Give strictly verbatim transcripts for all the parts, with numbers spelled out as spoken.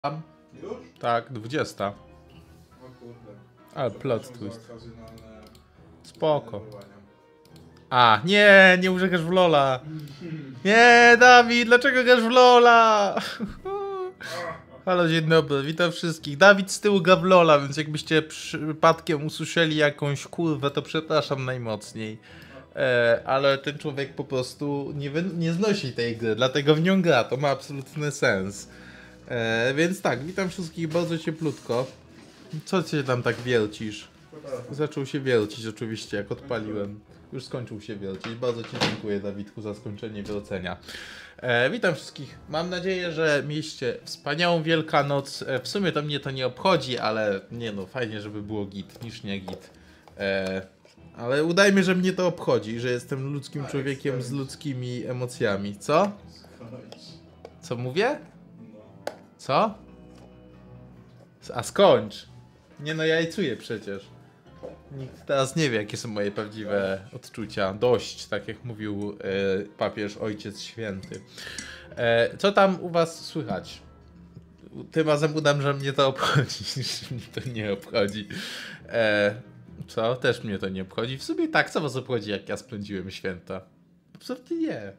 Tam? Już? Tak, dwudziesta. O kurde. Ale plot Przepraszam twist. za okazjonalne Spoko. denerwowania. A, nie, nie muszę grać w Lola. Nie, Dawid, dlaczego grasz w Lola? Halo, dzień dobry, witam wszystkich. Dawid z tyłu gra w Lola, więc jakbyście przypadkiem usłyszeli jakąś kurwę, to przepraszam najmocniej. E, ale ten człowiek po prostu nie, nie znosi tej gry, dlatego w nią gra, to ma absolutny sens. E, więc tak, witam wszystkich bardzo cieplutko. Co cię tam tak wiercisz? Zaczął się wiercić oczywiście, jak odpaliłem. Już skończył się wiercić. Bardzo ci dziękuję, Dawidku, za skończenie wiercenia. E, witam wszystkich. Mam nadzieję, że mieliście wspaniałą Wielkanoc. E, w sumie to mnie to nie obchodzi, ale nie no, fajnie, żeby było git, niż nie git. E, ale udajmy, że mnie to obchodzi, że jestem ludzkim człowiekiem z ludzkimi emocjami. Co? Co mówię? Co? A skończ. Nie no, jajcuję przecież. Nikt teraz nie wie, jakie są moje prawdziwe odczucia. Dość, tak jak mówił e, papież Ojciec Święty. E, co tam u was słychać? Tym razem udam, że mnie to obchodzi, że mnie to nie obchodzi. E, co? Też mnie to nie obchodzi. W sumie tak, co was obchodzi, jak ja spędziłem święta? Absolutnie nie.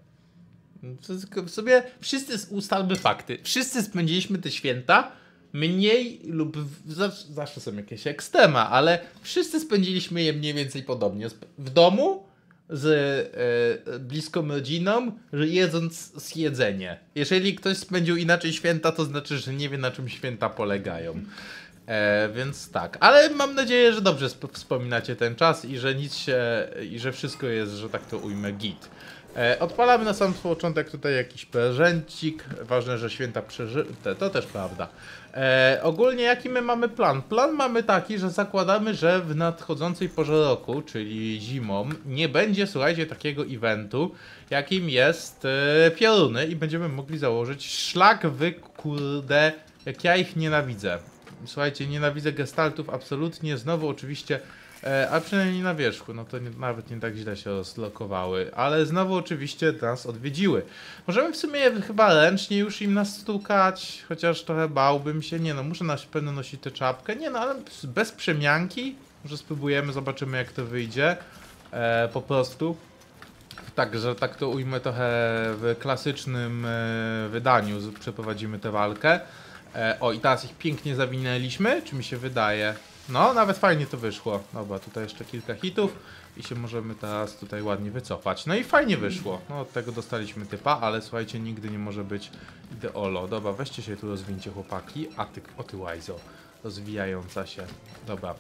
W sobie wszyscy ustalmy fakty. Wszyscy spędziliśmy te święta mniej lub w, zawsze, zawsze są jakieś ekstrema, ale wszyscy spędziliśmy je mniej więcej podobnie. W domu, z e, bliską rodziną, że jedząc z jedzenie. Jeżeli ktoś spędził inaczej święta, to znaczy, że nie wie, na czym święta polegają. E, więc tak, ale mam nadzieję, że dobrze wspominacie ten czas i że nic się, i że wszystko jest, że tak to ujmę, git. E, odpalamy na sam początek tutaj jakiś prezencik. Ważne, że święta przeżyte, to też prawda. E, ogólnie jaki my mamy plan? Plan mamy taki, że zakładamy, że w nadchodzącej porze roku, czyli zimą, nie będzie, słuchajcie, takiego eventu, jakim jest e, pioruny i będziemy mogli założyć szlak wy kurde, jak ja ich nienawidzę. Słuchajcie, nienawidzę gestaltów absolutnie, znowu oczywiście, e, a przynajmniej na wierzchu, no to nie, nawet nie tak źle się rozlokowały, ale znowu oczywiście nas odwiedziły. Możemy w sumie chyba ręcznie już im nastukać, chociaż trochę bałbym się, nie no, muszę na pewno nosić tę czapkę, nie no, ale bez przemianki, może spróbujemy, zobaczymy jak to wyjdzie, e, po prostu. Tak, że tak to ujmę trochę w klasycznym e, wydaniu, przeprowadzimy tę walkę. E, o, i teraz ich pięknie zawinęliśmy, czy mi się wydaje? No, nawet fajnie to wyszło. Dobra, tutaj jeszcze kilka hitów i się możemy teraz tutaj ładnie wycofać. No i fajnie wyszło. No, od tego dostaliśmy typa, ale słuchajcie, nigdy nie może być ideolo. Dobra, weźcie się tu, rozwincie chłopaki. A ty, o ty łajzo, rozwijająca się. Dobra.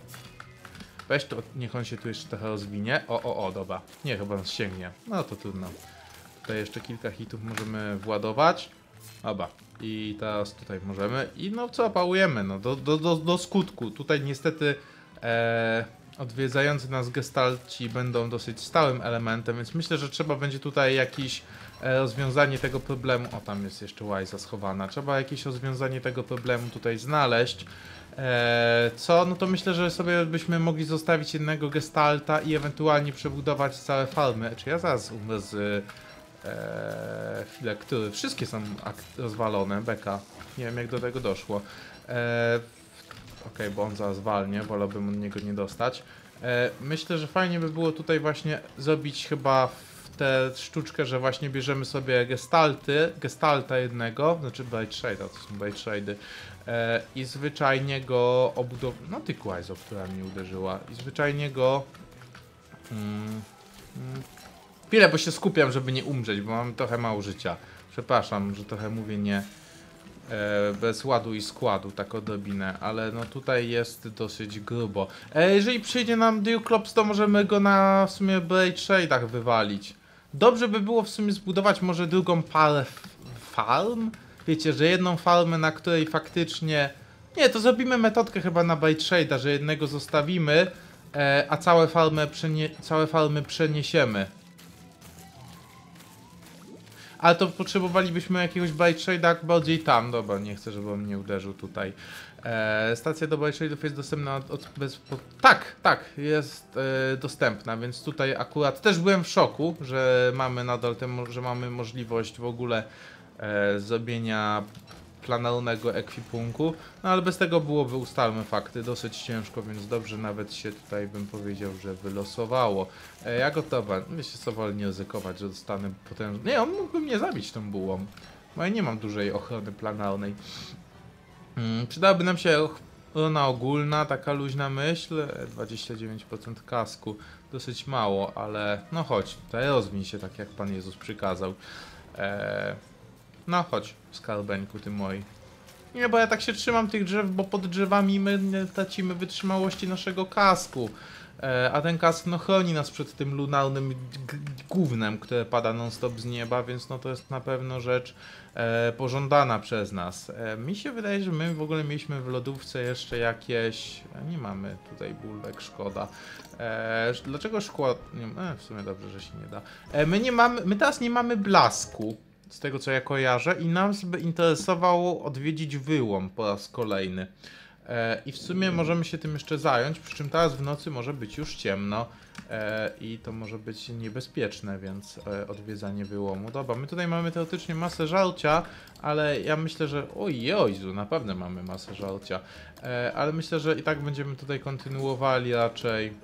Weź to, niech on się tu jeszcze trochę rozwinie. O, o, o, dobra. Nie, chyba nas sięgnie. No to trudno. Tutaj jeszcze kilka hitów możemy władować. Dobra. I teraz tutaj możemy. I no co, pałujemy, no do, do, do, do skutku. Tutaj niestety e, odwiedzający nas gestalci będą dosyć stałym elementem, więc myślę, że trzeba będzie tutaj jakieś e, rozwiązanie tego problemu. O, tam jest jeszcze łajza schowana. Trzeba jakieś rozwiązanie tego problemu tutaj znaleźć. E, co? No to myślę, że sobie byśmy mogli zostawić jednego gestalta i ewentualnie przebudować całe farmy. Czy ja zaraz umrę z... Eee, chwilę, który wszystkie są rozwalone, beka. Nie wiem jak do tego doszło. Eee, Okej, okay, bo on zaraz walnie, wolałbym od niego nie dostać. Eee, myślę, że fajnie by było tutaj właśnie zrobić chyba tę sztuczkę, że właśnie bierzemy sobie gestalty, gestalta jednego, znaczy Bright Shade'a, to są Bright Shade'y, eee, i zwyczajnie go obudować. No ty kłajzo, która mnie uderzyła. I zwyczajnie go... Mm, mm, Chwilę, bo się skupiam, żeby nie umrzeć, bo mam trochę mało życia. Przepraszam, że trochę mówię nie e, bez ładu i składu, tak odrobinę, ale no tutaj jest dosyć grubo. E, jeżeli przyjdzie nam Duclops, to możemy go na w sumie Blade Shade'ach wywalić. Dobrze by było w sumie zbudować może drugą parę farm? Wiecie, że jedną farmę, na której faktycznie... Nie, to zrobimy metodkę chyba na Blade Shade'a, że jednego zostawimy, e, a całe farmy, przenie całe farmy przeniesiemy. Ale to potrzebowalibyśmy jakiegoś Bright Shade'a bardziej tam. Dobra, nie chcę, żeby on mnie uderzył tutaj. Eee, stacja do Bright Shade'ów jest dostępna od, od, bez... Po, tak, tak, jest e, dostępna, więc tutaj akurat też byłem w szoku, że mamy nadal ten, że mamy możliwość w ogóle e, zrobienia planarnego ekwipunku, no ale bez tego byłoby, ustalmy fakty, dosyć ciężko, więc dobrze nawet się tutaj, bym powiedział, że wylosowało. E, ja gotowa, wiecie co, wolę nie ryzykować, że dostanę potężny... Nie, on mógłby mnie zabić tą bułą, bo ja nie mam dużej ochrony planarnej. Hmm, przydałaby nam się ochrona ogólna, taka luźna myśl, dwadzieścia dziewięć procent kasku, dosyć mało, ale no chodź, tutaj rozwiń się tak jak Pan Jezus przykazał. Eee, no chodź, skarbeńku ty moi. Nie, bo ja tak się trzymam tych drzew, bo pod drzewami my nie tracimy wytrzymałości naszego kasku. Eee, a ten kask no chroni nas przed tym lunarnym gównem, które pada non stop z nieba, więc no to jest na pewno rzecz e, pożądana przez nas. E, mi się wydaje, że my w ogóle mieliśmy w lodówce jeszcze jakieś... Nie mamy tutaj bulwek, szkoda. E, dlaczego szkło... Nie, e, w sumie dobrze, że się nie da. E, my nie mamy... My teraz nie mamy blasku, z tego co ja kojarzę, i nas by interesowało odwiedzić wyłom po raz kolejny. E, I w sumie możemy się tym jeszcze zająć, przy czym teraz w nocy może być już ciemno e, i to może być niebezpieczne, więc e, odwiedzanie wyłomu. Dobra, my tutaj mamy teoretycznie masę żarcia, ale ja myślę, że... Oj, ojzu, naprawdę mamy masę żarcia. E, ale myślę, że i tak będziemy tutaj kontynuowali raczej...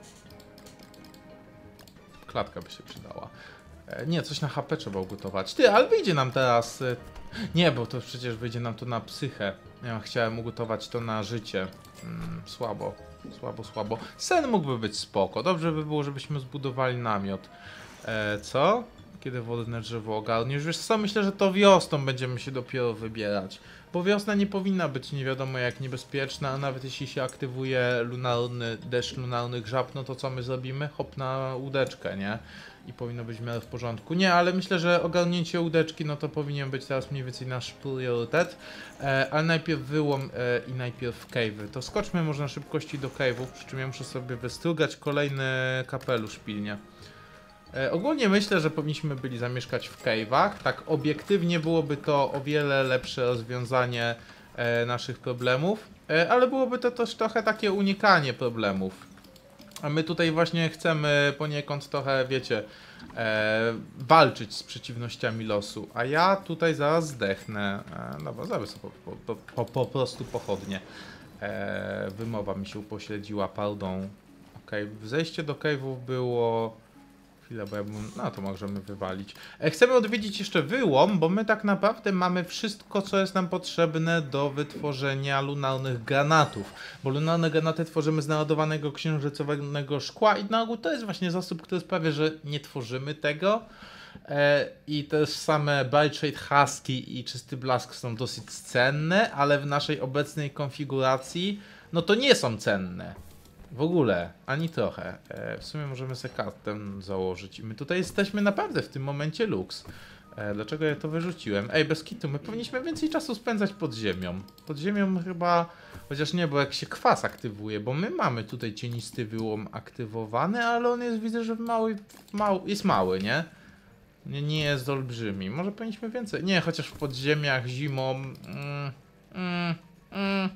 Klatka by się przydała. E, nie, coś na H P trzeba ugotować. Ty, ale wyjdzie nam teraz... E, nie, bo to przecież wyjdzie nam to na psychę. Ja chciałem ugotować to na życie. Mm, słabo, słabo, słabo. Sen mógłby być spoko. Dobrze by było, żebyśmy zbudowali namiot. E, co? Kiedy wodne drzewo ogarniesz? Wiesz co, myślę, że to wiosną będziemy się dopiero wybierać. Bo wiosna nie powinna być nie wiadomo jak niebezpieczna, a nawet jeśli się aktywuje lunarny, deszcz lunarnych żab, no to co my zrobimy? Hop na łódeczkę, nie? I powinno być w miarę w porządku. Nie, ale myślę, że ogarnięcie łódeczki, no to powinien być teraz mniej więcej nasz priorytet. E, ale najpierw wyłom e, i najpierw cave'y. To skoczmy może na szybkości do cave'ów, przy czym ja muszę sobie wystrugać kolejny kapelusz pilnie. E, ogólnie myślę, że powinniśmy byli zamieszkać w cave'ach. Tak obiektywnie byłoby to o wiele lepsze rozwiązanie e, naszych problemów. E, ale byłoby to też trochę takie unikanie problemów. A my tutaj właśnie chcemy poniekąd trochę, wiecie, e, walczyć z przeciwnościami losu. A ja tutaj zaraz zdechnę. E, dobra, zaraz po, po, po, po prostu pochodnie. E, wymowa mi się upośledziła, pardon. Okej, okay. Zejście do cave'ów było... Chwilę, bo ja bym... No to możemy wywalić. E, chcemy odwiedzić jeszcze wyłom, bo my tak naprawdę mamy wszystko, co jest nam potrzebne do wytworzenia lunarnych granatów. Bo lunarne granaty tworzymy z naładowanego księżycowego szkła i na ogół to jest właśnie zasób, który sprawia, że nie tworzymy tego. E, I też same Bright Husky i Czysty Blask są dosyć cenne, ale w naszej obecnej konfiguracji no to nie są cenne. W ogóle, ani trochę. E, w sumie możemy sobie kartę założyć i my tutaj jesteśmy naprawdę w tym momencie luks. E, dlaczego ja to wyrzuciłem? Ej, bez kitu, my powinniśmy więcej czasu spędzać pod ziemią. Pod ziemią chyba, chociaż nie, bo jak się kwas aktywuje, bo my mamy tutaj cienisty wyłom aktywowany, ale on jest, widzę, że mały, mały jest mały, nie? Nie, nie jest olbrzymi. Może powinniśmy więcej. Nie, chociaż w podziemiach zimą... Mm, mm, mm.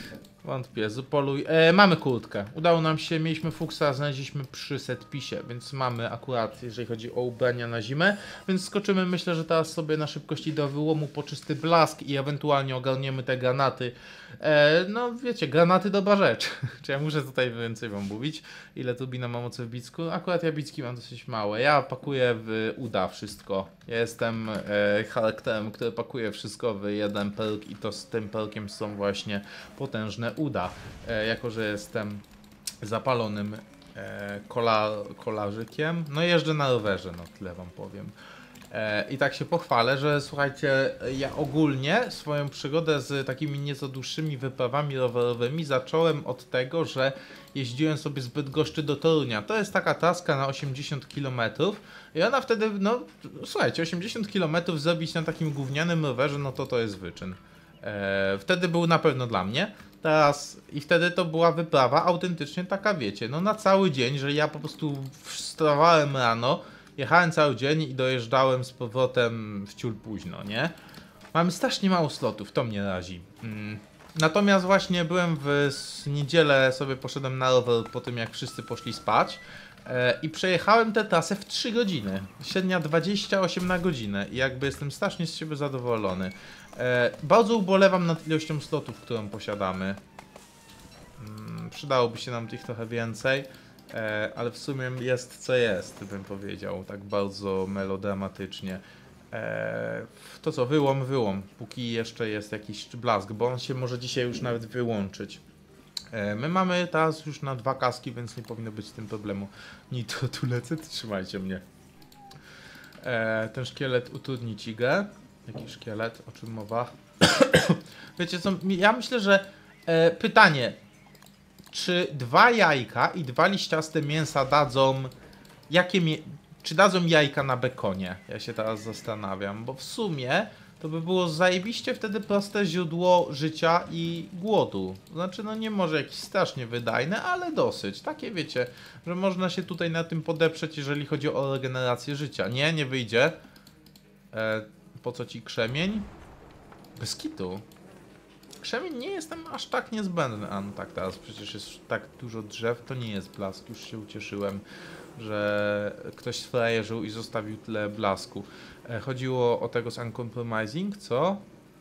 Wątpię, zupoluj. E, mamy kurtkę. Udało nam się, mieliśmy fuksa, znaleźliśmy przy setpisie, więc mamy akurat, jeżeli chodzi o ubrania na zimę. Więc skoczymy, myślę, że teraz sobie na szybkości do wyłomu po czysty blask i ewentualnie ogarniemy te granaty. E, no wiecie, granaty dobra rzecz. Czy ja muszę tutaj więcej wam mówić? Ile turbina ma mocy w bicku? Akurat ja bicki mam dosyć małe. Ja pakuję w uda wszystko. Ja jestem e, charakterem, który pakuje wszystko w jeden perk i to z tym perkiem są właśnie potężne uda, e, jako że jestem zapalonym e, kola, kolarzykiem. No jeżdżę na rowerze, no tyle wam powiem. E, I tak się pochwalę, że słuchajcie, ja ogólnie swoją przygodę z takimi nieco dłuższymi wyprawami rowerowymi zacząłem od tego, że jeździłem sobie z Bydgoszczy do Torunia. To jest taka traska na osiemdziesiąt kilometrów i ona wtedy, no słuchajcie, osiemdziesiąt kilometrów zrobić na takim gównianym rowerze, no to to jest wyczyn. E, wtedy był na pewno dla mnie. Teraz i wtedy to była wyprawa autentycznie taka, wiecie, no na cały dzień, że ja po prostu wstawałem rano, jechałem cały dzień i dojeżdżałem z powrotem w ciul późno, nie? Mamy strasznie mało slotów, to mnie razi. Mm. Natomiast właśnie byłem w niedzielę, sobie poszedłem na rower po tym jak wszyscy poszli spać. E, I przejechałem tę trasę w trzy godziny. Średnia dwadzieścia osiem na godzinę. I jakby jestem strasznie z siebie zadowolony. E, bardzo ubolewam nad ilością slotów, którą posiadamy. Mm, przydałoby się nam tych trochę więcej. E, ale w sumie jest co jest, bym powiedział. Tak bardzo melodramatycznie. E, to co, wyłom, wyłom. Póki jeszcze jest jakiś blask, bo on się może dzisiaj już nawet wyłączyć. My mamy teraz już na dwa kaski, więc nie powinno być z tym problemu. Nie, to tu lecę, trzymajcie mnie. E, ten szkielet utrudni ci grę. Jaki szkielet? O czym mowa? Wiecie co, ja myślę, że e, pytanie. Czy dwa jajka i dwa liściaste mięsa dadzą... Jakie mie czy dadzą jajka na bekonie? Ja się teraz zastanawiam, bo w sumie... To by było zajebiście wtedy proste źródło życia i głodu. Znaczy, no nie może jakieś strasznie wydajne, ale dosyć. Takie wiecie, że można się tutaj na tym podeprzeć, jeżeli chodzi o regenerację życia. Nie, nie wyjdzie. E, po co ci krzemień? Bez kitu. Krzemień nie jest tam aż tak niezbędny. A no tak, teraz przecież jest tak dużo drzew, to nie jest blask. Już się ucieszyłem, że ktoś sfrajerzył i zostawił tyle blasku. E, chodziło o tego z Uncompromising, co?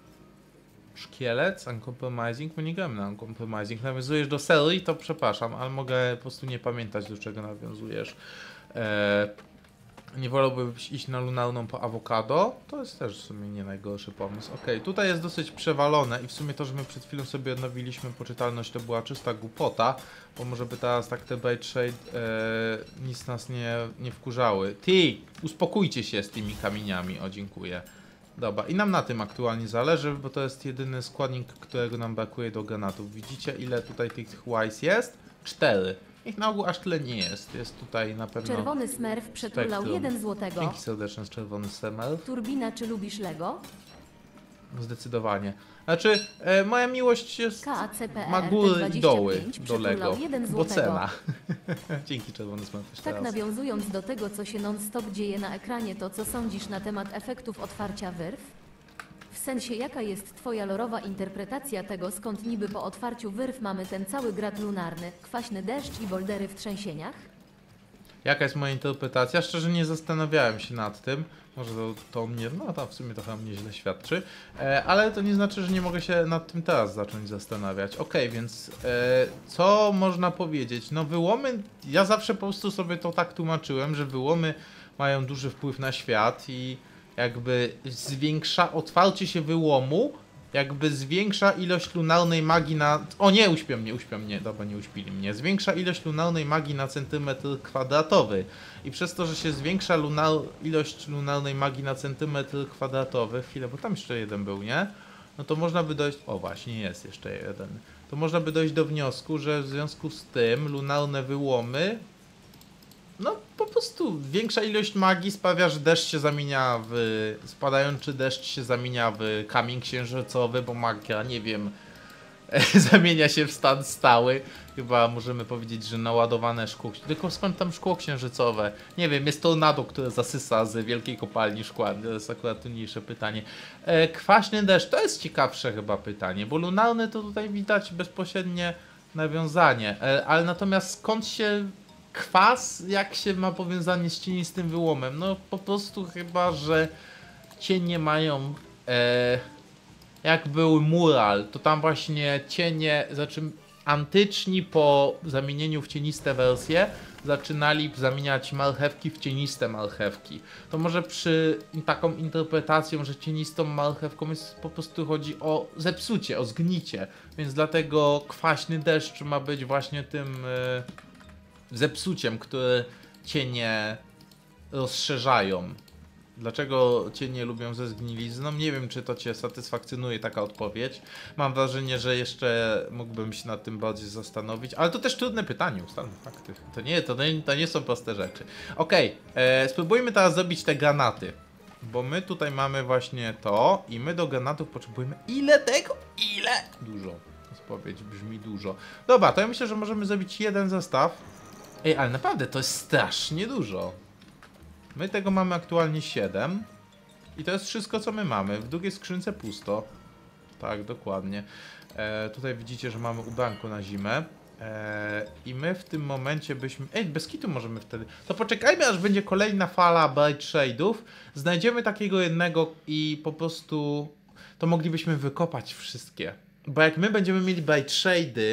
Szkielet z Uncompromising? My nie gramy na Uncompromising. Nawiązujesz do serii, to przepraszam, ale mogę po prostu nie pamiętać, do czego nawiązujesz. E, nie wolałbyś iść na lunarną po awokado? To jest też w sumie nie najgorszy pomysł. Ok, tutaj jest dosyć przewalone i w sumie to, że my przed chwilą sobie odnowiliśmy poczytalność, to była czysta głupota, bo może by teraz tak te Bright Shade e, nic nas nie, nie wkurzały. Ty, uspokójcie się z tymi kamieniami, o dziękuję. Dobra, i nam na tym aktualnie zależy, bo to jest jedyny składnik, którego nam brakuje do granatów. Widzicie, ile tutaj tych wise jest? Cztery. Ich na ogół aż tyle nie jest. Jest tutaj na pewno... Czerwony Smurf przetulał jeden złotego. Dzięki serdeczne z czerwony Smurf. Turbina, czy lubisz Lego? Zdecydowanie. Znaczy, e, moja miłość jest... K A C P E ma góry i doły do przetulał Lego. jeden Bo złotego. cena. Dzięki czerwony Smurf jeszcze Tak raz. nawiązując do tego, co się non-stop dzieje na ekranie, to co sądzisz na temat efektów otwarcia wyrw? W sensie, jaka jest twoja lorowa interpretacja tego, skąd niby po otwarciu wyrw mamy ten cały grad lunarny, kwaśny deszcz i boldery w trzęsieniach? Jaka jest moja interpretacja? Szczerze nie zastanawiałem się nad tym. Może to, to mnie, no to w sumie trochę mnie źle świadczy. E, ale to nie znaczy, że nie mogę się nad tym teraz zacząć zastanawiać. Okej, okay, więc e, co można powiedzieć? No wyłomy, ja zawsze po prostu sobie to tak tłumaczyłem, że wyłomy mają duży wpływ na świat i jakby zwiększa otwarcie się wyłomu, jakby zwiększa ilość lunarnej magii na... O nie, uśpią mnie, uśpią mnie, dobra, nie uśpili mnie. Zwiększa ilość lunarnej magii na centymetr kwadratowy. I przez to, że się zwiększa lunar... ilość lunarnej magii na centymetr kwadratowy, chwilę, bo tam jeszcze jeden był, nie? No to można by dojść... O właśnie, jest jeszcze jeden. To można by dojść do wniosku, że w związku z tym lunarne wyłomy... No po prostu większa ilość magii sprawia, że deszcz się zamienia w... Spadający deszcz się zamienia w kamień księżycowy, bo magia, nie wiem, zamienia się w stan stały. Chyba możemy powiedzieć, że naładowane szkło... Tylko skąd tam szkło księżycowe? Nie wiem, jest tornado, które zasysa z wielkiej kopalni szkła. To jest akurat trudniejsze pytanie. E, kwaśny deszcz, to jest ciekawsze chyba pytanie, bo lunarny to tutaj widać bezpośrednie nawiązanie. E, ale natomiast skąd się... Kwas, jak się ma powiązanie z cienistym wyłomem? No po prostu chyba, że cienie mają, e, jak był mural, to tam właśnie cienie, znaczy antyczni po zamienieniu w cieniste wersje zaczynali zamieniać marchewki w cieniste marchewki. To może przy taką interpretacją, że cienistą marchewką jest po prostu chodzi o zepsucie, o zgnicie, więc dlatego kwaśny deszcz ma być właśnie tym... E, zepsuciem, które cienie rozszerzają. Dlaczego cienie lubią ze zgnilizną? Nie wiem, czy to cię satysfakcjonuje taka odpowiedź. Mam wrażenie, że jeszcze mógłbym się nad tym bardziej zastanowić, ale to też trudne pytanie, ustalmy fakty. To nie, to nie, to nie są proste rzeczy. Okej, okay, spróbujmy teraz zrobić te granaty. Bo my tutaj mamy właśnie to i my do granatów potrzebujemy ile tego? Ile? Dużo. Odpowiedź brzmi dużo. Dobra, to ja myślę, że możemy zrobić jeden zestaw. Ej, ale naprawdę to jest strasznie dużo. My tego mamy aktualnie siedem. I to jest wszystko, co my mamy. W drugiej skrzynce pusto. Tak, dokładnie. E, tutaj widzicie, że mamy ubranko na zimę. Eee, I my w tym momencie byśmy... Ej, bez kitu możemy wtedy... To poczekajmy, aż będzie kolejna fala Bright Shade'ów. Znajdziemy takiego jednego i po prostu... To moglibyśmy wykopać wszystkie. Bo jak my będziemy mieli Bright Shade'y...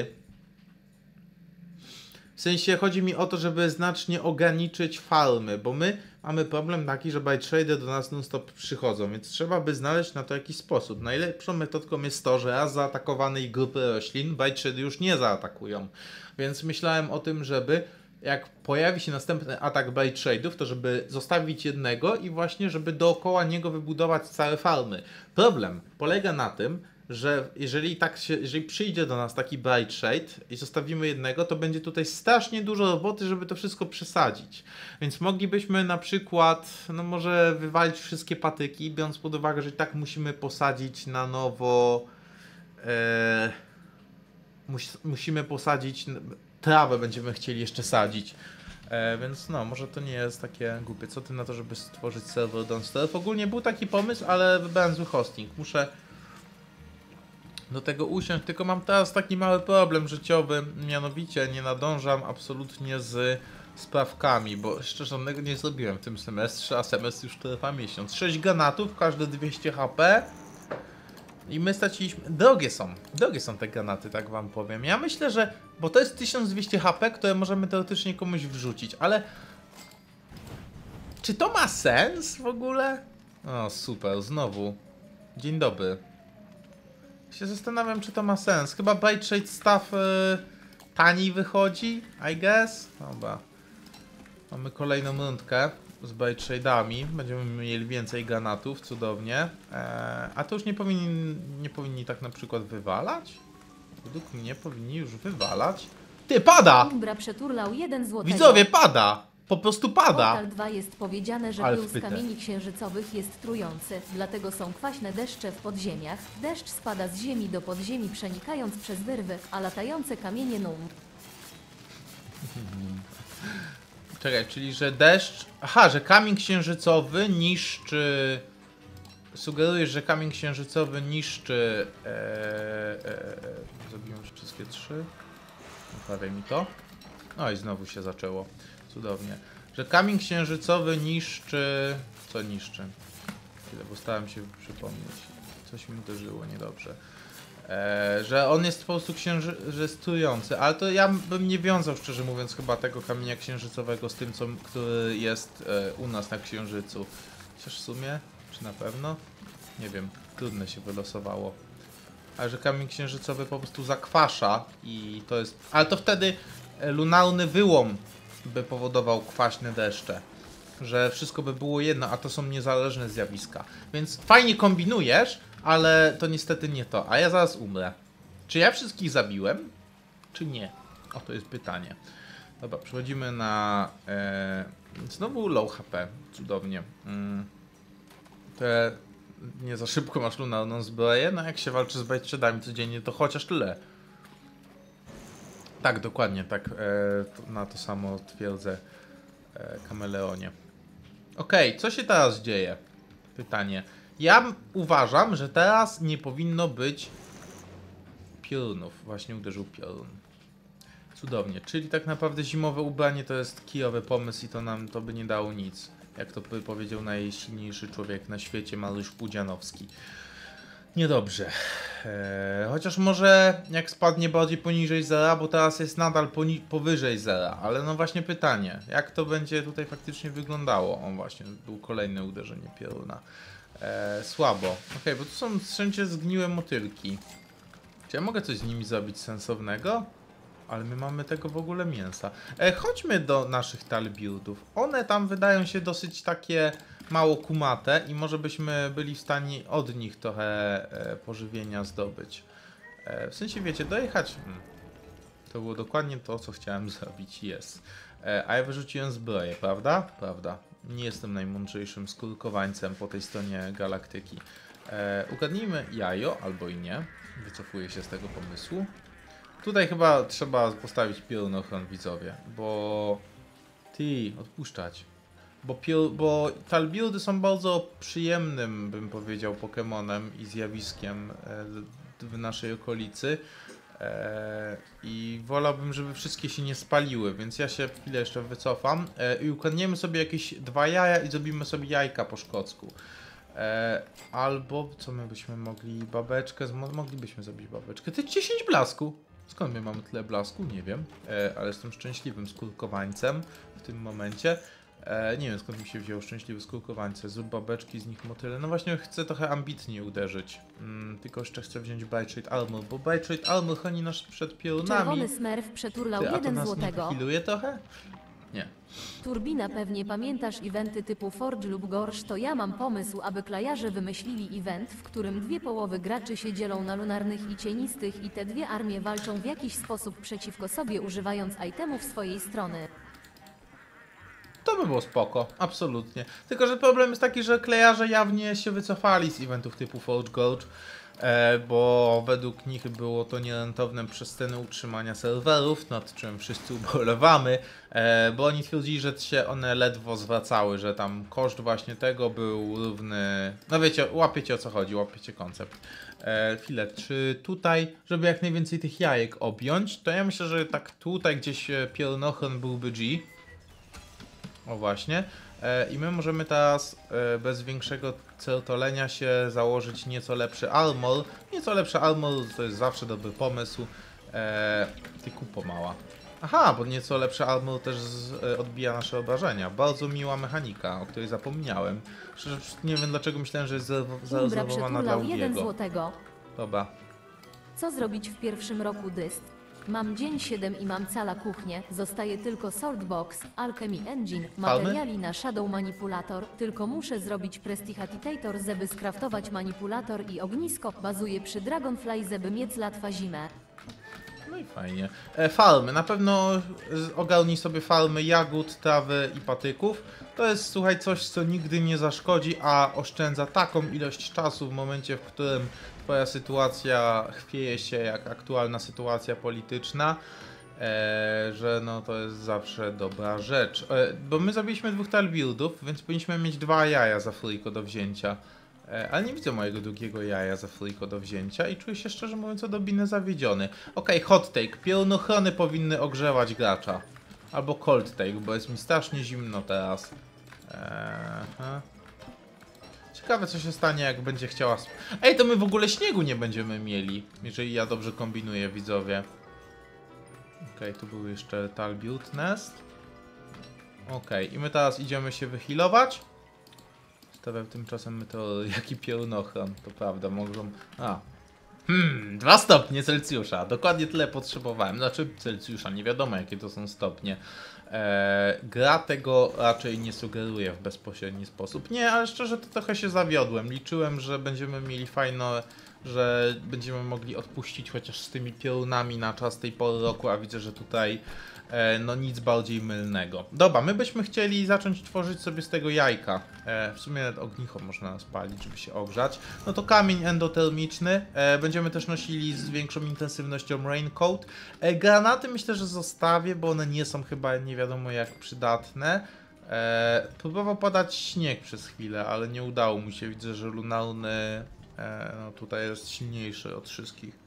W sensie chodzi mi o to, żeby znacznie ograniczyć farmy, bo my mamy problem taki, że Bright Shade'y do nas non-stop przychodzą, więc trzeba by znaleźć na to jakiś sposób. Najlepszą metodką jest to, że raz zaatakowanej grupy roślin Bright Shade'y już nie zaatakują. Więc myślałem o tym, żeby jak pojawi się następny atak Bright Shade'ów, to żeby zostawić jednego i właśnie żeby dookoła niego wybudować całe farmy. Problem polega na tym, że jeżeli tak się, jeżeli przyjdzie do nas taki Bright Shade i zostawimy jednego, to będzie tutaj strasznie dużo roboty, żeby to wszystko przesadzić. Więc moglibyśmy na przykład, no może wywalić wszystkie patyki, biorąc pod uwagę, że i tak musimy posadzić na nowo, e, mus, musimy posadzić, trawę będziemy chcieli jeszcze sadzić. E, więc no, może to nie jest takie głupie. Co ty na to, żeby stworzyć serwer Downstairs? Ogólnie był taki pomysł, ale wybrałem zły hosting. Muszę do tego usiąść, tylko mam teraz taki mały problem życiowy, mianowicie nie nadążam absolutnie z sprawkami, bo jeszcze żadnego nie zrobiłem w tym semestrze, a semestr już trwa miesiąc. sześć granatów, każde dwieście H P i my straciliśmy... Drogie są, drogie są te granaty, tak wam powiem. Ja myślę, że... bo to jest tysiąc dwieście H P, które możemy teoretycznie komuś wrzucić, ale... Czy to ma sens w ogóle? O, super, znowu. Dzień dobry. Się zastanawiam, czy to ma sens. Chyba Bright Shade Staff yy, taniej wychodzi, I guess. Dobra. Mamy kolejną rundkę z Bright Shade'ami. Będziemy mieli więcej granatów, cudownie. Eee, a to już nie powinni, nie powinni tak na przykład wywalać? Według mnie powinni już wywalać. Ty, pada! Umbra przeturlał jeden złotego. Widzowie, pada! Po prostu pada! Portal dwa jest powiedziane, że Ale pył z wpytę. kamieni księżycowych jest trujący, dlatego są kwaśne deszcze w podziemiach. Deszcz spada z ziemi do podziemi, przenikając przez wyrwy, a latające kamienie num. Czekaj, czyli że deszcz... Aha, że kamień księżycowy niszczy... Sugerujesz, że kamień księżycowy niszczy... Eee, eee, zrobiłem już wszystkie trzy. Naprawiaj mi to. No i znowu się zaczęło. Cudownie. Że kamień księżycowy niszczy... Co niszczy? Chwilę, bo starałem się przypomnieć. Coś mi uderzyło niedobrze. Eee, że on jest po prostu księży... że jest trujący, ale to ja bym nie wiązał, szczerze mówiąc, chyba tego kamienia księżycowego z tym, co, który jest e, u nas na księżycu. Chociaż w sumie, czy na pewno? Nie wiem, trudne się wylosowało. Ale że kamień księżycowy po prostu zakwasza i to jest... Ale to wtedy e, lunarny wyłom by powodował kwaśne deszcze. Że wszystko by było jedno, a to są niezależne zjawiska. Więc fajnie kombinujesz, ale to niestety nie to. A ja zaraz umrę. Czy ja wszystkich zabiłem? Czy nie? O, to jest pytanie. Dobra, przechodzimy na... E, znowu low H P. Cudownie. Mm. Te... Nie za szybko masz lunarną zbroję. No jak się walczy z Bright Shade'ami codziennie, to chociaż tyle. Tak, dokładnie, tak. E, to, na to samo twierdzę e, Kameleonie. Okej, okay, co się teraz dzieje? Pytanie. Ja uważam, że teraz nie powinno być piorunów. Właśnie uderzył piorun. Cudownie, czyli tak naprawdę zimowe ubranie to jest kijowy pomysł i to nam to by nie dało nic. Jak to by powiedział najsilniejszy człowiek na świecie, Mariusz Pudzianowski. Niedobrze. Eee, chociaż może jak spadnie bardziej poniżej zera, bo teraz jest nadal poni powyżej zera. Ale no właśnie pytanie, jak to będzie tutaj faktycznie wyglądało? O właśnie, było kolejne uderzenie pioruna. Eee, słabo. Okej, okay, bo tu są wszędzie zgniłe motylki. Czy ja mogę coś z nimi zrobić sensownego? Ale my mamy tego w ogóle mięsa. E, chodźmy do naszych talbuildów. One tam wydają się dosyć takie mało kumate i może byśmy byli w stanie od nich trochę e, pożywienia zdobyć. E, w sensie, wiecie, dojechać... Hmm. To było dokładnie to, co chciałem zrobić. Jest. E, a ja wyrzuciłem zbroję, prawda? Prawda. Nie jestem najmądrzejszym skórkowańcem po tej stronie galaktyki. E, ugadnijmy jajo, albo i nie. Wycofuję się z tego pomysłu. Tutaj chyba trzeba postawić piorunochron, widzowie, bo... Ty, odpuszczać. Bo, pio... bo talbuildy są bardzo przyjemnym, bym powiedział, Pokemonem i zjawiskiem w naszej okolicy. E, I wolałbym, żeby wszystkie się nie spaliły, więc ja się chwilę jeszcze wycofam e, i ukradniemy sobie jakieś dwa jaja i zrobimy sobie jajka po szkocku. E, albo, co my byśmy mogli, babeczkę, moglibyśmy zrobić babeczkę. To jest dziesięć blasku. Skąd my mamy tyle blasku? Nie wiem, e, ale jestem szczęśliwym skórkowańcem w tym momencie. E, nie wiem, skąd mi się wziął szczęśliwy skórkowańce. Zrób babeczki, z nich motyle. No właśnie chcę trochę ambitnie uderzyć. Mm, tylko jeszcze chcę wziąć Bite Armor, bo Bite Armor chroni nas przed piorunami. Czerwony smerf przeturlał Ty, a to jeden nas złotego. nie healuje trochę? Nie. Turbina, pewnie pamiętasz eventy typu Forge lub Gorsz, to ja mam pomysł, aby klajarze wymyślili event, w którym dwie połowy graczy się dzielą na lunarnych i cienistych i te dwie armie walczą w jakiś sposób przeciwko sobie, używając itemów swojej strony. To by było spoko, absolutnie. Tylko, że problem jest taki, że klejarze jawnie się wycofali z eventów typu Forge Gorge, e, bo według nich było to nierentowne przez cenę utrzymania serwerów, nad czym wszyscy ubolewamy, e, bo oni twierdzili, że się one ledwo zwracały, że tam koszt właśnie tego był równy... No wiecie, łapiecie o co chodzi, łapiecie koncept. E, chwilę, czy tutaj, żeby jak najwięcej tych jajek objąć, to ja myślę, że tak tutaj gdzieś Piernochron byłby G. O właśnie. E, I my możemy teraz e, bez większego certolenia się założyć nieco lepszy armor. Nieco lepszy armor to jest zawsze dobry pomysł. E, ty kupo mała. Aha, bo nieco lepszy armor też z, e, odbija nasze obrażenia. Bardzo miła mechanika, o której zapomniałem. Szczerze, nie wiem dlaczego myślałem, że jest Umbra zarezerwowana dla przeturlał jeden Ubiego. złotego. Dobra. Co zrobić w pierwszym roku dyst? Mam dzień siedem i mam cala kuchnię, zostaje tylko Saltbox, Alchemy Engine, materiali na Shadow Manipulator, tylko muszę zrobić Prestidigitator, żeby skraftować manipulator i ognisko, bazuje przy Dragonfly, żeby mieć latwa zimę. No i fajnie. E, farmy. Na pewno ogarnij sobie farmy jagód, trawy i patyków. To jest, słuchaj, coś, co nigdy nie zaszkodzi, a oszczędza taką ilość czasu w momencie, w którym twoja sytuacja chwieje się jak aktualna sytuacja polityczna, e, że no to jest zawsze dobra rzecz. E, bo my zabiliśmy dwóch talbuildów, więc powinniśmy mieć dwa jaja za friko do wzięcia. E, ale nie widzę mojego drugiego jaja za friko do wzięcia i czuję się szczerze mówiąc odrobinę zawiedziony. Okej, okay, hot take. Piorunochrony powinny ogrzewać gracza. Albo cold take, bo jest mi strasznie zimno teraz. Eee, Ciekawe co się stanie jak będzie chciała... Ej, to my w ogóle śniegu nie będziemy mieli, jeżeli ja dobrze kombinuję, widzowie. Okej, okay, tu był jeszcze Talbuild Nest. Okej, okay, i my teraz idziemy się wyhealować. Stawiam tymczasem meteory, jaki piorunochron, to prawda, mogą... A. Hmm, dwa stopnie Celsjusza, dokładnie tyle potrzebowałem. Znaczy Celsjusza, nie wiadomo jakie to są stopnie. Eee, gra tego raczej nie sugeruje w bezpośredni sposób. Nie, ale szczerze to trochę się zawiodłem. Liczyłem, że będziemy mieli fajne, że będziemy mogli odpuścić chociaż z tymi piorunami na czas tej pory roku, a widzę, że tutaj e, no nic bardziej mylnego. Dobra, my byśmy chcieli zacząć tworzyć sobie z tego jajka. E, w sumie nawet ognicho można spalić, żeby się ogrzać. No to kamień endotermiczny. E, będziemy też nosili z większą intensywnością raincoat. E, granaty myślę, że zostawię, bo one nie są chyba nie wiadomo jak przydatne. E, próbował padać śnieg przez chwilę, ale nie udało mu się. Widzę, że lunarny e, no tutaj jest silniejszy od wszystkich.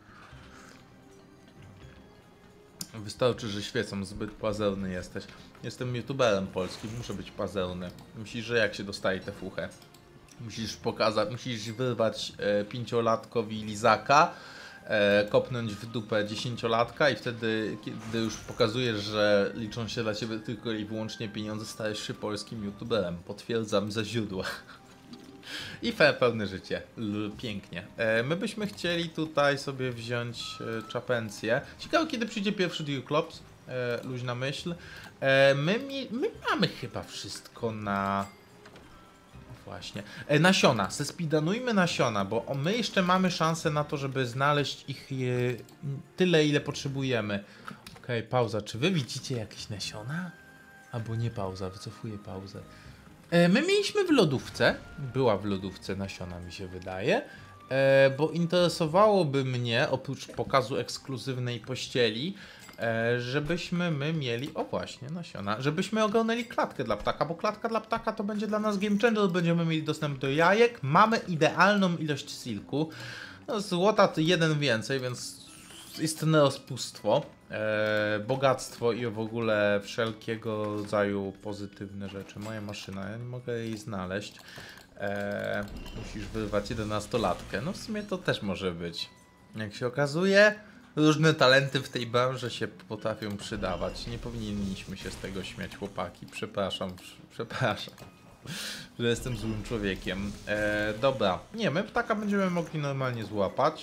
Wystarczy, że świecą, zbyt pazerny jesteś. Jestem youtuberem polskim, muszę być pazerny. Myślisz, że jak się dostaje tę fuchę? Musisz pokazać, musisz wyrwać e, pięciolatkowi lizaka, e, kopnąć w dupę dziesięciolatka i wtedy, kiedy już pokazujesz, że liczą się dla ciebie tylko i wyłącznie pieniądze, stajesz się polskim youtuberem. Potwierdzam ze źródła. I fe, pełne życie. L pięknie. E, my byśmy chcieli tutaj sobie wziąć e, czapencję. Ciekawe kiedy przyjdzie pierwszy Duclops. E, luźna myśl. E, my, mi, my mamy chyba wszystko na... Właśnie. E, nasiona. Zespidanujmy nasiona, bo my jeszcze mamy szansę na to, żeby znaleźć ich e, tyle, ile potrzebujemy. Okej, okay, pauza. Czy wy widzicie jakieś nasiona? Albo nie pauza, wycofuję pauzę. E, my mieliśmy w lodówce, była w lodówce nasiona mi się wydaje, e, bo interesowałoby mnie, oprócz pokazu ekskluzywnej pościeli, e, żebyśmy my mieli, o właśnie, nasiona, żebyśmy ogarnęli klatkę dla ptaka, bo klatka dla ptaka to będzie dla nas game changer, będziemy mieli dostęp do jajek, mamy idealną ilość silku, no, złota to jeden więcej, więc istne rozpustwo, e, bogactwo i w ogóle wszelkiego rodzaju pozytywne rzeczy. Moja maszyna, ja nie mogę jej znaleźć. E, musisz wyrwać jedenastolatkę. No w sumie to też może być. Jak się okazuje, różne talenty w tej branży się potrafią przydawać. Nie powinniśmy się z tego śmiać, chłopaki. Przepraszam, przepraszam, że jestem złym człowiekiem. E, dobra, nie, my ptaka będziemy mogli normalnie złapać.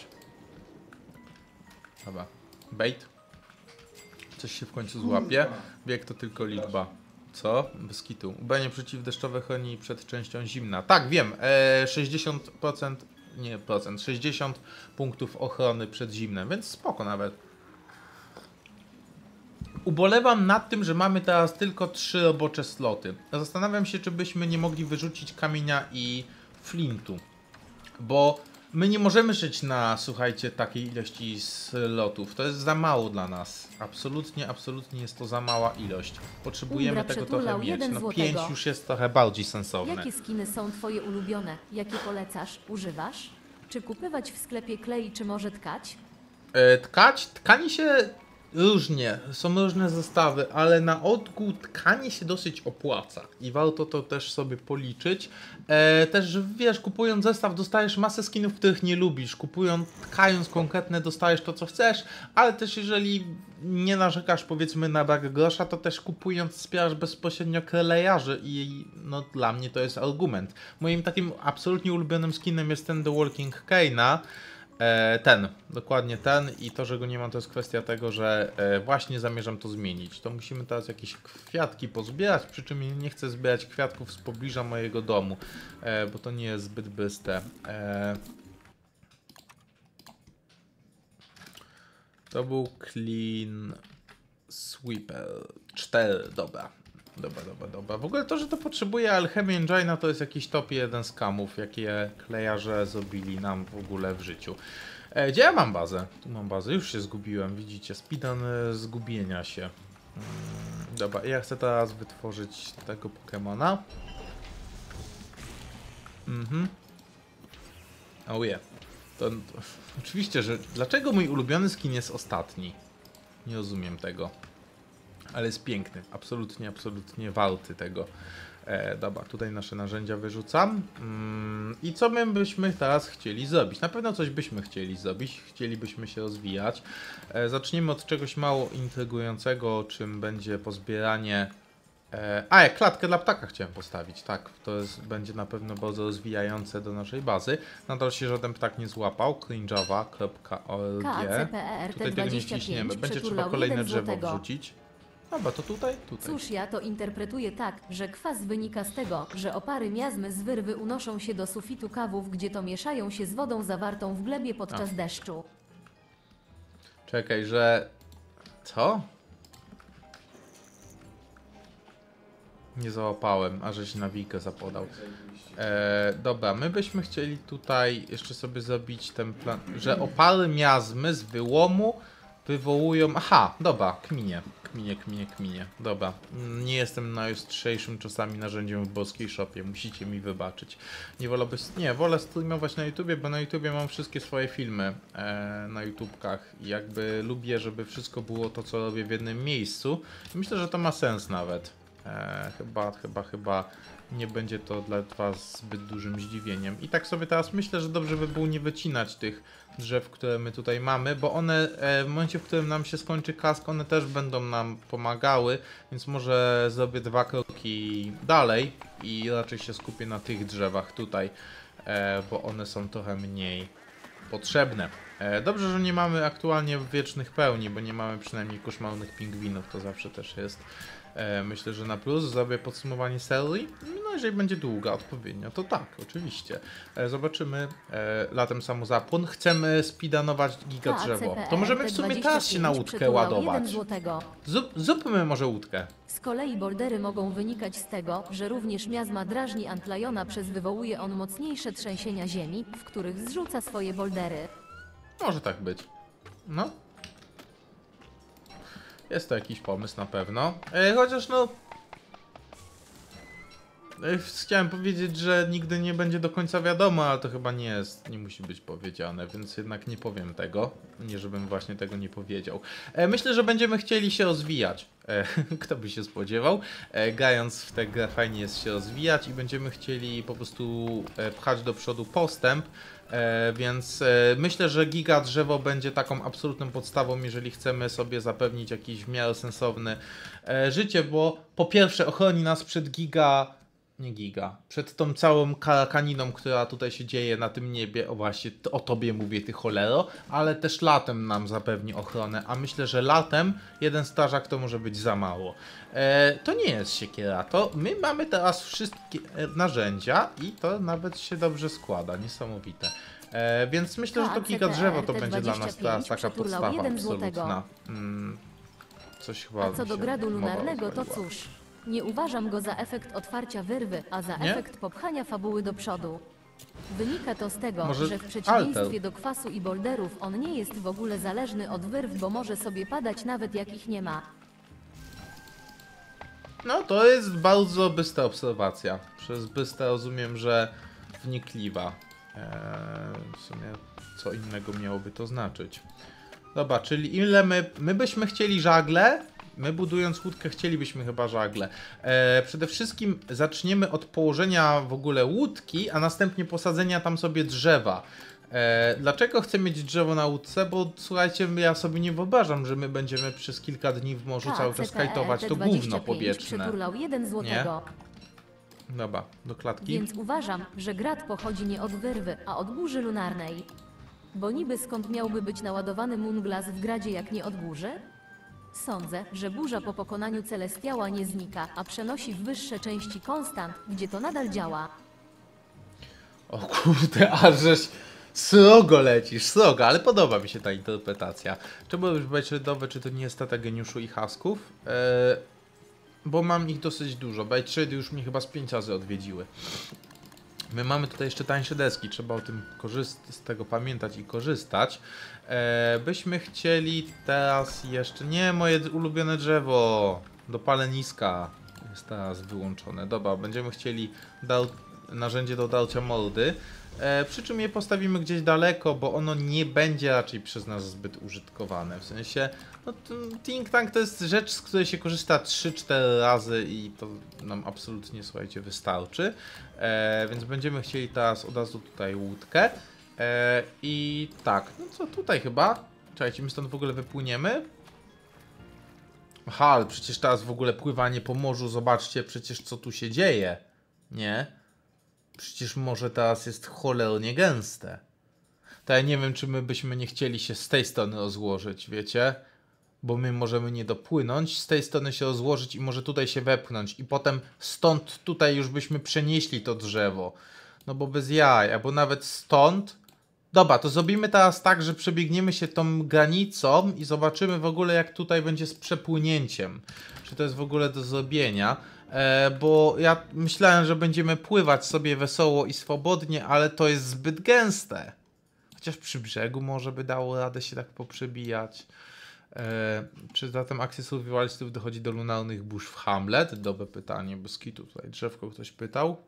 Dobra, bait. Coś się w końcu złapie. Bieg to tylko liczba. Co? Bez kitu. Ubranie przeciwdeszczowe chroni przed częścią zimna. Tak, wiem. E, sześćdziesiąt procent, nie procent, sześćdziesiąt punktów ochrony przed zimnem, więc spoko nawet. Ubolewam nad tym, że mamy teraz tylko trzy robocze sloty. Zastanawiam się, czy byśmy nie mogli wyrzucić kamienia i flintu. Bo my nie możemy żyć na, słuchajcie, takiej ilości slotów. To jest za mało dla nas. Absolutnie, absolutnie jest to za mała ilość. Potrzebujemy Umbra tego przetulał trochę mieć. jeden No złotego. pięć już jest trochę bardziej sensowne. Jakie skiny są twoje ulubione? Jakie polecasz? Używasz? Czy kupywać w sklepie klei, czy może tkać? E, tkać? Tkanie się różnie. Są różne zestawy, ale na ogół tkanie się dosyć opłaca. I warto to też sobie policzyć. E, też wiesz, kupując zestaw dostajesz masę skinów, których nie lubisz. Kupując, tkając konkretne dostajesz to, co chcesz. Ale też jeżeli nie narzekasz, powiedzmy, na brak grosza, to też kupując wspierasz bezpośrednio krelejarzy. I no dla mnie to jest argument. Moim takim absolutnie ulubionym skinem jest ten The Walking Kane'a. E, ten, dokładnie ten i to, że go nie mam, to jest kwestia tego, że e, właśnie zamierzam to zmienić. To musimy teraz jakieś kwiatki pozbierać, przy czym nie chcę zbierać kwiatków z pobliża mojego domu, e, bo to nie jest zbyt byste. E, to był Clean Sweeper cztery, dobra. Dobra, dobra, dobra. W ogóle to, że to potrzebuje Alchemy Engine'a, to jest jakiś top jeden skamów, jakie klejarze zrobili nam w ogóle w życiu. E, gdzie ja mam bazę? Tu mam bazę, już się zgubiłem, widzicie, speedrun e, zgubienia się. Mm, dobra, ja chcę teraz wytworzyć tego Pokemona. Mhm. Oh yeah. To, to, oczywiście, że... Dlaczego mój ulubiony skin jest ostatni? Nie rozumiem tego. Ale jest piękny, absolutnie, absolutnie warty tego. E, dobra, tutaj nasze narzędzia wyrzucam. Mm, I co my byśmy teraz chcieli zrobić? Na pewno coś byśmy chcieli zrobić, chcielibyśmy się rozwijać. E, zaczniemy od czegoś mało intrygującego, czym będzie pozbieranie... E, a, ja klatkę dla ptaka chciałem postawić, tak. To jest, będzie na pewno bardzo rozwijające do naszej bazy. Nadal się żaden ptak nie złapał. cringe'owa kropka org. Tutaj tego nie wciśniemy, będzie trzeba kolejne drzewo wrzucić. Dobra, to tutaj? Tutaj. Cóż, ja to interpretuję tak, że kwas wynika z tego, że opary miazmy z wyrwy unoszą się do sufitu kawów, gdzie to mieszają się z wodą zawartą w glebie podczas A. deszczu. Czekaj, że... Co? Nie załapałem, a żeś nawikę zapodał. E, dobra, my byśmy chcieli tutaj jeszcze sobie zrobić ten plan, że opary miazmy z wyłomu wywołują... Aha, dobra, kminie. Kminie, kminie, kminie. Dobra, nie jestem najostrzejszym czasami narzędziem w boskiej shopie, musicie mi wybaczyć. Nie wolałbyś... Nie, wolę streamować na YouTubie, bo na YouTubie mam wszystkie swoje filmy e, na YouTubkach i jakby lubię, żeby wszystko było to, co robię w jednym miejscu. Myślę, że to ma sens nawet. E, chyba, chyba, chyba nie będzie to dla was zbyt dużym zdziwieniem. I tak sobie teraz myślę, że dobrze by było nie wycinać tych drzew, które my tutaj mamy, bo one e, w momencie, w którym nam się skończy kask, one też będą nam pomagały, więc może zrobię dwa kroki dalej i raczej się skupię na tych drzewach tutaj, e, bo one są trochę mniej potrzebne. E, dobrze, że nie mamy aktualnie wiecznych pełni, bo nie mamy przynajmniej koszmarnych pingwinów, to zawsze też jest. E, myślę, że na plus zrobię podsumowanie serii. No jeżeli będzie długa, odpowiednio, to tak, oczywiście. E, zobaczymy. E, latem samozapłon. Chcemy speedanować giga drzewo. To możemy w sumie teraz się na łódkę ładować. Zup, zupmy może łódkę. Z kolei boldery mogą wynikać z tego, że również miazma drażni Antliona, przez wywołuje on mocniejsze trzęsienia ziemi, w których zrzuca swoje boldery. Może tak być. No. Jest to jakiś pomysł na pewno. E, chociaż no... Chciałem powiedzieć, że nigdy nie będzie do końca wiadomo, ale to chyba nie jest, nie musi być powiedziane, więc jednak nie powiem tego. Nie, żebym właśnie tego nie powiedział. E, myślę, że będziemy chcieli się rozwijać. E, kto by się spodziewał? E, grając w tę grę fajnie jest się rozwijać i będziemy chcieli po prostu e, pchać do przodu postęp. E, więc e, myślę, że giga drzewo będzie taką absolutną podstawą, jeżeli chcemy sobie zapewnić jakieś w miarę sensowne e, życie, bo po pierwsze ochroni nas przed giga, nie giga, przed tą całą karakaniną, która tutaj się dzieje na tym niebie, o właśnie, o tobie mówię ty cholero, ale też latem nam zapewni ochronę, a myślę, że latem jeden strażak to może być za mało. E, to nie jest siekiera, to my mamy teraz wszystkie narzędzia i to nawet się dobrze składa, niesamowite. E, więc myślę, że to giga drzewo to będzie dla nas teraz taka podstawa absolutna. Mm, coś chyba. A co do gradu lunarnego, to cóż, nie uważam go za efekt otwarcia wyrwy, a za Nie? efekt popchania fabuły do przodu. Wynika to z tego, Może że w przeciwieństwie alter. do kwasu i boulderów on nie jest w ogóle zależny od wyrw, bo może sobie padać nawet jak ich nie ma. No to jest bardzo bystra obserwacja. Przez bystra rozumiem, że wnikliwa. Eee, w sumie co innego miałoby to znaczyć. Dobra, czyli ile my, my byśmy chcieli żagle? My budując łódkę chcielibyśmy chyba żagle. Eee, przede wszystkim zaczniemy od położenia w ogóle łódki, a następnie posadzenia tam sobie drzewa. E, dlaczego chcę mieć drzewo na łódce? Bo słuchajcie, ja sobie nie wyobrażam, że my będziemy przez kilka dni w morzu cały czas kajtować to gówno powietrzne. Przyturlał jeden złotego. Dobra, do klatki. Więc uważam, że grad pochodzi nie od wyrwy, a od burzy lunarnej. Bo niby skąd miałby być naładowany Moonglass w gradzie jak nie od burzy? Sądzę, że burza po pokonaniu Celestiała nie znika, a przenosi w wyższe części konstant, gdzie to nadal działa. O kurde, aż żeś srogo lecisz, srogo, ale podoba mi się ta interpretacja. Trzeba już być redowe, czy to nie jest tata geniuszu i hasków? Eee, bo mam ich dosyć dużo. Bajtrzydy już mnie chyba z pięć razy odwiedziły. My mamy tutaj jeszcze tańsze deski, trzeba o tym z tego pamiętać i korzystać. Eee, byśmy chcieli teraz jeszcze... Nie, moje ulubione drzewo do paleniska jest teraz wyłączone. Dobra, będziemy chcieli dał... narzędzie do darcia mordy. E, przy czym je postawimy gdzieś daleko, bo ono nie będzie raczej przez nas zbyt użytkowane. W sensie, no Think Tank to jest rzecz, z której się korzysta trzy cztery razy i to nam absolutnie, słuchajcie, wystarczy. E, więc będziemy chcieli teraz od razu tutaj łódkę. E, I tak, no co tutaj chyba? Czekajcie, my stąd w ogóle wypłyniemy. Aha, ale przecież teraz w ogóle pływanie po morzu, zobaczcie przecież co tu się dzieje. Nie? Przecież morze teraz jest cholernie gęste. To ja nie wiem, czy my byśmy nie chcieli się z tej strony rozłożyć, wiecie? Bo my możemy nie dopłynąć, z tej strony się rozłożyć i może tutaj się wepchnąć. I potem stąd tutaj już byśmy przenieśli to drzewo. No bo bez jaj, albo nawet stąd. Dobra, to zrobimy teraz tak, że przebiegniemy się tą granicą i zobaczymy w ogóle, jak tutaj będzie z przepłynięciem. Czy to jest w ogóle do zrobienia. E, bo ja myślałem, że będziemy pływać sobie wesoło i swobodnie, ale to jest zbyt gęste. Chociaż przy brzegu może by dało radę się tak poprzebijać. E, czy zatem akcja survivalistów dochodzi do lunarnych burz w Hamlet? Dobre pytanie, bez kitu tutaj drzewko ktoś pytał.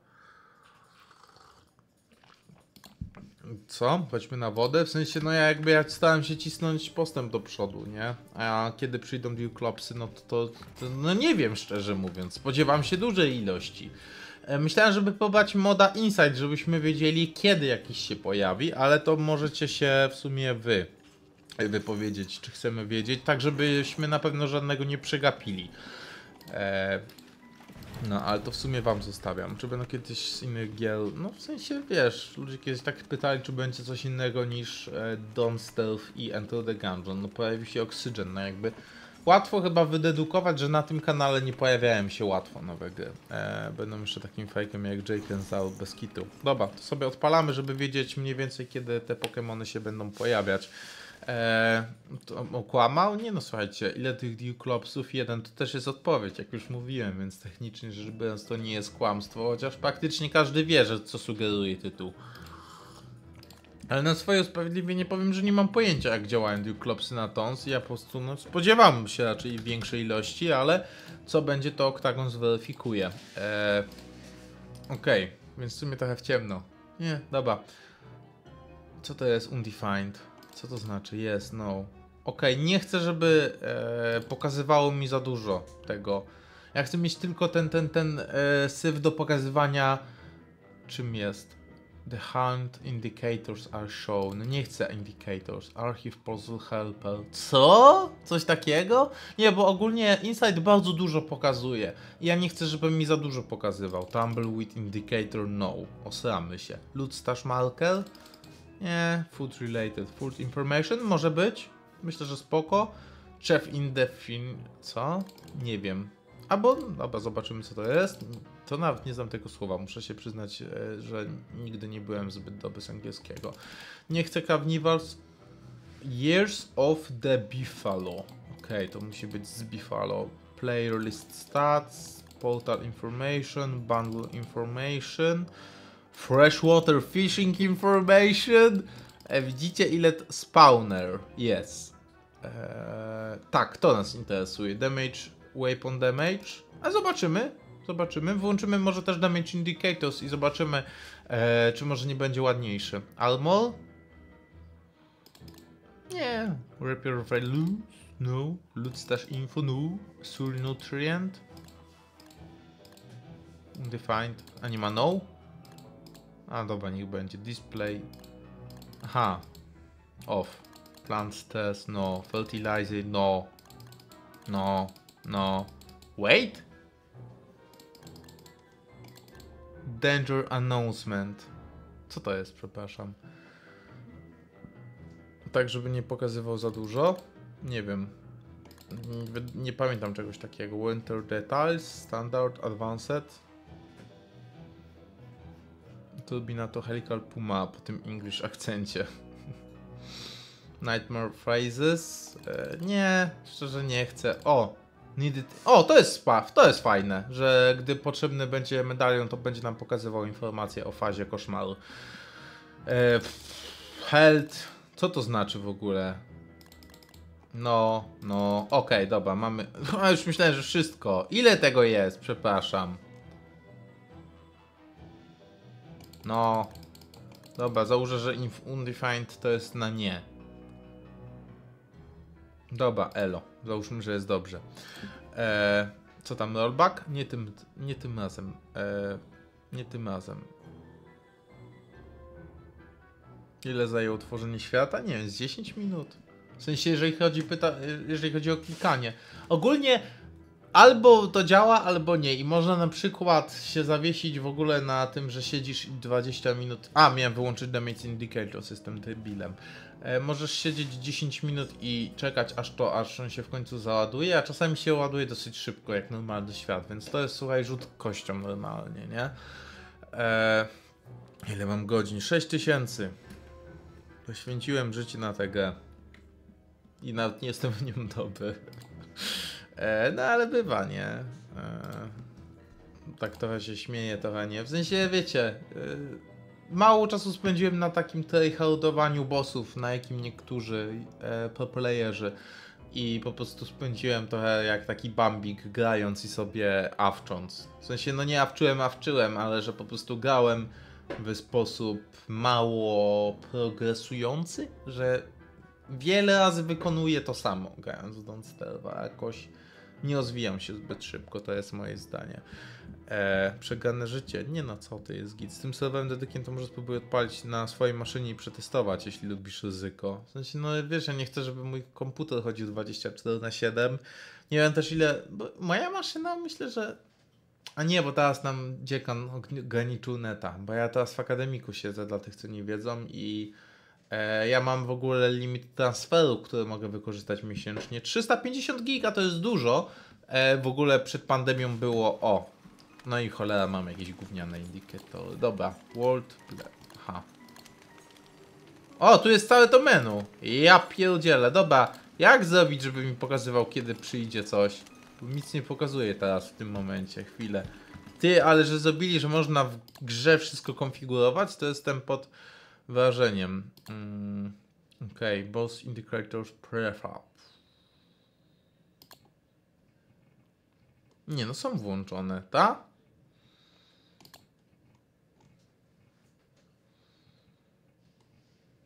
Co? Chodźmy na wodę? W sensie, no ja jakby ja starałem się cisnąć postęp do przodu, nie? A kiedy przyjdą Duklopsy, no to, to, to no nie wiem, szczerze mówiąc. Spodziewam się dużej ilości. E, myślałem, żeby pobrać moda Insight, żebyśmy wiedzieli, kiedy jakiś się pojawi, ale to możecie się w sumie wy wypowiedzieć, czy chcemy wiedzieć, tak żebyśmy na pewno żadnego nie przegapili. E, No, ale to w sumie wam zostawiam. Czy będą kiedyś z innych gier? No w sensie, wiesz, ludzie kiedyś tak pytali, czy będzie coś innego niż e, Don't Stealth i Enter the Gungeon. No pojawi się Oxygen, no jakby łatwo chyba wydedukować, że na tym kanale nie pojawiają się łatwo nowe gry. E, będą jeszcze takim fejkiem jak Jake and Zaur bez kitu. Dobra, to sobie odpalamy, żeby wiedzieć mniej więcej, kiedy te Pokemony się będą pojawiać. Eee, to okłamał? Nie no, słuchajcie, ile tych Duklopsów? Jeden to też jest odpowiedź, jak już mówiłem, więc technicznie rzecz biorąc to nie jest kłamstwo, chociaż praktycznie każdy wie, że co sugeruje tytuł. Ale na swoje usprawiedliwienie powiem, że nie mam pojęcia, jak działają Duklopsy na tons i ja po prostu no, spodziewam się raczej większej ilości, ale co będzie, to Oktagon zweryfikuje. Eee, Okej, okay, więc w sumie trochę w ciemno. Nie, dobra. Co to jest undefined? Co to znaczy? Yes, no. Okej, okay, nie chcę, żeby e, pokazywało mi za dużo tego. Ja chcę mieć tylko ten, ten, ten e, syf do pokazywania, czym jest. The hunt indicators are shown. Nie chcę indicators. Archive puzzle helper. Co? Coś takiego? Nie, bo ogólnie Insight bardzo dużo pokazuje. I ja nie chcę, żeby mi za dużo pokazywał. Tumbleweed indicator no. Osramy się. Loot stash marker? Nie. Food related. Food information? Może być. Myślę, że spoko. Chef indefin... Co? Nie wiem. Albo, dobra, zobaczymy co to jest. To nawet nie znam tego słowa, muszę się przyznać, że nigdy nie byłem zbyt dobry z angielskiego. Nie chcę Carnivals. Years of the Buffalo. Ok, to musi być z Buffalo. Player list stats, portal information, bundle information, freshwater fishing information. E, widzicie ile spawner jest. Eee, tak, to nas interesuje. Damage, weapon damage. A zobaczymy. Zobaczymy. Włączymy może też damage indicators i zobaczymy, e, czy może nie będzie ładniejszy. Armor? Nie. Repair value? No. Loot stash info? No. Soul nutrient? Undefined. A nie ma no? A dobra, niech będzie. Display. Aha. Off. Plant test? No. Fertilizer? No. No. No. Wait? Danger announcement. Co to jest, przepraszam? Tak, żeby nie pokazywał za dużo? Nie wiem. Nie, nie pamiętam czegoś takiego. Winter details, standard, advanced. To by na to Helical Puma po tym English akcencie. Nightmare phrases. E, nie, szczerze nie chcę. O! Needed. O, to jest spaw, to jest fajne, że gdy potrzebny będzie medalion, to będzie nam pokazywał informacje o fazie koszmaru. E, health. Co to znaczy w ogóle? No, no, okej, okay, dobra, mamy... No, już myślałem, że wszystko. Ile tego jest? Przepraszam. No. Dobra, założę, że undefined to jest na nie. Dobra, elo. Załóżmy, że jest dobrze. Eee, co tam, rollback? Nie tym, nie tym razem. Eee, nie tym razem. Ile zajęło tworzenie świata? Nie wiem, z dziesięć minut. W sensie, jeżeli chodzi, pyta, jeżeli chodzi o klikanie. Ogólnie albo to działa, albo nie. I można na przykład się zawiesić w ogóle na tym, że siedzisz dwadzieścia minut. A, miałem wyłączyć damage indicator, jestem debilem. E, możesz siedzieć dziesięć minut i czekać aż to, aż on się w końcu załaduje, a czasami się ładuje dosyć szybko, jak normalny świat, więc to jest, słuchaj, rzut kością normalnie, nie? E, ile mam godzin? sześć tysięcy. Poświęciłem życie na tę grę. I nawet nie jestem w nią dobry. E, no ale bywa, nie? E, tak trochę się śmieję, trochę nie. W sensie, wiecie... E, mało czasu spędziłem na takim tryhardowaniu bossów, na jakim niektórzy e, proplayerzy. I po prostu spędziłem trochę jak taki bambik grając i sobie awcząc. W sensie, no nie awczyłem, awczyłem, ale że po prostu grałem w sposób mało progresujący, że wiele razy wykonuję to samo grając w Don't Starve, a jakoś nie rozwijam się zbyt szybko, to jest moje zdanie. E, przegrane życie. Nie no, co ty jest git. Z tym serwerem dedykiem to może spróbuję odpalić na swojej maszynie i przetestować, jeśli lubisz ryzyko. W sensie, no wiesz, ja nie chcę, żeby mój komputer chodził dwadzieścia cztery na siedem. Nie wiem też ile... Bo moja maszyna, myślę, że... A nie, bo teraz nam dziekan ograniczył neta, bo ja teraz w akademiku siedzę, dla tych, co nie wiedzą, i e, ja mam w ogóle limit transferu, który mogę wykorzystać miesięcznie. trzysta pięćdziesiąt giga to jest dużo. E, w ogóle przed pandemią było... O, no i cholera, mam jakieś gówniane indykatory. Dobra, World... Aha. O, tu jest całe to menu. Ja pierdzielę. Dobra, jak zrobić, żeby mi pokazywał, kiedy przyjdzie coś? Nic nie pokazuje teraz w tym momencie. Chwilę. Ty, ale że zrobili, że można w grze wszystko konfigurować, to jestem pod wrażeniem. Mm, Okej, okay. Boss Indicators Prefab. Nie no, są włączone, tak?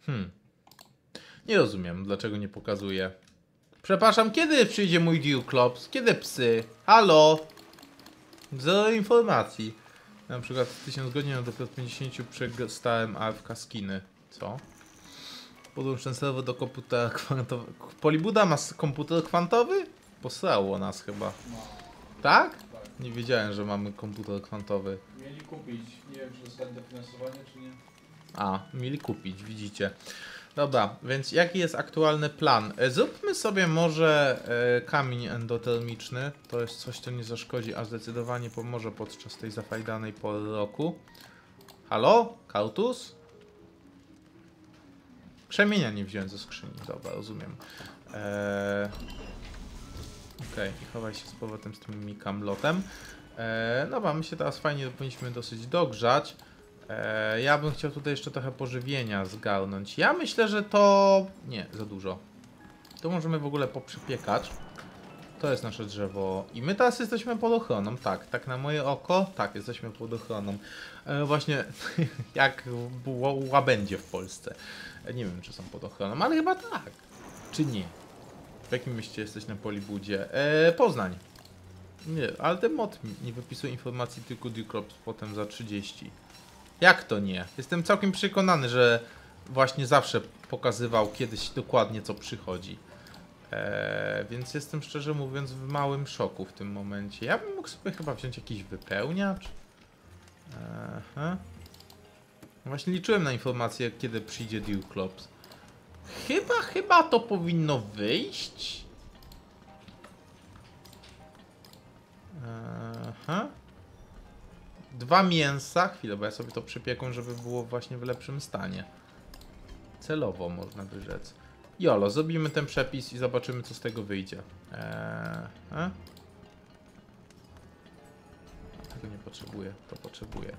Hmm. Nie rozumiem, dlaczego nie pokazuje. Przepraszam, kiedy przyjdzie mój Duclops? Kiedy psy? Halo? Zero informacji. Na przykład tysiąc godzin, a dopiero pięćdziesiąt przestałem A F K skiny. Co? Podłącz ten serwer do komputera kwantowego. Polibuda ma komputer kwantowy? Posrało nas chyba. No, Tak? tak. Nie wiedziałem, że mamy komputer kwantowy. Mieli kupić. Nie wiem, czy dostali dofinansowanie, czy nie. A, mieli kupić, widzicie. Dobra, więc jaki jest aktualny plan? E, Zróbmy sobie może e, kamień endotermiczny. To jest coś, co nie zaszkodzi, a zdecydowanie pomoże podczas tej zafajdanej pory roku. Halo? Kautus? Krzemienia nie wziąłem ze skrzyni. Dobra, rozumiem. Eee... Okej, okay, i chowaj się z powrotem z tym mikamlotem. Eee, dobra, my się teraz fajnie powinniśmy dosyć dogrzać. Eee, ja bym chciał tutaj jeszcze trochę pożywienia zgarnąć. Ja myślę, że to... Nie, za dużo. To możemy w ogóle poprzypiekać. To jest nasze drzewo. I my teraz jesteśmy pod ochroną. Tak, tak na moje oko. Tak, jesteśmy pod ochroną. Eee, właśnie jak w łabędzie w Polsce. Eee, nie wiem, czy są pod ochroną, ale chyba tak. Czy nie? W jakim mieście jesteś na Polibudzie? Eee, Poznań. Nie, ale ten mod mi nie wypisuje informacji, tylko Duclops potem za trzydzieści. Jak to nie? Jestem całkiem przekonany, że właśnie zawsze pokazywał kiedyś dokładnie, co przychodzi. Eee, więc jestem szczerze mówiąc w małym szoku w tym momencie. Ja bym mógł sobie chyba wziąć jakiś wypełniacz. Eee, właśnie liczyłem na informację, kiedy przyjdzie Duclops. Chyba, chyba to powinno wyjść. Aha. Dwa mięsa. Chwilę, bo ja sobie to przypiekę, żeby było właśnie w lepszym stanie. Celowo można by rzec. Jolo, zrobimy ten przepis i zobaczymy, co z tego wyjdzie. Eee, tego nie potrzebuję, to potrzebuję.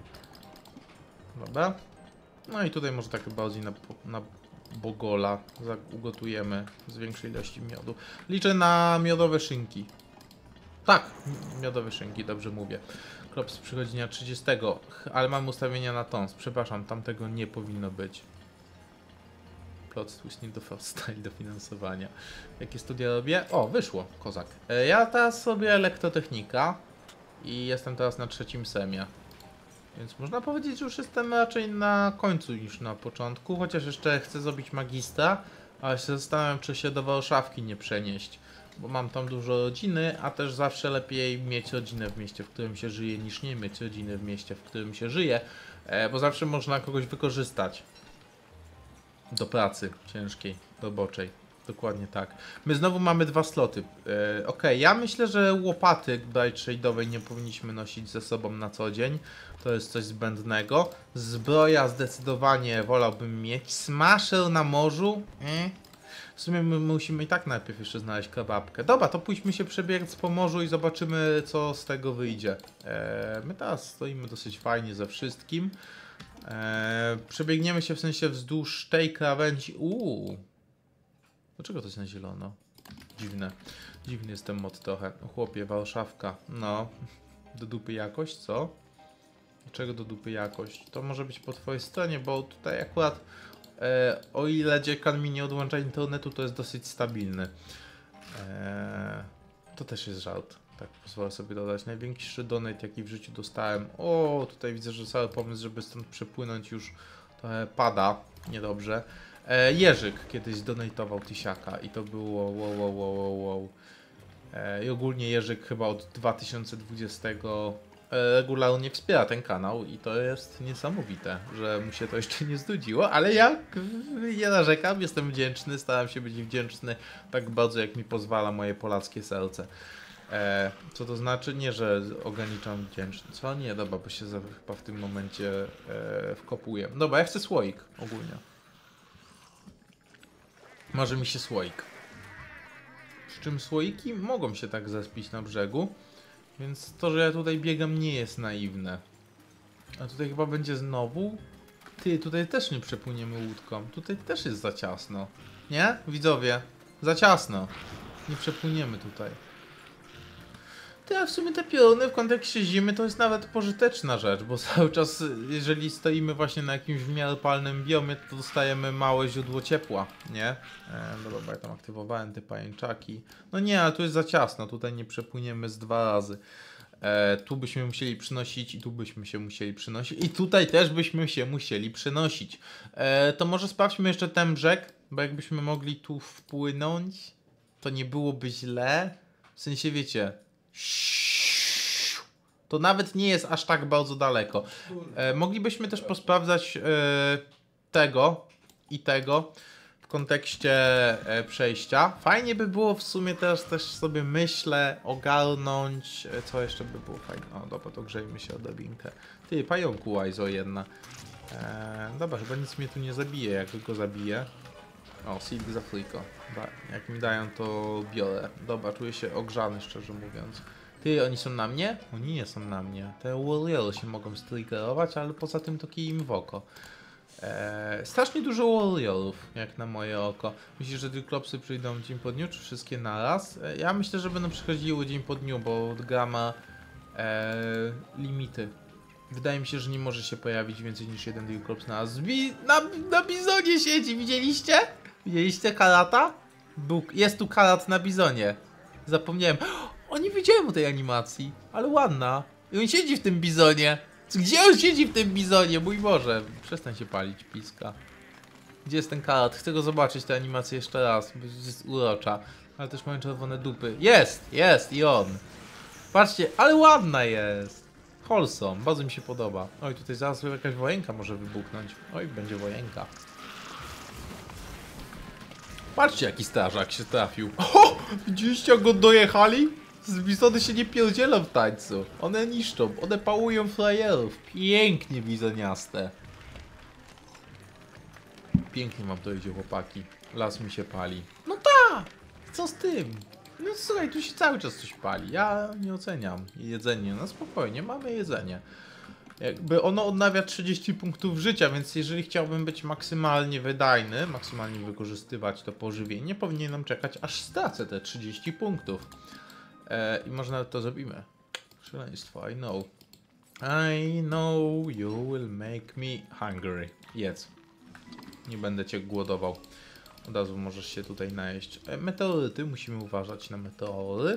Dobra. No i tutaj może tak bardziej na, na bogola ugotujemy z większej ilości miodu. Liczę na miodowe szynki. Tak, miodowe szynki, dobrze mówię. Klops przychodzi dnia trzydziestego, ale mam ustawienia na tons. Przepraszam, tamtego nie powinno być. Plot twist nie do style dofinansowania. Jakie studia robię? O, wyszło, kozak. E, ja teraz sobie elektrotechnika i jestem teraz na trzecim semie. Więc można powiedzieć, że już jestem raczej na końcu niż na początku, chociaż jeszcze chcę zrobić magistra, ale się zastanawiam, czy się do Warszawki nie przenieść, bo mam tam dużo rodziny, a też zawsze lepiej mieć rodzinę w mieście, w którym się żyje, niż nie mieć rodziny w mieście, w którym się żyje, bo zawsze można kogoś wykorzystać do pracy ciężkiej, roboczej. Dokładnie tak. My znowu mamy dwa sloty. E, ok, ja myślę, że łopaty Bright Shade'owej nie powinniśmy nosić ze sobą na co dzień. To jest coś zbędnego. Zbroja zdecydowanie wolałbym mieć. Smasher na morzu. E? W sumie my musimy i tak najpierw jeszcze znaleźć kebabkę. Dobra, to pójdźmy się przebiec po morzu i zobaczymy, co z tego wyjdzie. E, my teraz stoimy dosyć fajnie ze wszystkim. E, przebiegniemy się w sensie wzdłuż tej krawędzi. Uuu. Dlaczego to jest na zielono? Dziwne. Dziwny jest ten mod trochę. Chłopie, Warszawka. No. Do dupy jakość, co? Dlaczego do dupy jakość? To może być po twojej stronie, bo tutaj akurat e, o ile dziekan mi nie odłącza internetu, to jest dosyć stabilny. E, to też jest żart. Tak, pozwolę sobie dodać. Największy donate, jaki w życiu dostałem. O, tutaj widzę, że cały pomysł, żeby stąd przepłynąć, już trochę pada. Niedobrze. E, Jerzyk kiedyś zdonatował tysiaka i to było wow, wow, wow, wow, wow. E, I ogólnie Jerzyk chyba od dwa tysiące dwudziestego e, regularnie wspiera ten kanał i to jest niesamowite, że mu się to jeszcze nie znudziło, ale ja nie narzekam, jestem wdzięczny, staram się być wdzięczny tak bardzo, jak mi pozwala moje polskie serce. E, co to znaczy? Nie, że ograniczam wdzięczność. Co? Nie, dobra, bo się chyba w tym momencie e, wkopuję. Dobra, ja chcę słoik ogólnie. Marzy mi się słoik. Przy czym słoiki mogą się tak zespić na brzegu, więc to, że ja tutaj biegam, nie jest naiwne. A tutaj chyba będzie znowu... Ty, tutaj też nie przepłyniemy łódką. Tutaj też jest za ciasno. Nie? Widzowie, za ciasno. Nie przepłyniemy tutaj. Teraz w sumie te pioruny w kontekście zimy to jest nawet pożyteczna rzecz, bo cały czas, jeżeli stoimy właśnie na jakimś w miarę palnym biomie, to dostajemy małe źródło ciepła, nie? E, no dobra, ja tam aktywowałem te pajęczaki. No nie, ale tu jest za ciasno, tutaj nie przepłyniemy z dwa razy. E, tu byśmy musieli przynosić i tu byśmy się musieli przynosić i tutaj też byśmy się musieli przynosić. E, to może sprawdźmy jeszcze ten brzeg, bo jakbyśmy mogli tu wpłynąć, to nie byłoby źle. W sensie wiecie, to nawet nie jest aż tak bardzo daleko. E, moglibyśmy też posprawdzać e, tego i tego w kontekście e, przejścia. Fajnie by było w sumie teraz też sobie myślę ogarnąć, e, co jeszcze by było fajne. O dobra, to grzejmy się odrobinkę. Ty, pająku łajzo jedna. E, dobra, chyba nic mnie tu nie zabije, jak go zabiję. O, silk za friko. Jak mi dają, to biorę. Dobra, czuję się ogrzany, szczerze mówiąc. Ty, oni są na mnie? Oni nie są na mnie. Te warriory się mogą striggerować, ale poza tym to kij im w oko. Eee, strasznie dużo warriorów, jak na moje oko. Myślisz, że Dryklopsy przyjdą dzień po dniu, czy wszystkie naraz? Eee, ja myślę, że będą przychodziły dzień po dniu, bo gra ma eee, limity. Wydaje mi się, że nie może się pojawić więcej niż jeden Dryclops na raz. Bi na, na bizonie siedzi, widzieliście? Widzieliście karata? Był, jest tu karat na bizonie. Zapomniałem. O, nie wiedziałem o tej animacji, ale ładna. I on siedzi w tym bizonie. Gdzie on siedzi w tym bizonie? Mój Boże, przestań się palić, piska. Gdzie jest ten karat? Chcę go zobaczyć, tę animację jeszcze raz, bo jest urocza. Ale też mają czerwone dupy. Jest, jest i on. Patrzcie, ale ładna jest. Wholesome, bardzo mi się podoba. Oj, tutaj zaraz jakaś wojenka może wybuchnąć. Oj, będzie wojenka. Patrzcie, jaki strażak się trafił. O! Widzieliście, jak go dojechali? Bizony się nie pierdzielą w tańcu. One niszczą, one pałują frajerów. Pięknie bizoniaste. Pięknie wam to idzie, chłopaki. Las mi się pali. No tak! Co z tym? No słuchaj, tu się cały czas coś pali. Ja nie oceniam jedzenie. No spokojnie, mamy jedzenie. Jakby ono odnawia trzydzieści punktów życia, więc jeżeli chciałbym być maksymalnie wydajny, maksymalnie wykorzystywać to pożywienie, powinienem czekać, aż stracę te trzydzieści punktów. E, I może nawet to zrobimy. Szaleństwo, I know. I know you will make me hungry. Jedz. Nie będę cię głodował. Od razu możesz się tutaj najeść. E, meteoryty, musimy uważać na meteory.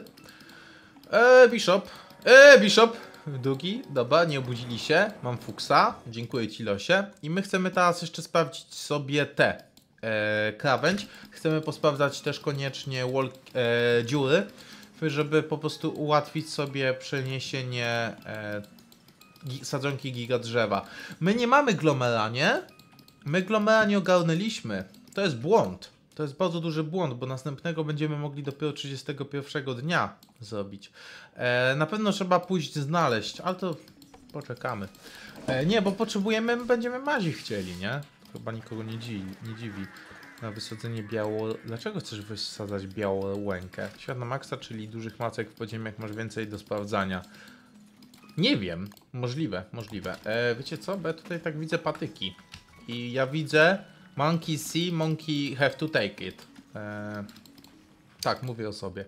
E, Bishop. E, Bishop. Drugi, dobra, nie obudzili się. Mam fuksa. Dziękuję ci, losie. I my chcemy teraz jeszcze sprawdzić sobie te e, krawędź. Chcemy posprawdzać też koniecznie wall, e, dziury, żeby po prostu ułatwić sobie przeniesienie e, sadzonki giga drzewa. My nie mamy glomera, nie? My glomera nie ogarnęliśmy. To jest błąd. To jest bardzo duży błąd, bo następnego będziemy mogli dopiero trzydziestego pierwszego dnia zrobić. E, na pewno trzeba pójść znaleźć, ale to poczekamy. E, nie, bo potrzebujemy, będziemy mazi chcieli, nie? Chyba nikogo nie dziwi. Nie dziwi. Na wysadzenie biało... Dlaczego chcesz wysadzać białą łękę? Świat na maksa, czyli dużych macek w podziemiach masz więcej do sprawdzania. Nie wiem. Możliwe, możliwe. E, wiecie co? Bo ja tutaj tak widzę patyki. I ja widzę monkey see, monkey have to take it. E, tak, mówię o sobie.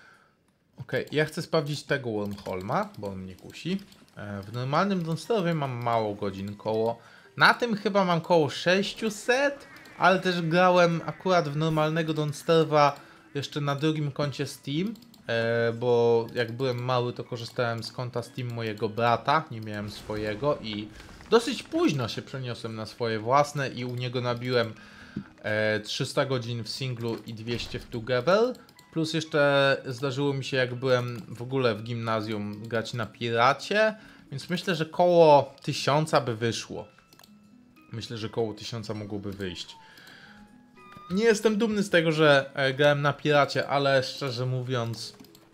Okej, okay, ja chcę sprawdzić tego wormholma, bo on mnie kusi. E, w normalnym Dawnstave'ie mam mało godzin, koło... Na tym chyba mam koło sześćset. Ale też grałem akurat w normalnego Dawnstave'a jeszcze na drugim koncie Steam, e, bo jak byłem mały, to korzystałem z konta Steam mojego brata, nie miałem swojego i dosyć późno się przeniosłem na swoje własne i u niego nabiłem e, trzysta godzin w singlu i dwieście w Together, plus jeszcze zdarzyło mi się, jak byłem w ogóle w gimnazjum, grać na piracie, więc myślę, że koło tysiąca by wyszło. Myślę, że koło tysiąca mogłoby wyjść. Nie jestem dumny z tego, że e, grałem na piracie, ale szczerze mówiąc,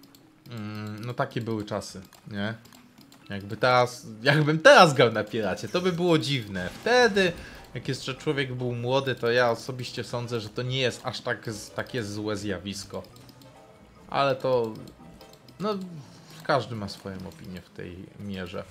mm, no takie były czasy, nie? Jakby teraz, jakbym teraz grał na piracie, to by było dziwne. Wtedy, jak jeszcze człowiek był młody, to ja osobiście sądzę, że to nie jest aż tak takie złe zjawisko. Ale to, no, każdy ma swoją opinię w tej mierze.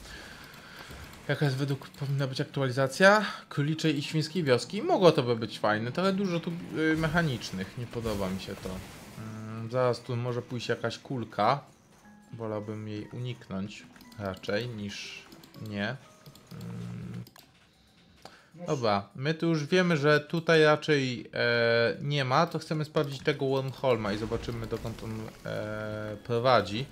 Jaka jest według powinna być aktualizacja króliczej i świńskiej wioski? Mogło to by być fajne, trochę dużo tu yy, mechanicznych, nie podoba mi się to. Yy, zaraz tu może pójść jakaś kulka. wolałbym jej uniknąć raczej niż nie. Mm. Dobra, my tu już wiemy, że tutaj raczej e, nie ma, to chcemy sprawdzić tego Wormholma i zobaczymy, dokąd on e, prowadzi.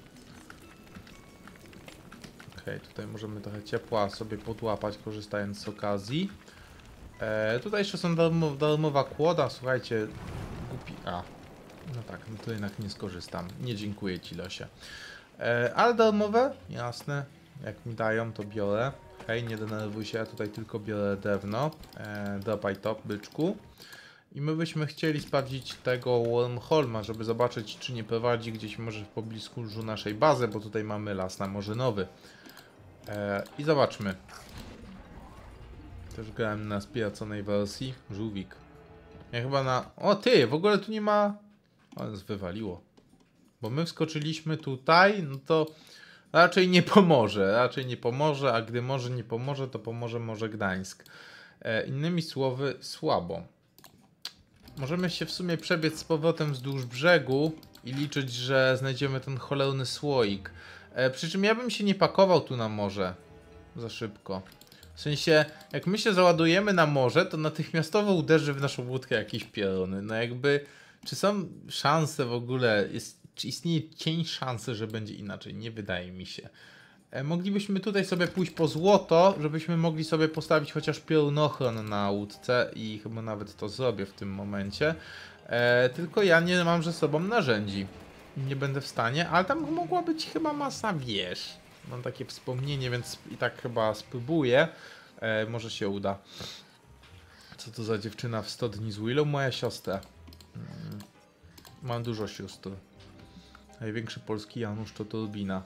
Okej, okay, tutaj możemy trochę ciepła sobie podłapać, korzystając z okazji. E, tutaj jeszcze są darmo, darmowa kłoda, słuchajcie, głupi... A, no tak, no to jednak nie skorzystam. Nie dziękuję ci, losie. E, ale darmowe? Jasne. Jak mi dają, to biorę. Hej, nie denerwuj się, ja tutaj tylko biorę drewno. E, dropaj to, byczku. I my byśmy chcieli sprawdzić tego Wormholma, żeby zobaczyć, czy nie prowadzi gdzieś może w pobliżu naszej bazy, bo tutaj mamy las namorzynowy. E, I zobaczmy. Też grałem na spiraconej wersji. Żółwik. Ja chyba na... O ty, w ogóle tu nie ma... O, nas wywaliło. Bo my wskoczyliśmy tutaj, no to raczej nie pomoże. Raczej nie pomoże, a gdy może nie pomoże, to pomoże może Gdańsk. E, innymi słowy, słabo. Możemy się w sumie przebiec z powrotem wzdłuż brzegu i liczyć, że znajdziemy ten cholerny słoik. E, przy czym ja bym się nie pakował tu na morze za szybko. W sensie, jak my się załadujemy na morze, to natychmiastowo uderzy w naszą łódkę jakieś piorony. No jakby, czy są szanse w ogóle, jest, czy istnieje cień szansy, że będzie inaczej? Nie wydaje mi się. E, moglibyśmy tutaj sobie pójść po złoto, żebyśmy mogli sobie postawić chociaż piorunochron na łódce i chyba nawet to zrobię w tym momencie. E, tylko ja nie mam ze sobą narzędzi. Nie będę w stanie, ale tam mogła być chyba masa wież. Mam takie wspomnienie, więc i tak chyba spróbuję. E, może się uda. Co to za dziewczyna w sto dni z Willą? Moja siostra. Hmm. Mam dużo sióstr. Największy polski Janusz to Turbina.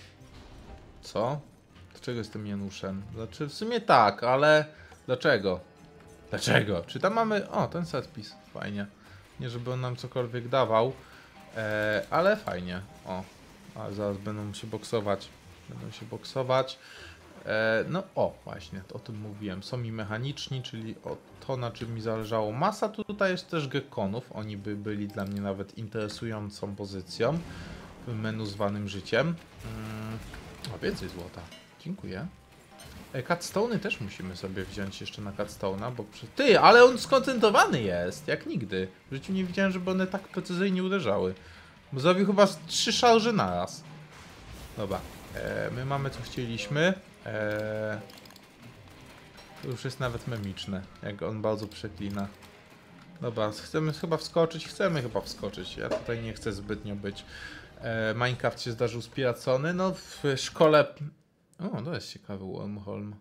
Co? Dlaczego jestem Januszem? Znaczy w sumie tak, ale dlaczego? Dlaczego? Czy tam mamy... O, ten setpis. Fajnie. Nie żeby on nam cokolwiek dawał. E, ale fajnie. O. Ale zaraz będą się boksować. Będą się boksować. E, no o, właśnie, o tym mówiłem. Są mi mechaniczni, czyli o to, na czym mi zależało. Masa tu tutaj jest też gekonów. Oni by byli dla mnie nawet interesującą pozycją w menu zwanym życiem. Hmm. O, więcej złota. Dziękuję. E, Cutstone'y też musimy sobie wziąć jeszcze na Cutstone'a, bo przy... Ty, ale on skoncentrowany jest, jak nigdy. W życiu nie widziałem, żeby one tak precyzyjnie uderzały. Bo zrobił chyba trzy szarże naraz. Dobra. E, my mamy co chcieliśmy. E, to już jest nawet memiczne, jak on bardzo przeklina. Dobra, chcemy chyba wskoczyć, chcemy chyba wskoczyć. Ja tutaj nie chcę zbytnio być. E, Minecraft się zdarzył spiracony. No w szkole... O, to jest ciekawy Wormholm.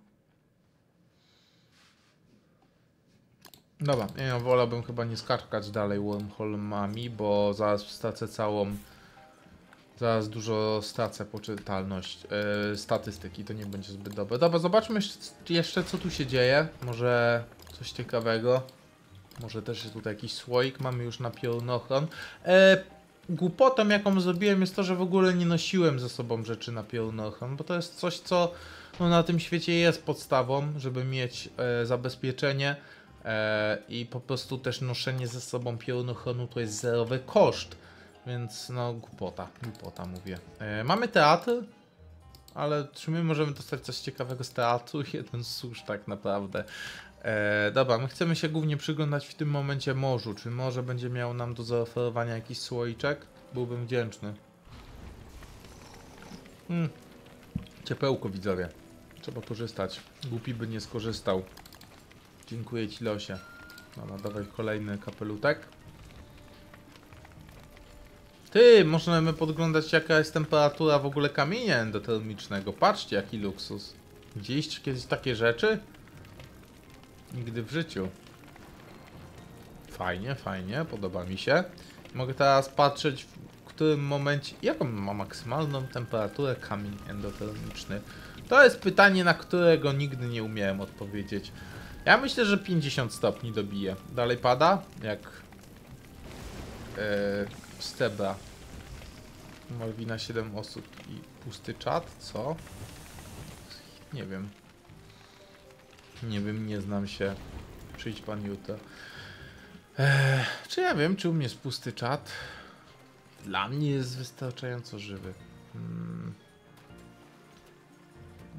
Dobra, ja wolałbym chyba nie skakać dalej Wormholmami, bo zaraz stracę całą... Zaraz dużo stracę poczytalność, yy, statystyki, to nie będzie zbyt dobre. Dobra, zobaczmy jeszcze co tu się dzieje. Może coś ciekawego. Może też jest tutaj jakiś słoik, mamy już na piorunochron. E, głupotą jaką zrobiłem jest to, że w ogóle nie nosiłem ze sobą rzeczy na piorunochron, bo to jest coś, co no, na tym świecie jest podstawą, żeby mieć e, zabezpieczenie e, i po prostu też noszenie ze sobą piorunochronu to jest zerowy koszt. Więc no głupota, głupota mówię. E, mamy teatr, ale czy my możemy dostać coś ciekawego z teatru? Jeden susz tak naprawdę. E, dobra, my chcemy się głównie przyglądać w tym momencie morzu. Czy morze będzie miało nam do zaoferowania jakiś słoiczek? Byłbym wdzięczny. Hmm. Ciepełko widzowie. Trzeba korzystać. Głupi by nie skorzystał. Dziękuję ci, losie. Dobra, dawaj kolejny kapelutek. Ty, możemy podglądać jaka jest temperatura w ogóle kamienia endotermicznego. Patrzcie jaki luksus. Widzieliście kiedyś takie rzeczy? Nigdy w życiu. Fajnie, fajnie, podoba mi się. Mogę teraz patrzeć w którym momencie... Jaką ma maksymalną temperaturę kamień endotermiczny? To jest pytanie, na którego nigdy nie umiałem odpowiedzieć. Ja myślę, że pięćdziesiąt stopni dobije. Dalej pada? Jak... Yy... Stebra. Malwina siedem osób i pusty czat? Co? Nie wiem. Nie wiem, nie znam się. Przyjdź pan jutro. Eee, czy ja wiem, czy u mnie jest pusty czat? Dla mnie jest wystarczająco żywy. Hmm.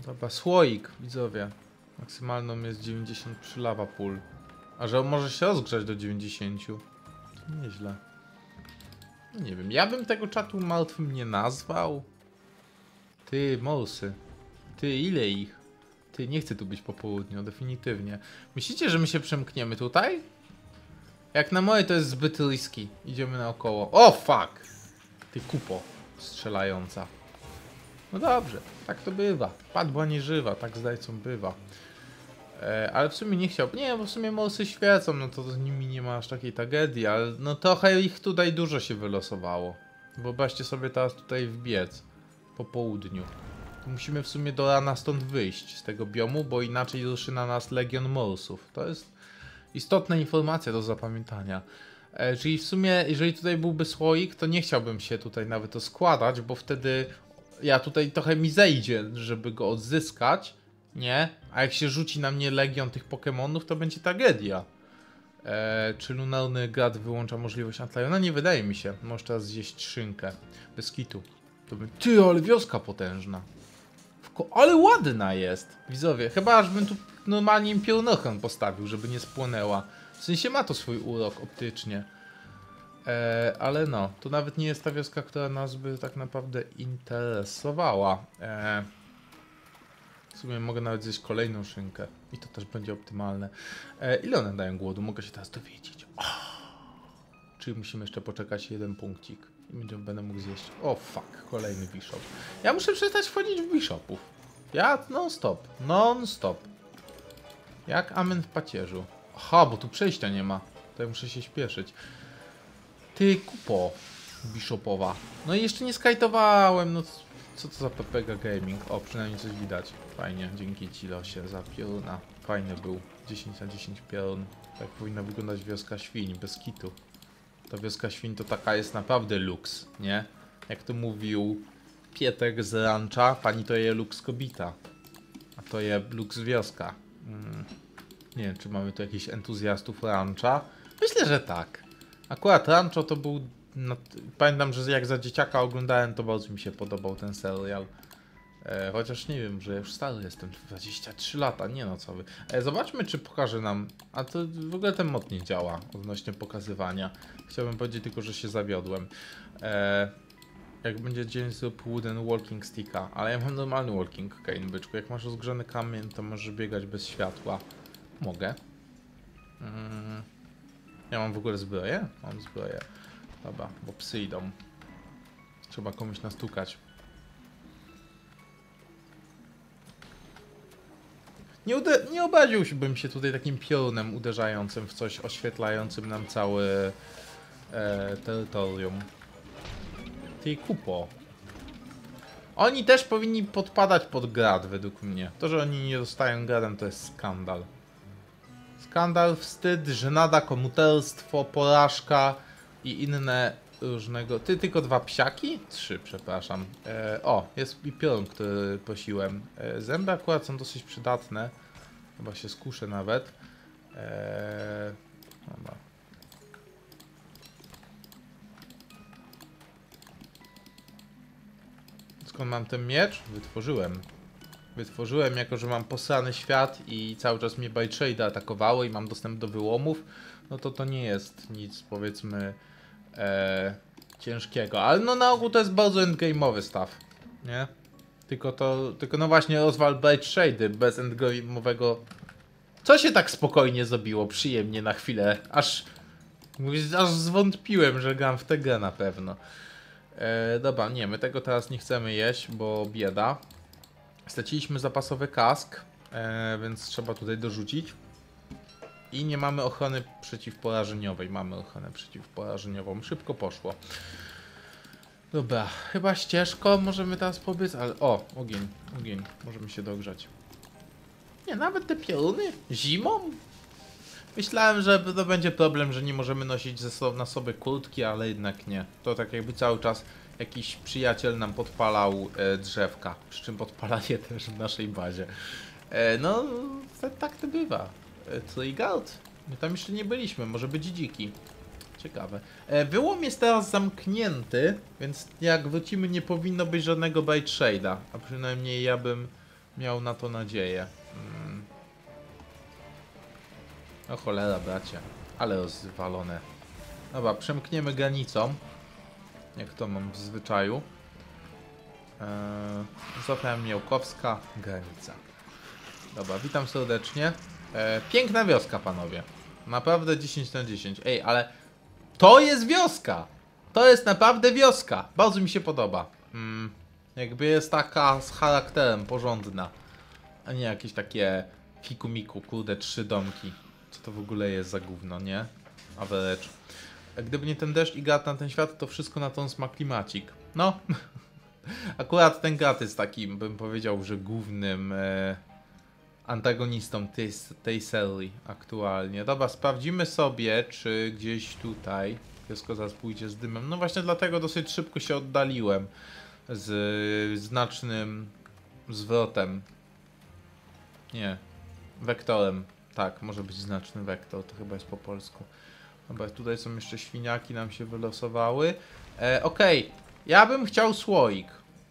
Dobra, słoik, widzowie. Maksymalną jest dziewięćdziesiąt trzy lava pool. A że on może się rozgrzać do dziewięćdziesięciu. To nieźle. No nie wiem, ja bym tego czatu martwym nie nazwał. Ty, morsy. Ty, ile ich? Ty, nie chcę tu być po południu, definitywnie. Myślicie, że my się przemkniemy tutaj? Jak na moje to jest zbyt risky. Idziemy naokoło. O, fuck! Ty kupo strzelająca. No dobrze, tak to bywa. Padła nieżywa, tak zdrajcą bywa. E, ale w sumie nie chciał. Nie, bo w sumie morsy świecą, no to z nimi nie ma aż takiej tragedii, ale no trochę ich tutaj dużo się wylosowało. Wyobraźcie sobie teraz tutaj wbiec po południu. To musimy w sumie do rana stąd wyjść z tego biomu, bo inaczej ruszy na nas legion morsów. To jest istotna informacja do zapamiętania. E, czyli w sumie, jeżeli tutaj byłby słoik, to nie chciałbym się tutaj nawet to składać, bo wtedy ja tutaj trochę mi zejdzie, żeby go odzyskać, nie? A jak się rzuci na mnie legion tych Pokemonów, to będzie tragedia. E, czy lunarny grad wyłącza możliwość Antliona? Nie wydaje mi się. Możesz teraz zjeść szynkę. Bez kitu. To by... Ty, ale wioska potężna. Wko... Ale ładna jest. Widzowie, chyba aż bym tu normalnie im piorunochę postawił, żeby nie spłonęła. W sensie ma to swój urok optycznie. E, ale no, to nawet nie jest ta wioska, która nas by tak naprawdę interesowała. E, w sumie mogę nawet zjeść kolejną szynkę. I to też będzie optymalne. E, ile one dają głodu? Mogę się teraz dowiedzieć. Oh! Czyli musimy jeszcze poczekać jeden punkcik. I będziemy, będę mógł zjeść. O oh, fuck, kolejny bishop. Ja muszę przestać wchodzić w bishopów. Ja non stop. Non stop. Jak amen w pacierzu. Aha, bo tu przejścia nie ma. Tutaj muszę się śpieszyć. Ty kupo bishopowa. No i jeszcze nie skajtowałem. No co to za P P G Gaming? O, przynajmniej coś widać. Fajnie, dzięki ci losie za pioruna. Fajny był. dziesięć na dziesięć piorun. Tak powinna wyglądać wioska świń, bez kitu. Ta wioska świń to taka jest naprawdę luks, nie? Jak to mówił Pietek z Rancha, pani to je luks kobita. A to je luks wioska. Hmm. Nie wiem, czy mamy tu jakichś entuzjastów Rancha. Myślę, że tak. Akurat Rancho to był... No, pamiętam, że jak za dzieciaka oglądałem, to bardzo mi się podobał ten serial. E, chociaż nie wiem, że już stary jestem, dwadzieścia trzy lata, nie no co wy. E, zobaczmy, czy pokaże nam... A to w ogóle ten mod nie działa odnośnie pokazywania. Chciałbym powiedzieć tylko, że się zawiodłem. E, jak będzie dzień, zrób wooden walking sticka. Ale ja mam normalny walking, okej, okay, byczku. Jak masz rozgrzany kamień, to możesz biegać bez światła. Mogę. Mm. Ja mam w ogóle zbroję? Mam zbroję. Dobra, bo psy idą. Trzeba komuś nastukać. Nie, nie obraziłbym się tutaj takim piorunem uderzającym w coś, oświetlającym nam całe e, terytorium. Ty kupo. Oni też powinni podpadać pod grad, według mnie. To, że oni nie dostają gradem, to jest skandal. Skandal, wstyd, żenada, komuterstwo, porażka i inne różnego... Ty, tylko dwa psiaki? Trzy, przepraszam. E, o, jest i piorun, który prosiłem. E, zęby akurat są dosyć przydatne. Chyba się skuszę nawet. E, dobra. Skąd mam ten miecz? Wytworzyłem. Wytworzyłem, jako że mam posrany świat i cały czas mnie by trade atakowały i mam dostęp do wyłomów, no to to nie jest nic, powiedzmy, e, ciężkiego. Ale no na ogół to jest bardzo endgame'owy staw, nie? Tylko to, tylko no właśnie rozwal by trade bez endgame'owego. Co się tak spokojnie zrobiło, przyjemnie na chwilę, aż, aż zwątpiłem, że gram w tę grę na pewno. E, dobra, nie, my tego teraz nie chcemy jeść, bo bieda. Straciliśmy zapasowy kask, e, więc trzeba tutaj dorzucić. I nie mamy ochrony przeciwporażeniowej. Mamy ochronę przeciwporażeniową. Szybko poszło. Dobra, chyba ścieżką możemy teraz pobiec, ale... O, ogień, ogień. Możemy się dogrzać. Nie, nawet te pioruny? Zimą? Myślałem, że to będzie problem, że nie możemy nosić ze so na sobie kurtki, ale jednak nie. To tak jakby cały czas jakiś przyjaciel nam podpalał e, drzewka. Przy czym podpala je też w naszej bazie. E, no, tak to bywa. E, Trigard? My tam jeszcze nie byliśmy, może być dziki. Ciekawe. E, wyłom jest teraz zamknięty, więc jak wrócimy, nie powinno być żadnego bite shade'a. A przynajmniej ja bym miał na to nadzieję. Hmm. O cholera, bracie. Ale rozwalone. Dobra, przemkniemy granicą. Jak to mam w zwyczaju. Eee, Zofia Miałkowska, granica. Dobra, witam serdecznie. Eee, piękna wioska, panowie. Naprawdę dziesięć na dziesięć. Ej, ale to jest wioska! To jest naprawdę wioska! Bardzo mi się podoba. Hmm, jakby jest taka z charakterem, porządna. A nie jakieś takie fiku-miku, kurde, trzy domki. Co to w ogóle jest za gówno, nie? Average. Gdyby nie ten deszcz i gad na ten świat, to wszystko na tą ma klimacik. No. Akurat ten gad jest takim, bym powiedział, że głównym e, antagonistą tej, tej serii aktualnie. Dobra, sprawdzimy sobie, czy gdzieś tutaj wszystko zaraz pójdzie z dymem. No właśnie dlatego dosyć szybko się oddaliłem z znacznym zwrotem. Nie, wektorem. Tak, może być znaczny wektor, to chyba jest po polsku. Dobra, tutaj są jeszcze świniaki, nam się wylosowały. E, Okej, okay. Ja bym chciał słoik.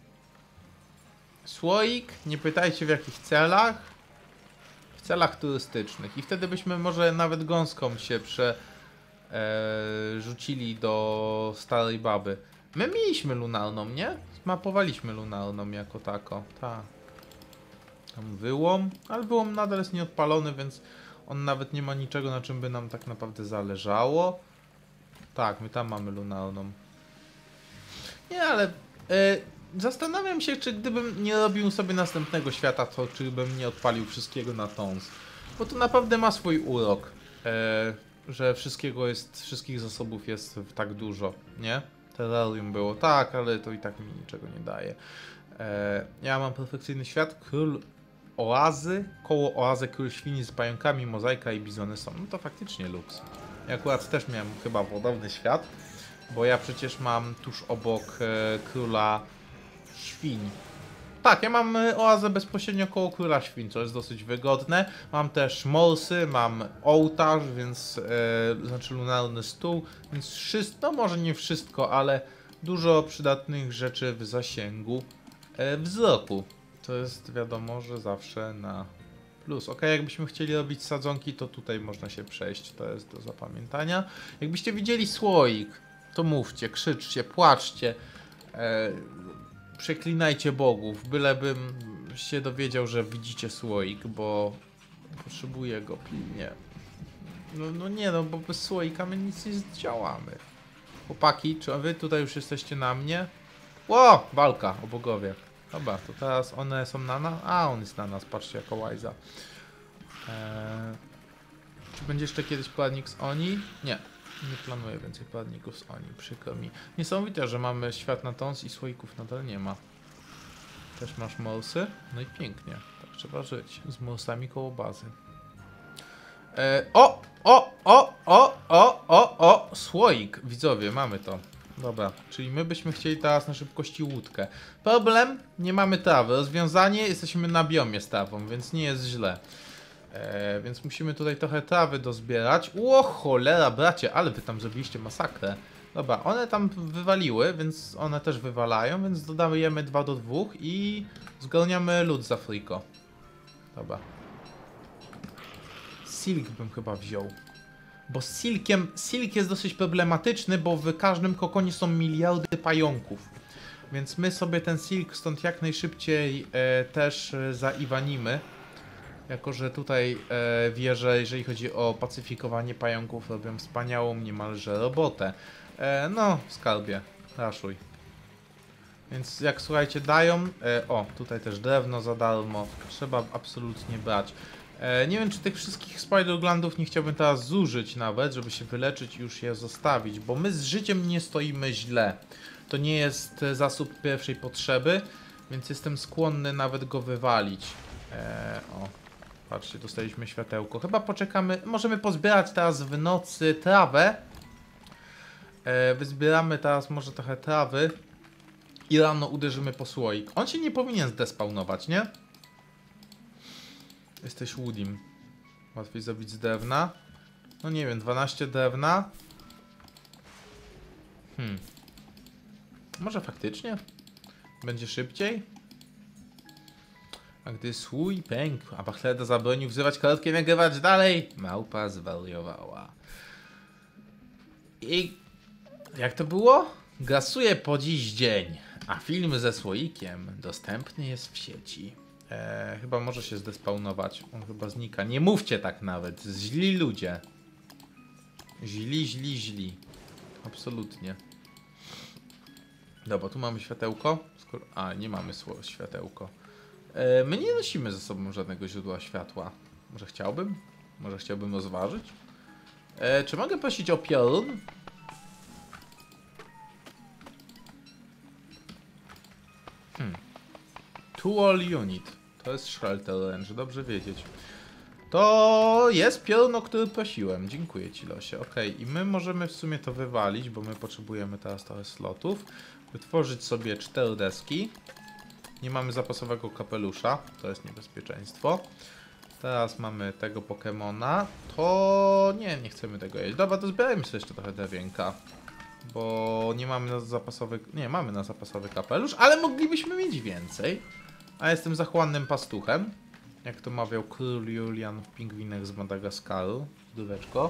Słoik, nie pytajcie w jakich celach. W celach turystycznych. I wtedy byśmy może nawet gąską się przerzucili e, do starej baby. My mieliśmy lunarną, nie? Zmapowaliśmy lunarną jako tako. Tak. Tam wyłom, ale wyłom nadal jest nieodpalony, więc on nawet nie ma niczego, na czym by nam tak naprawdę zależało. Tak, my tam mamy lunarną. Nie, ale e, zastanawiam się, czy gdybym nie robił sobie następnego świata, to czy bym nie odpalił wszystkiego na tons. Bo to naprawdę ma swój urok, e, że wszystkiego jest, wszystkich zasobów jest tak dużo, nie? Terrarium było tak, ale to i tak mi niczego nie daje. E, ja mam perfekcyjny świat, król oazy, koło oazy król świni z pająkami, mozaika i bizony są. No to faktycznie luks. Ja akurat też miałem chyba podobny świat, bo ja przecież mam tuż obok e, króla świń. Tak, ja mam e, oazę bezpośrednio koło króla świń, co jest dosyć wygodne. Mam też morsy, mam ołtarz, więc e, znaczy lunarny stół, więc wszystko, no może nie wszystko, ale dużo przydatnych rzeczy w zasięgu e, wzroku. To jest wiadomo, że zawsze na plus. Ok, jakbyśmy chcieli robić sadzonki, to tutaj można się przejść, to jest do zapamiętania. Jakbyście widzieli słoik, to mówcie, krzyczcie, płaczcie, e, przeklinajcie bogów, bylebym się dowiedział, że widzicie słoik, bo potrzebuję go pilnie. No, no nie no, bo bez słoika my nic nie zdziałamy. Chłopaki, czy wy tutaj już jesteście na mnie? Ło, walka o bogowie. Dobra, to teraz one są na nas? A, on jest na nas, patrzcie jako łajza. Eee, czy będzie jeszcze kiedyś poradnik z Oni? Nie, nie planuję więcej poradników z Oni, przykro mi. Niesamowite, że mamy świat na tons i słoików nadal nie ma. Też masz morsy? No i pięknie, tak trzeba żyć, z morsami koło bazy. Eee, o, o, o, o, o, o, o, słoik, widzowie, mamy to. Dobra, czyli my byśmy chcieli teraz na szybkości łódkę. Problem, nie mamy trawy. Rozwiązanie, jesteśmy na biomie z trawą, więc nie jest źle. Eee, więc musimy tutaj trochę trawy dozbierać. Ło cholera, bracie, ale wy tam zrobiliście masakrę. Dobra, one tam wywaliły, więc one też wywalają, więc dodajemy dwa do dwóch i zgarniamy lód z Afriko. Dobra. Silk bym chyba wziął. Bo z silkiem, silk jest dosyć problematyczny, bo w każdym kokonie są miliardy pająków. Więc my sobie ten silk stąd jak najszybciej e, też e, zaiwanimy. Jako że tutaj e, wierzę, jeżeli chodzi o pacyfikowanie pająków, robią wspaniałą niemalże robotę. E, no, w skarbie, raszuj. Więc jak słuchajcie dają, e, o tutaj też drewno za darmo, trzeba absolutnie brać. E, nie wiem, czy tych wszystkich spider glandów nie chciałbym teraz zużyć nawet, żeby się wyleczyć i już je zostawić, bo my z życiem nie stoimy źle. To nie jest zasób pierwszej potrzeby, więc jestem skłonny nawet go wywalić. E, o, patrzcie, dostaliśmy światełko. Chyba poczekamy, możemy pozbierać teraz w nocy trawę. E, wyzbieramy teraz może trochę trawy i rano uderzymy po słoik. On się nie powinien zdespawnować, nie? Jesteś Woodim. Łatwiej zrobić z drewna. No nie wiem, dwanaście drewna. Hmm. Może faktycznie? Będzie szybciej? A gdy słój pękł, a Bachleda zabronił wzywać karetkę i nagrywać dalej, małpa zwariowała. I jak to było? Gasuje po dziś dzień, a film ze słoikiem dostępny jest w sieci. Eee, chyba może się zdespawnować, on chyba znika. Nie mówcie tak nawet, źli ludzie. Źli, źli, źli. Absolutnie. Dobra, tu mamy światełko. Skoro... A, nie mamy słowa światełko. E, my nie nosimy ze sobą żadnego źródła światła. Może chciałbym? Może chciałbym rozważyć? E, czy mogę prosić o piorun? Hmm. Tool unit. To jest shelter range, dobrze wiedzieć. To jest piorun, o który prosiłem. Dziękuję ci, losie. Ok, i my możemy w sumie to wywalić, bo my potrzebujemy teraz trochę slotów. Wytworzyć sobie cztery deski. Nie mamy zapasowego kapelusza, to jest niebezpieczeństwo. Teraz mamy tego Pokemona. To nie, nie chcemy tego jeść. Dobra, to zbierajmy sobie jeszcze trochę drewienka. Bo nie mamy na zapasowy... Nie, mamy na zapasowy kapelusz, ale moglibyśmy mieć więcej. A jestem zachłannym pastuchem. Jak to mawiał król Julian w Pingwinach z Madagaskaru. Dóweczko.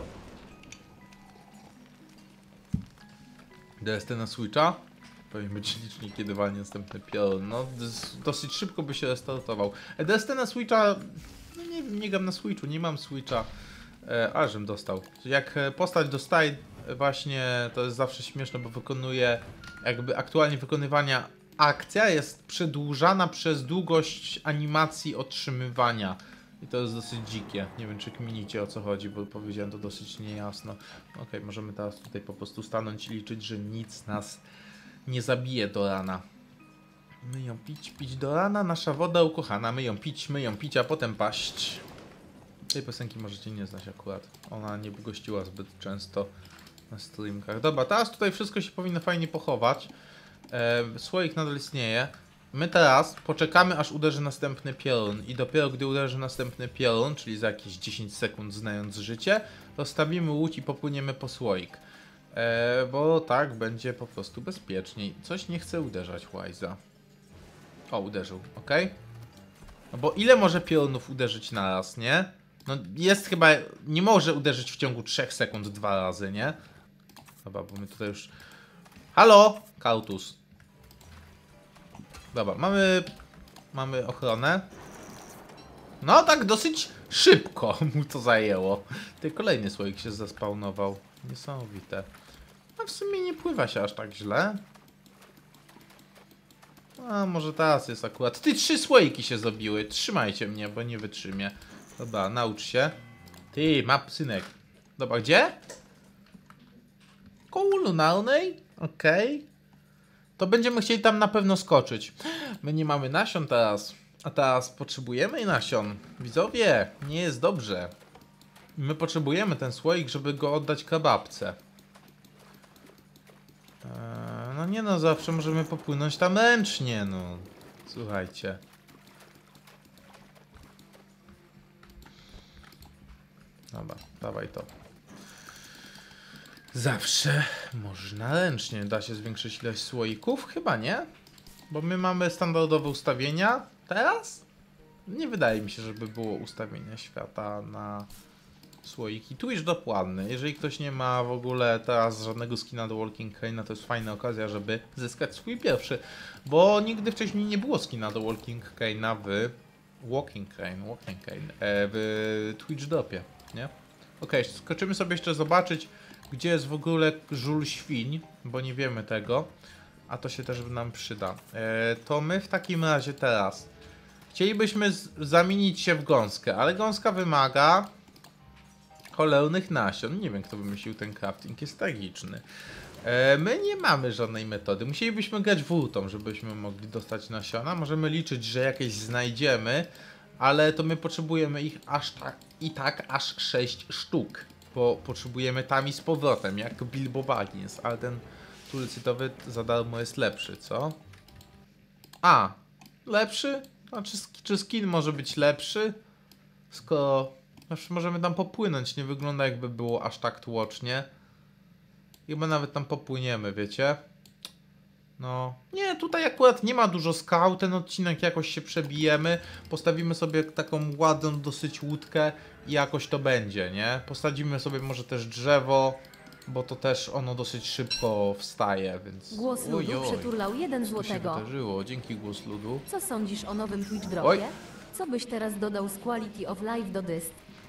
D S T na Switcha. Powinien być licznik, kiedy walnie następny piorun. No, dosyć szybko by się restartował. D S T na Switcha... No nie, nie gram na Switchu, nie mam Switcha. E, ale żem dostał. Jak postać dostaje właśnie, to jest zawsze śmieszne, bo wykonuje... Jakby aktualnie wykonywania akcja jest przedłużana przez długość animacji otrzymywania. I to jest dosyć dzikie. Nie wiem, czy kminicie, o co chodzi, bo powiedziałem to dosyć niejasno. Okej, okay, możemy teraz tutaj po prostu stanąć i liczyć, że nic nas nie zabije do rana. My ją pić, pić do rana, nasza woda ukochana. My ją pić, my ją pić, a potem paść. Tej piosenki możecie nie znać akurat. Ona nie gościła zbyt często na streamkach. Dobra, teraz tutaj wszystko się powinno fajnie pochować. E, słoik nadal istnieje. My teraz poczekamy, aż uderzy następny piorun. I dopiero gdy uderzy następny piorun, czyli za jakieś dziesięć sekund znając życie, rozstawimy łódź i popłyniemy po słoik. E, bo tak będzie po prostu bezpieczniej. Coś nie chce uderzać Wajza. O, uderzył, ok. No bo ile może piorunów uderzyć na raz, nie? No jest chyba... Nie może uderzyć w ciągu trzech sekund dwa razy, nie? Dobra, bo my tutaj już... Halo! Kautus. Dobra, mamy... Mamy ochronę. No tak dosyć szybko mu to zajęło. Ty kolejny słoik się zespawnował. Niesamowite. A w sumie nie pływa się aż tak źle. A może teraz jest akurat... Ty, trzy słoiki się zrobiły. Trzymajcie mnie, bo nie wytrzymię. Dobra, naucz się. Ty, map synek. Dobra, gdzie? Koło lunarnej? Okej. Okay. To będziemy chcieli tam na pewno skoczyć. My nie mamy nasion teraz. A teraz potrzebujemy nasion. Widzowie, nie jest dobrze. My potrzebujemy ten słoik, żeby go oddać kebabce. Eee, no nie no, zawsze możemy popłynąć tam ręcznie, no. Słuchajcie. Dobra, dawaj to. Zawsze można ręcznie. Da się zwiększyć ilość słoików? Chyba nie. Bo my mamy standardowe ustawienia. Teraz? Nie wydaje mi się, żeby było ustawienie świata na słoiki. Tu już dokładny. Jeżeli ktoś nie ma w ogóle teraz żadnego skina do Walking Crane, to jest fajna okazja, żeby zyskać swój pierwszy. Bo nigdy wcześniej nie było skina do Walking Crane'a w Walking Crane, Walking Crane, e, w Twitch Dropie, nie? Okej, okay, skoczymy sobie jeszcze zobaczyć, gdzie jest w ogóle żul świń, bo nie wiemy tego, a to się też nam przyda. E, to my w takim razie teraz chcielibyśmy zamienić się w gąskę, ale gąska wymaga cholernych nasion. Nie wiem, kto wymyślił ten crafting, jest tragiczny. E, my nie mamy żadnej metody. Musielibyśmy grać wultą, żebyśmy mogli dostać nasiona. Możemy liczyć, że jakieś znajdziemy, ale to my potrzebujemy ich aż tak i tak aż sześć sztuk. Bo potrzebujemy tam i z powrotem, jak Bilbo Baggins, ale ten turycytowy za darmo jest lepszy, co? A, lepszy? A czy, czy skin może być lepszy? Skoro znaczy możemy tam popłynąć, nie wygląda jakby było aż tak tłocznie. Chyba nawet tam popłyniemy, wiecie? No, nie, tutaj akurat nie ma dużo skał, ten odcinek jakoś się przebijemy, postawimy sobie taką ładną dosyć łódkę i jakoś to będzie, nie? Postawimy sobie może też drzewo, bo to też ono dosyć szybko wstaje, więc... Głos ludu Ojoj, przyturlał jeden co tu się złotego. wydarzyło? Dzięki głos ludu. Co sądzisz o nowym Twitch Oj. dropie? Co byś teraz dodał z Quality of Life do dyst?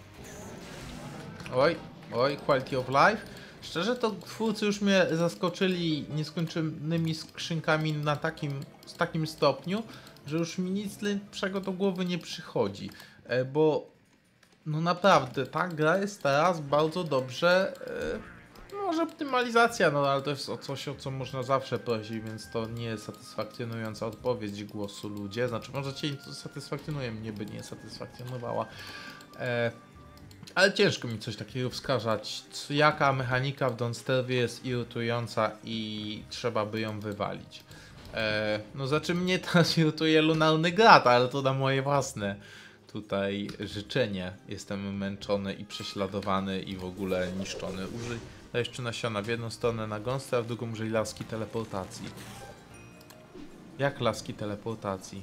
Oj, oj, quality of life. Szczerze to twórcy już mnie zaskoczyli nieskończonymi skrzynkami na takim, z takim stopniu, że już mi nic lepszego do głowy nie przychodzi. E, bo no naprawdę ta gra jest teraz bardzo dobrze. E, może optymalizacja, no ale to jest o coś, o co można zawsze prosić, więc to nie jest satysfakcjonująca odpowiedź głosu ludzie. Znaczy może cię to satysfakcjonuje, mnie by nie satysfakcjonowała. E, Ale ciężko mi coś takiego wskazać, co- jaka mechanika w Downsterwie jest irytująca i trzeba by ją wywalić. E, no znaczy mnie teraz irytuje lunarny grat, ale to na moje własne tutaj życzenie. Jestem męczony i prześladowany i w ogóle niszczony. Użyj jeszcze nasiona w jedną stronę na gąsce, a w drugą użyj laski teleportacji. Jak laski teleportacji?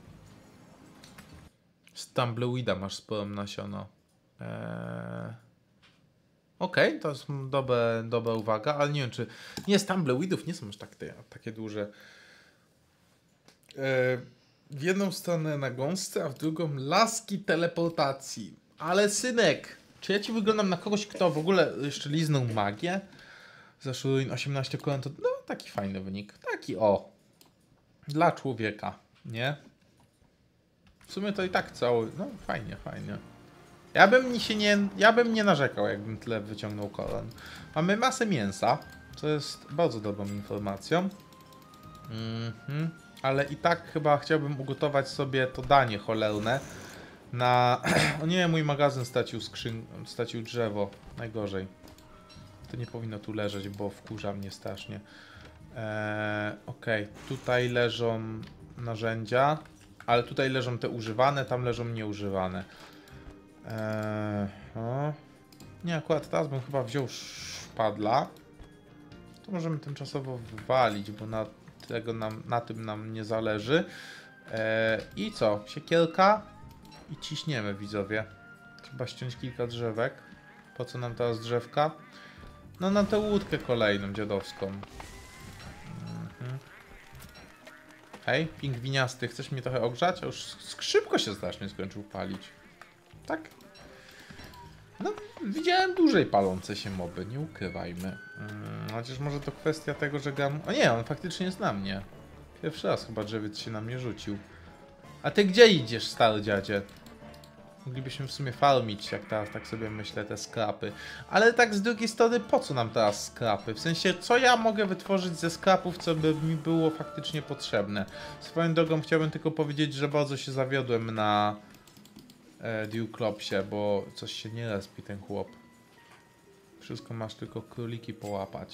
Z Tumbleweeda masz sporo nasiona. Eee... Okej, okay, to jest dobre, dobra uwaga, ale nie wiem czy... Nie, z Tumbleweedów nie są już tak, te, takie duże. Eee, w jedną stronę na gąsce, a w drugą laski teleportacji. Ale synek, czy ja ci wyglądam na kogoś, kto w ogóle jeszcze liznął magię? Zeszły ruin osiemnaście koron to... No, taki fajny wynik. Taki o. Dla człowieka, nie? W sumie to i tak cały... No, fajnie, fajnie. Ja bym się nie, ja bym nie narzekał, jakbym tyle wyciągnął koron. Mamy masę mięsa, co jest bardzo dobrą informacją. Mm-hmm. Ale i tak chyba chciałbym ugotować sobie to danie cholerne na... O nie, mój magazyn stracił skrzyn... stracił drzewo. Najgorzej. To nie powinno tu leżeć, bo wkurza mnie strasznie. Eee, Okej, okay. Tutaj leżą narzędzia, ale tutaj leżą te używane, tam leżą nieużywane. Eee, o. Nie, akurat teraz bym chyba wziął szpadla. To możemy tymczasowo wywalić, bo na, tego nam, na tym nam nie zależy. Eee, I co? Siekierka i ciśniemy, widzowie. Trzeba ściąć kilka drzewek. Po co nam teraz drzewka? No na tę łódkę kolejną dziadowską. Mhm. Hej, pingwiniasty, chcesz mnie trochę ogrzać? A już szybko się strasznie skończył palić. Tak? No, widziałem dłużej palące się moby, nie ukrywajmy. Hmm, chociaż może to kwestia tego, że gram... O nie, on faktycznie jest na mnie. Pierwszy raz chyba drzewiec się na mnie rzucił. A ty gdzie idziesz, stary dziadzie? Moglibyśmy w sumie farmić, jak teraz tak sobie myślę, te skrapy. Ale tak z drugiej strony, po co nam teraz skrapy? W sensie, co ja mogę wytworzyć ze skrapów, co by mi było faktycznie potrzebne? Swoją drogą chciałbym tylko powiedzieć, że bardzo się zawiodłem na... Dewclopsie, bo coś się nie respi ten chłop. Wszystko masz tylko króliki połapać.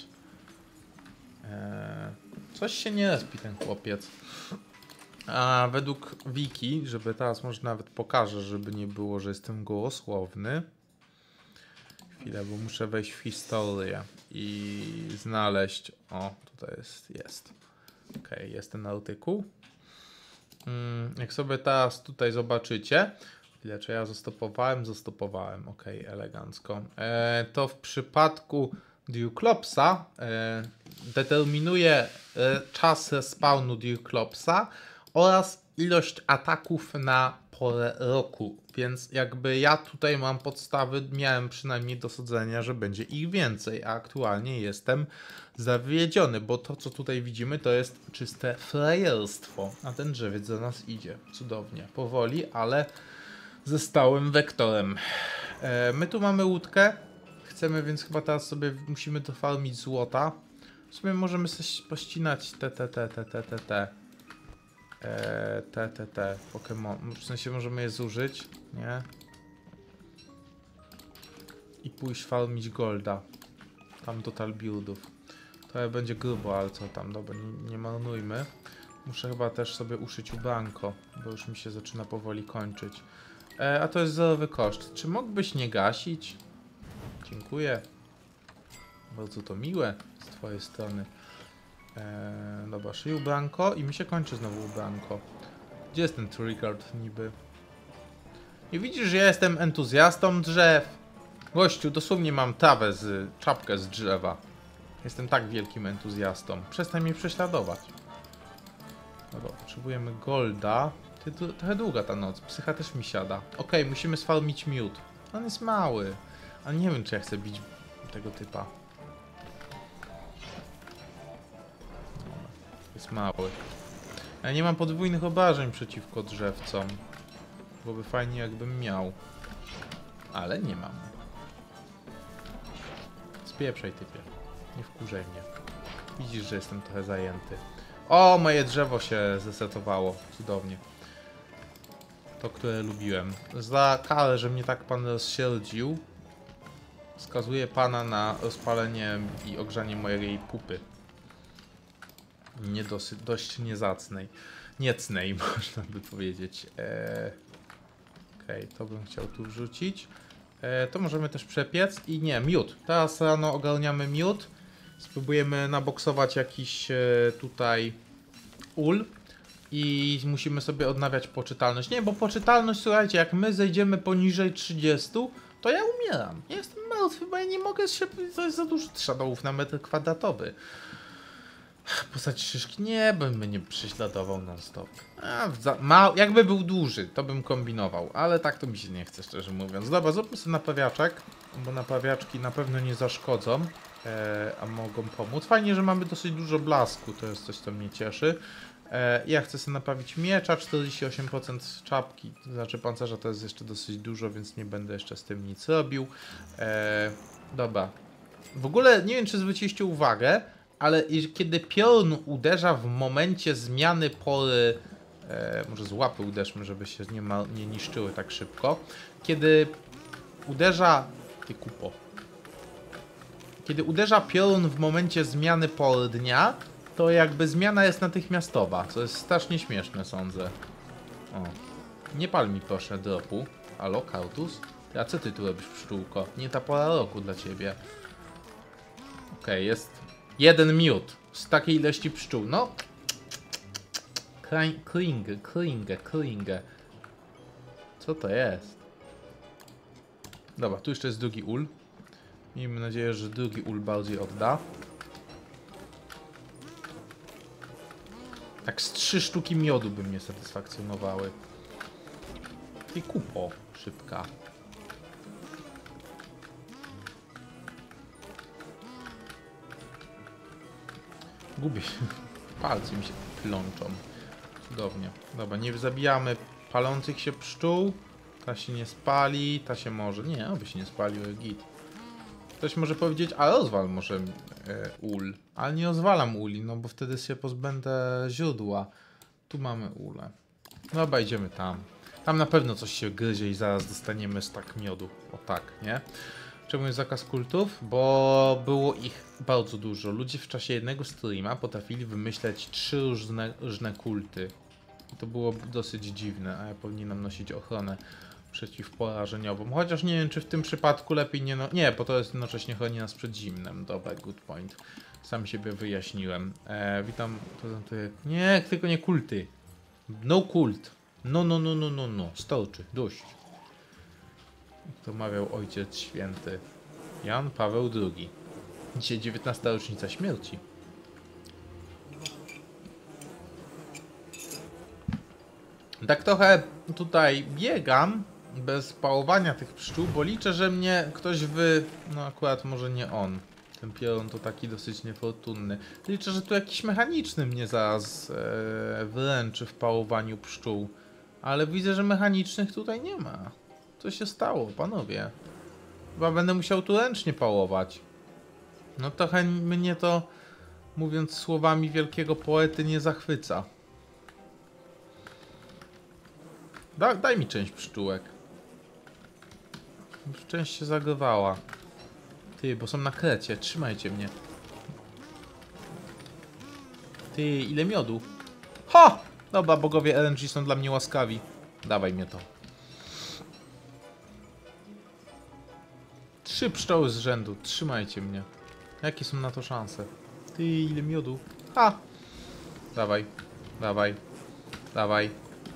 Eee, coś się nie respi ten chłopiec. A według wiki, żeby teraz może nawet pokażę, żeby nie było, że jestem gołosłowny. Chwilę, bo muszę wejść w historię i znaleźć... O, tutaj jest, jest. Okej, okay, jest ten artykuł. Hmm, jak sobie teraz tutaj zobaczycie, ile czy ja zastopowałem? Zastopowałem, ok, elegancko. E, to w przypadku Dewclopsa e, determinuje e, czas respawnu Dewclopsa oraz ilość ataków na porę roku. Więc jakby ja tutaj mam podstawy, miałem przynajmniej do sądzenia, że będzie ich więcej, a aktualnie jestem zawiedziony, bo to co tutaj widzimy to jest czyste frajerstwo, a ten drzewiec do nas idzie. Cudownie, powoli, ale ze stałym wektorem. E, my tu mamy łódkę. Chcemy więc chyba teraz sobie musimy dofarmić złota. W sumie możemy sobie pościnać te, te, te, te, te, te, te. E, te, te, te Pokémon. W sensie możemy je zużyć, nie? I pójść farmić golda. Tam total buildów. To będzie grubo, ale co tam, dobra, nie, nie marnujmy. Muszę chyba też sobie uszyć ubranko, bo już mi się zaczyna powoli kończyć. E, a to jest zerowy koszt. Czy mógłbyś nie gasić? Dziękuję. Bardzo to miłe z twojej strony. Eee, dobra, szyj ubranko i mi się kończy znowu ubranko. Gdzie jest ten triggered niby? I widzisz, że ja jestem entuzjastą drzew. Gościu, dosłownie mam trawę z... czapkę z drzewa. Jestem tak wielkim entuzjastą. Przestań mnie prześladować. Dobra, potrzebujemy golda. Ty, to, trochę długa ta noc. Psycha też mi siada. Okej, okay, musimy sfarmić miód. On jest mały. Ale nie wiem, czy ja chcę bić tego typa. Jest mały. Ja nie mam podwójnych obrażeń przeciwko drzewcom. Byłoby fajnie, jakbym miał. Ale nie mam. Spieprzaj, typie. Nie wkurzaj mnie. Widzisz, że jestem trochę zajęty. O, moje drzewo się zesetowało. Cudownie. To, które lubiłem. Za karę, że mnie tak pan rozsierdził, skazuje pana na rozpalenie i ogrzanie mojej pupy. Nie dosyć, dość niezacnej. Niecnej, można by powiedzieć. Eee, Okej, okay, to bym chciał tu wrzucić. Eee, to możemy też przepiec. I nie, miód. Teraz rano ogarniamy miód. Spróbujemy naboksować jakiś e, tutaj ul. I musimy sobie odnawiać poczytalność. Nie, bo poczytalność, słuchajcie, jak my zejdziemy poniżej trzydziestu, to ja umieram. Ja jestem martwy, bo ja nie mogę się... To jest za dużo shadowów na metr kwadratowy. Postać szyszki nie bym mnie prześladował non stop. A, za, ma, jakby był duży, to bym kombinował, ale tak to mi się nie chce, szczerze mówiąc. Dobra, zróbmy sobie naprawiaczek, bo naprawiaczki na pewno nie zaszkodzą, e, a mogą pomóc. Fajnie, że mamy dosyć dużo blasku, to jest coś, co mnie cieszy. E, ja chcę sobie naprawić miecza, czterdzieści osiem procent czapki, to znaczy pancerza to jest jeszcze dosyć dużo, więc nie będę jeszcze z tym nic robił. E, dobra. W ogóle nie wiem, czy zwróciliście uwagę, ale kiedy piorun uderza w momencie zmiany pory, e, może z łapy uderzmy, żeby się nie, ma, nie niszczyły tak szybko. Kiedy uderza... Ty kupo. Kiedy uderza piorun w momencie zmiany pory dnia, to jakby zmiana jest natychmiastowa, co jest strasznie śmieszne, sądzę. O. Nie pal mi proszę dropu. Halo, Kautus? A co ty tu robisz, pszczółko? Nie ta pora roku dla ciebie. Okej, okay, jest... Jeden miód z takiej ilości pszczół. No. Klingę, klingę, klingę. Co to jest? Dobra, tu jeszcze jest drugi ul. Miejmy nadzieję, że drugi ul bardziej odda. Tak z trzy sztuki miodu by mnie satysfakcjonowały. I kupo szybka. Gubię się. Palce mi się plączą. Cudownie. Dobra, nie zabijamy palących się pszczół. Ta się nie spali, ta się może... Nie, oby się nie spalił, git. Ktoś może powiedzieć, a rozwal może e, ul. Ale nie rozwalam uli, no bo wtedy się pozbędę źródła. Tu mamy ule. Dobra, idziemy tam. Tam na pewno coś się gryzie i zaraz dostaniemy stak miodu. O tak, nie? Czemu jest zakaz kultów? Bo było ich bardzo dużo. Ludzie w czasie jednego streama potrafili wymyśleć trzy różne, różne kulty. I to było dosyć dziwne, a ja powinienem nosić ochronę przeciwporażeniową. Chociaż nie wiem, czy w tym przypadku lepiej nie... No... Nie, bo to jest jednocześnie chroni nas przed zimnem. Dobra, good point. Sam siebie wyjaśniłem. E, witam, prezentuję... Nie, tylko nie kulty. No kult. No, no, no, no, no, no. Starczy. Dość. To mawiał Ojciec Święty Jan Paweł drugi. Dzisiaj dziewiętnasta rocznica śmierci. Tak trochę tutaj biegam bez pałowania tych pszczół, bo liczę, że mnie ktoś wy... No akurat może nie on. Ten piorun to taki dosyć niefortunny. Liczę, że tu jakiś mechaniczny mnie zaraz e, wręczy w pałowaniu pszczół. Ale widzę, że mechanicznych tutaj nie ma. Co się stało, panowie? Chyba będę musiał tu ręcznie pałować. No trochę mnie to, mówiąc słowami wielkiego poety, nie zachwyca. Da, daj mi część pszczółek. Już część się zagrywała. Ty, bo są na krecie, trzymajcie mnie. Ty, ile miodu? Ha! Dobra, bogowie R N G są dla mnie łaskawi. Dawaj mnie to. Trzy pszczoły z rzędu, trzymajcie mnie. Jakie są na to szanse? Ty, ile miodu? Ha! Dawaj, dawaj, dawaj.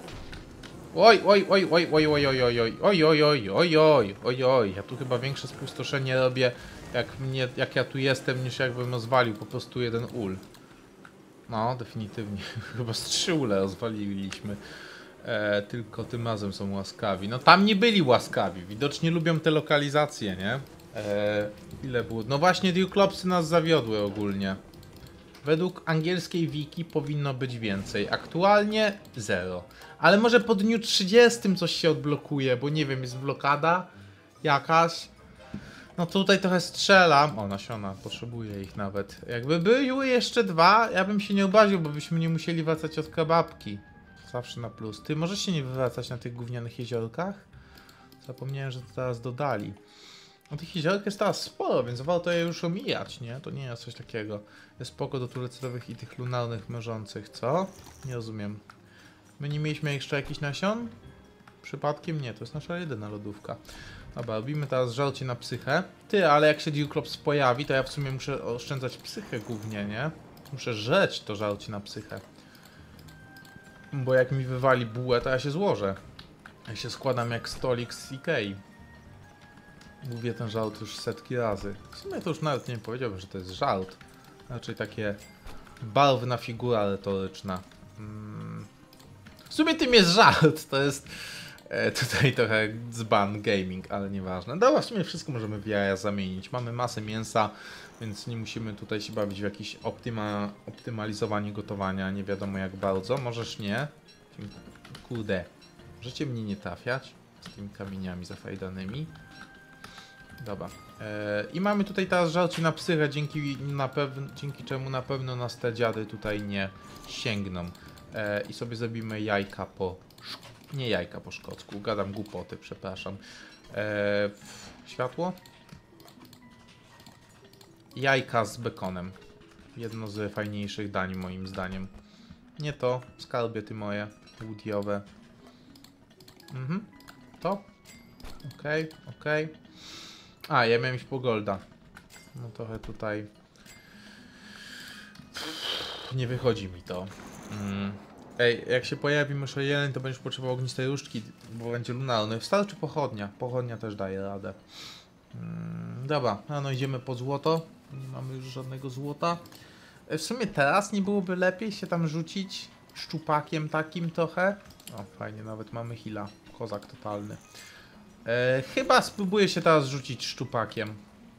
Oj, oj, oj, oj, oj, oj, oj, oj, oj, oj, oj, oj, oj, oj, oj, oj. Ja tu chyba większe spustoszenie robię, jak mnie, jak ja tu jestem, niż jakbym rozwalił po prostu jeden ul. No, definitywnie. Chyba z trzy ule rozwaliliśmy. E, tylko tym razem są łaskawi. No tam nie byli łaskawi. Widocznie lubią te lokalizacje, nie? E, ile było? No właśnie, Diuklopsy nas zawiodły ogólnie. Według angielskiej wiki powinno być więcej. Aktualnie zero. Ale może po dniu trzydziestym coś się odblokuje, bo nie wiem, jest blokada jakaś. No tutaj trochę strzelam. O, nasiona, potrzebuję ich nawet. Jakby były jeszcze dwa, ja bym się nie obawił, bo byśmy nie musieli wracać od kebabki. Zawsze na plus. Ty możesz się nie wywracać na tych gównianych jeziorkach? Zapomniałem, że to teraz dodali. No tych jeziorek jest teraz sporo, więc warto je już omijać, nie? To nie jest coś takiego. Jest spoko do turecerowych i tych lunarnych mierzących, co? Nie rozumiem. My nie mieliśmy jeszcze jakichś nasion? Przypadkiem nie, to jest nasza jedyna lodówka. Dobra, robimy teraz żarcie na psychę. Ty, ale jak się Diuklops pojawi, to ja w sumie muszę oszczędzać psychę głównie, nie? Muszę żreć to żarcie na psychę. Bo jak mi wywali bułę, to ja się złożę. Ja się składam jak stolik z Ikei. Mówię ten żart już setki razy. W sumie to już nawet nie powiedziałbym, że to jest żart. Raczej takie barwna figura retoryczna. Hmm. W sumie tym jest żart, to jest e, tutaj trochę dzban gaming, ale nieważne. Dobra, w sumie wszystko możemy w jaja zamienić. Mamy masę mięsa, więc nie musimy tutaj się bawić w jakieś optyma, optymalizowanie gotowania, nie wiadomo jak bardzo. Możesz nie. Kurde, możecie mnie nie trafiać z tymi kamieniami zafajdanymi. Dobra. E, I mamy tutaj teraz żarcie na psychę, dzięki, na dzięki czemu na pewno nas te dziady tutaj nie sięgną. E, I sobie zrobimy jajka po... Nie jajka po szkocku, gadam głupoty, przepraszam. E, światło? Jajka z bekonem. Jedno z fajniejszych dań moim zdaniem. Nie to, skarbie ty moje, woodiowe. Mhm. To? Okej, okay, okej. Okay. A, ja miałem iść po golda. No trochę tutaj... Nie wychodzi mi to. Mm. Ej, jak się pojawi myszo jeleń, to będziesz potrzebował ognistej różdżki, bo będzie lunarny. Wystarczy pochodnia. Pochodnia też daje radę. Mm, dobra, no, no idziemy po złoto. Nie mamy już żadnego złota. W sumie teraz nie byłoby lepiej się tam rzucić szczupakiem takim trochę. O, fajnie, nawet mamy heala. Kozak totalny. E, chyba spróbuję się teraz rzucić szczupakiem.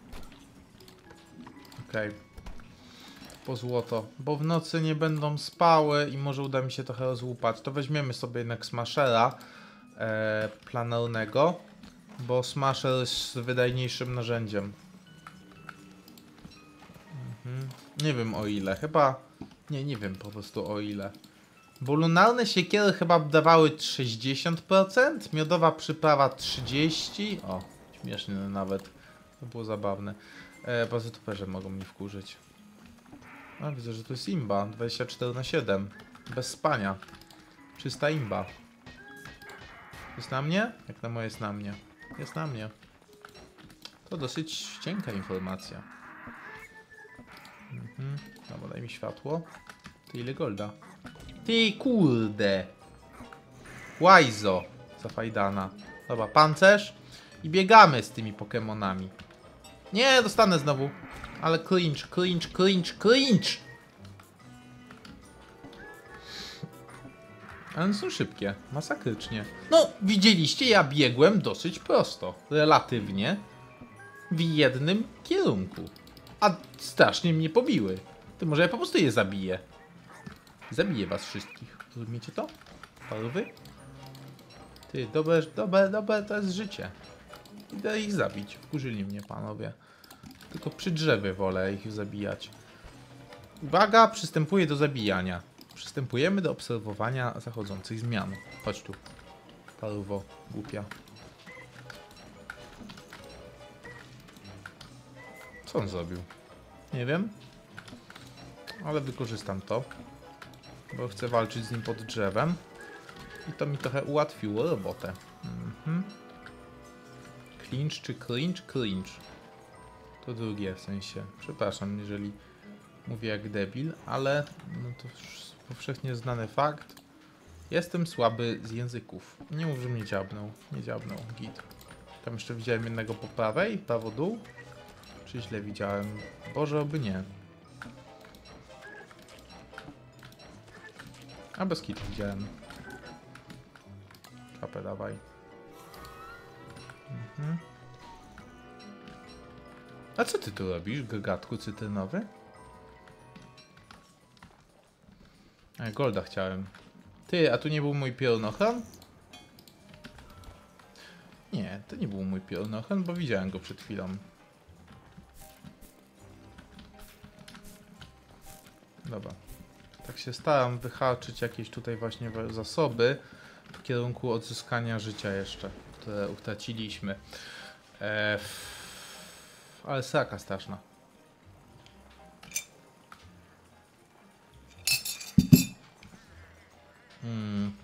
Okej. Okay. Po złoto. Bo w nocy nie będą spały i może uda mi się trochę rozłupać. To weźmiemy sobie jednak smashera e, planernego. Bo smasher jest wydajniejszym narzędziem. Mhm. Nie wiem o ile. Chyba... Nie, nie wiem po prostu o ile. Bo lunarne siekiery chyba dawały sześćdziesiąt procent, miodowa przyprawa trzydzieści procent. O, śmiesznie nawet. To było zabawne. E, Bazytoperze mogą mnie wkurzyć. A, widzę, że to jest imba. dwadzieścia cztery na siedem. Bez spania. Czysta imba. Jest na mnie? Jak na moje jest na mnie. Jest na mnie. To dosyć cienka informacja. Mhm. Dobra, daj mi światło. To ile golda? Ty kurde. Łajzo. Zafajdana. Dobra, pancerz. I biegamy z tymi Pokemonami. Nie, dostanę znowu. Ale cringe, cringe, cringe, cringe. Ale one są szybkie. Masakrycznie. No, widzieliście, ja biegłem dosyć prosto. Relatywnie. W jednym kierunku. A strasznie mnie pobiły. To może ja po prostu je zabiję. Zabiję was wszystkich. Rozumiecie to? Parwy? Ty, dobre, dobre, dobre, to jest życie. Idę ich zabić. Wkurzyli mnie panowie. Tylko przy drzewie wolę ich zabijać. Uwaga, przystępuję do zabijania. Przystępujemy do obserwowania zachodzących zmian. Chodź tu. Parwo, głupia. Co on zrobił? Nie wiem. Ale wykorzystam to. Bo chcę walczyć z nim pod drzewem. I to mi trochę ułatwiło robotę. Mhm. Clinch czy cringe? Cringe. To drugie w sensie. Przepraszam, jeżeli Mówię jak debil, ale no to już powszechnie znany fakt. Jestem słaby z języków. Nie mów, że mnie dziabnął. Nie dziabnął. Git. Tam jeszcze widziałem jednego po prawej, prawo dół. Czy źle widziałem? Boże, oby nie. A bez kitu widziałem. Czapę dawaj. Mhm. A co ty tu robisz, gagatku cytrynowy? A, golda chciałem. Ty, a tu nie był mój piorunochron? Nie, to nie był mój piorunochron, bo widziałem go przed chwilą. Dobra. Tak się staram wyhaczyć jakieś tutaj właśnie zasoby w kierunku odzyskania życia jeszcze, które utraciliśmy. Eee, ale sraka straszna. Hmm.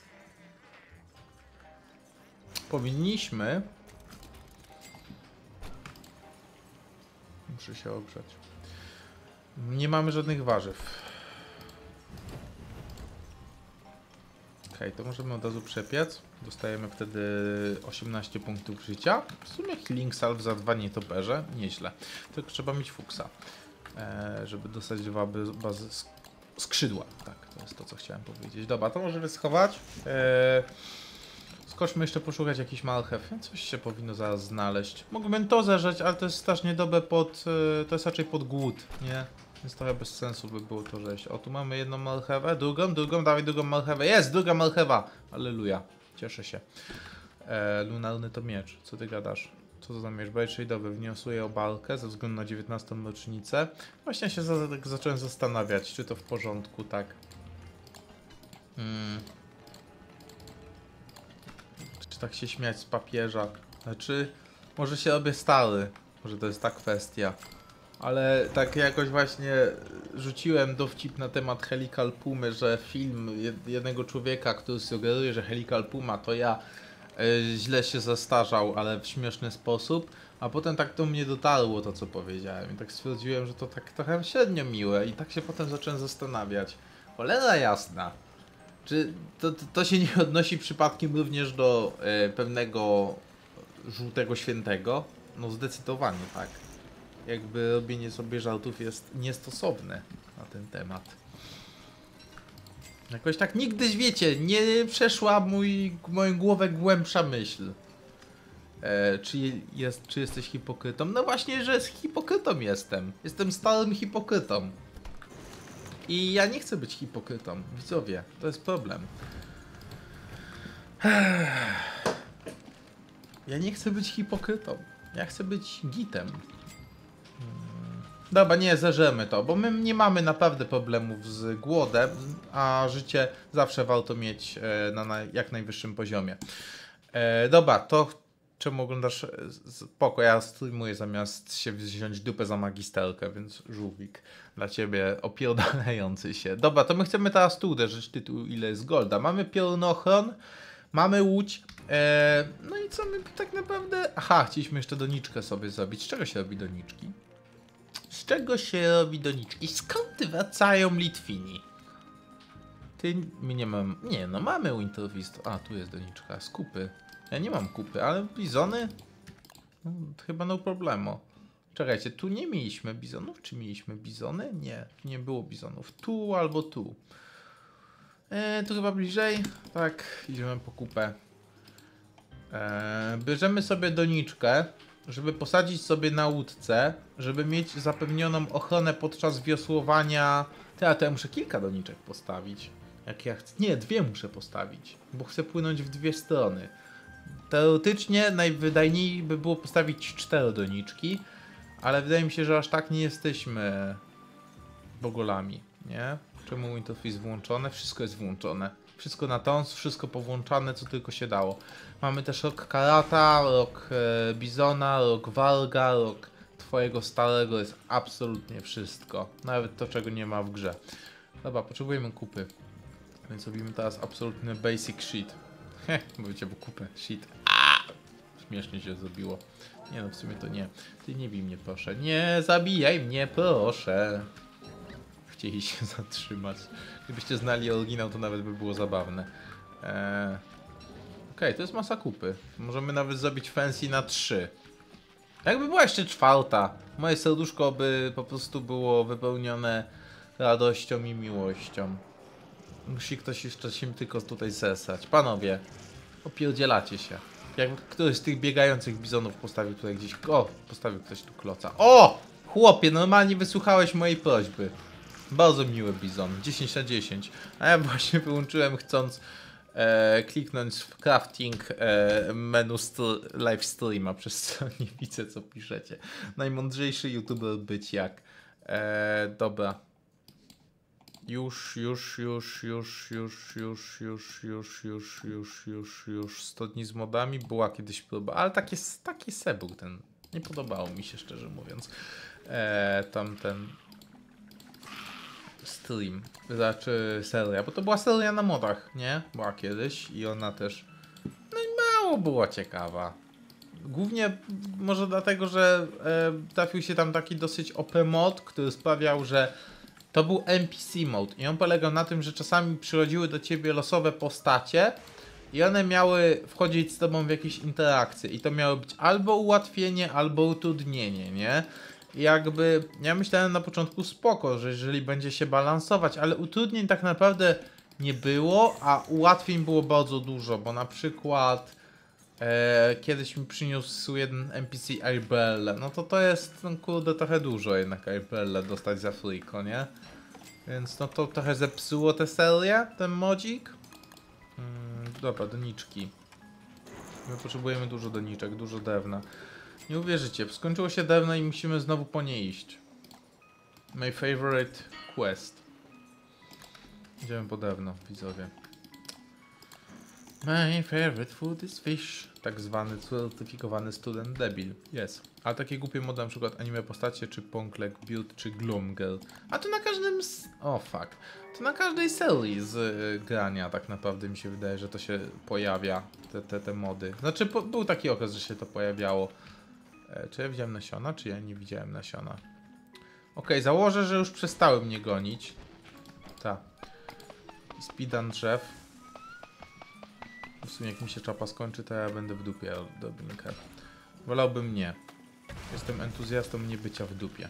Powinniśmy... Muszę się ogrzać. Nie mamy żadnych warzyw. Okej, okay, to możemy od razu przepiec. Dostajemy wtedy osiemnaście punktów życia. W sumie healing salve za dwa nietoperze. Nieźle. Tylko trzeba mieć fuksa, e, żeby dostać dwa bazy skrzydła. Tak, to jest to, co chciałem powiedzieć. Dobra, to możemy schować. E, skoczmy jeszcze poszukać jakiś malchew. Coś się powinno zaraz znaleźć. Mógłbym to zerzeć, ale to jest strasznie dobre pod... E, to jest raczej pod głód, nie? Więc trochę bez sensu by było to rzeź. O, tu mamy jedną malchewę, drugą, drugą, dawaj drugą malchewę. Jest, druga malchewa! Alleluja. Cieszę się. E, lunarny to miecz. Co ty gadasz? Co to za miecz? Blade shade'owy. Wniosuje obalkę ze względu na dziewiętnastą rocznicę. Właśnie się za, tak zacząłem zastanawiać, czy to w porządku, tak. Hmm. Czy tak się śmiać z papieża? Znaczy, może się robię stary. Może to jest ta kwestia. Ale tak jakoś właśnie rzuciłem dowcip na temat Helical Pumy, że film jednego człowieka, który sugeruje, że Helical Puma to ja, yy, źle się zastarzał, ale w śmieszny sposób. A potem tak do mnie dotarło to, co powiedziałem. I tak stwierdziłem, że to tak trochę średnio miłe. I tak się potem zacząłem zastanawiać. Cholera jasna. Czy to, to, to się nie odnosi przypadkiem również do yy, pewnego żółtego świętego? No zdecydowanie tak. Jakby robienie sobie żartów jest niestosowne na ten temat. Jakoś tak nigdy, wiecie, nie przeszła mój, moją głowę głębsza myśl. E, czy, jest, czy jesteś hipokrytą? No właśnie, że z hipokrytą jestem. Jestem starym hipokrytą. I ja nie chcę być hipokrytą. Widzowie, to jest problem. Ja nie chcę być hipokrytą. Ja chcę być gitem. Dobra, nie, zerzemy to, bo my nie mamy naprawdę problemów z głodem, a życie zawsze warto mieć e, na, na jak najwyższym poziomie. E, dobra, to czemu oglądasz? Spoko, ja streamuję zamiast się wziąć dupę za magisterkę, więc żółwik dla ciebie opierdalający się. Dobra, to my chcemy teraz tu uderzyć tytuł, ile jest golda. Mamy piorunochron, mamy łódź, e, no i co my tak naprawdę... Aha, chcieliśmy jeszcze doniczkę sobie zrobić. Z czego się robi doniczki? Z czego się robi doniczki? Skąd wracają Litwini? Ty, my nie mam... Nie, no mamy Winterfist. A, tu jest doniczka. Z kupy. Ja nie mam kupy, ale bizony? No, chyba no problemo. Czekajcie, tu nie mieliśmy bizonów? Czy mieliśmy bizony? Nie, nie było bizonów. Tu albo tu. E, tu chyba bliżej. Tak, idziemy po kupę. E, bierzemy sobie doniczkę, żeby posadzić sobie na łódce, żeby mieć zapewnioną ochronę podczas wiosłowania. Ty, a to ja muszę kilka doniczek postawić. Jak ja chcę. Nie, dwie muszę postawić, bo chcę płynąć w dwie strony. Teoretycznie najwydajniej by było postawić cztery doniczki, ale wydaje mi się, że aż tak nie jesteśmy bogolami, nie? Czemu Winterfell jest włączone? Wszystko jest włączone. Wszystko na tons, wszystko powłączane, co tylko się dało. Mamy też rok Karata, rok e, Bizona, rok Warga, rok twojego starego, jest absolutnie wszystko. Nawet to, czego nie ma w grze. Dobra, potrzebujemy kupy. Więc robimy teraz absolutny basic shit. Heh, mówicie, bo kupę, shit. Aaaa! Śmiesznie się zrobiło. Nie no, w sumie to nie. Ty nie bij mnie, proszę. Nie zabijaj mnie, proszę. chcieli się zatrzymać. Gdybyście znali oryginał, to nawet by było zabawne. Eee... Okej, okay, to jest masa kupy. Możemy nawet zrobić fancy na trzy. Jakby była jeszcze czwarta, moje serduszko by po prostu było wypełnione radością i miłością. Musi ktoś jeszcze się tylko tutaj zesrać. Panowie, opierdzielacie się. Jak któryś z tych biegających bizonów postawił tutaj gdzieś... O! Postawił ktoś tu kloca. O! Chłopie, normalnie wysłuchałeś mojej prośby. Bardzo miły bizon. dziesięć na dziesięć. A ja właśnie wyłączyłem chcąc e, kliknąć w crafting e, menu live streama, przez co nie widzę co piszecie. Najmądrzejszy youtuber być jak. E, dobra. Już, już, już, już, już, już, już, już, już, już, już, już sto dni z modami była kiedyś próba, ale takie, taki sebuk ten, nie podobało mi się szczerze mówiąc. Eee, tamten stream, znaczy seria, bo to była seria na modach, nie? Była kiedyś i ona też, no i mało była ciekawa. Głównie może dlatego, że e, trafił się tam taki dosyć O P mod, który sprawiał, że to był N P C mode i on polegał na tym, że czasami przychodziły do ciebie losowe postacie i one miały wchodzić z tobą w jakieś interakcje i to miało być albo ułatwienie, albo utrudnienie, nie? I jakby ja myślałem na początku spoko, że jeżeli będzie się balansować, ale utrudnień tak naprawdę nie było, a ułatwień było bardzo dużo, bo na przykład e, kiedyś mi przyniósł jeden N P C Airbelle, no to to jest, no kurde, trochę dużo jednak Airbelle dostać za friko, nie? Więc no to trochę zepsuło tę serię, ten modzik. Hmm, dobra, doniczki. My potrzebujemy dużo doniczek, dużo drewna. Nie uwierzycie, skończyło się drewno i musimy znowu po nie iść. My favorite quest. Idziemy po drewno, widzowie. My favorite food is fish. Tak zwany certyfikowany student debil. Jest. Ale takie głupie mody, na przykład anime postacie, czy Ponklek Build, czy Gloomgirl. A to na każdym... S o, oh, fuck. To na każdej serii z y, grania tak naprawdę mi się wydaje, że to się pojawia. Te, te, te mody. Znaczy, po, był taki okres, że się to pojawiało. E, czy ja widziałem nasiona, czy ja nie widziałem nasiona? Okej, okay, założę, że już przestały mnie gonić. Tak. Speedrun drzew. W sumie jak mi się czapa skończy, to ja będę w dupie odrobinkę. Wolałbym nie. Jestem entuzjastą nie bycia w dupie.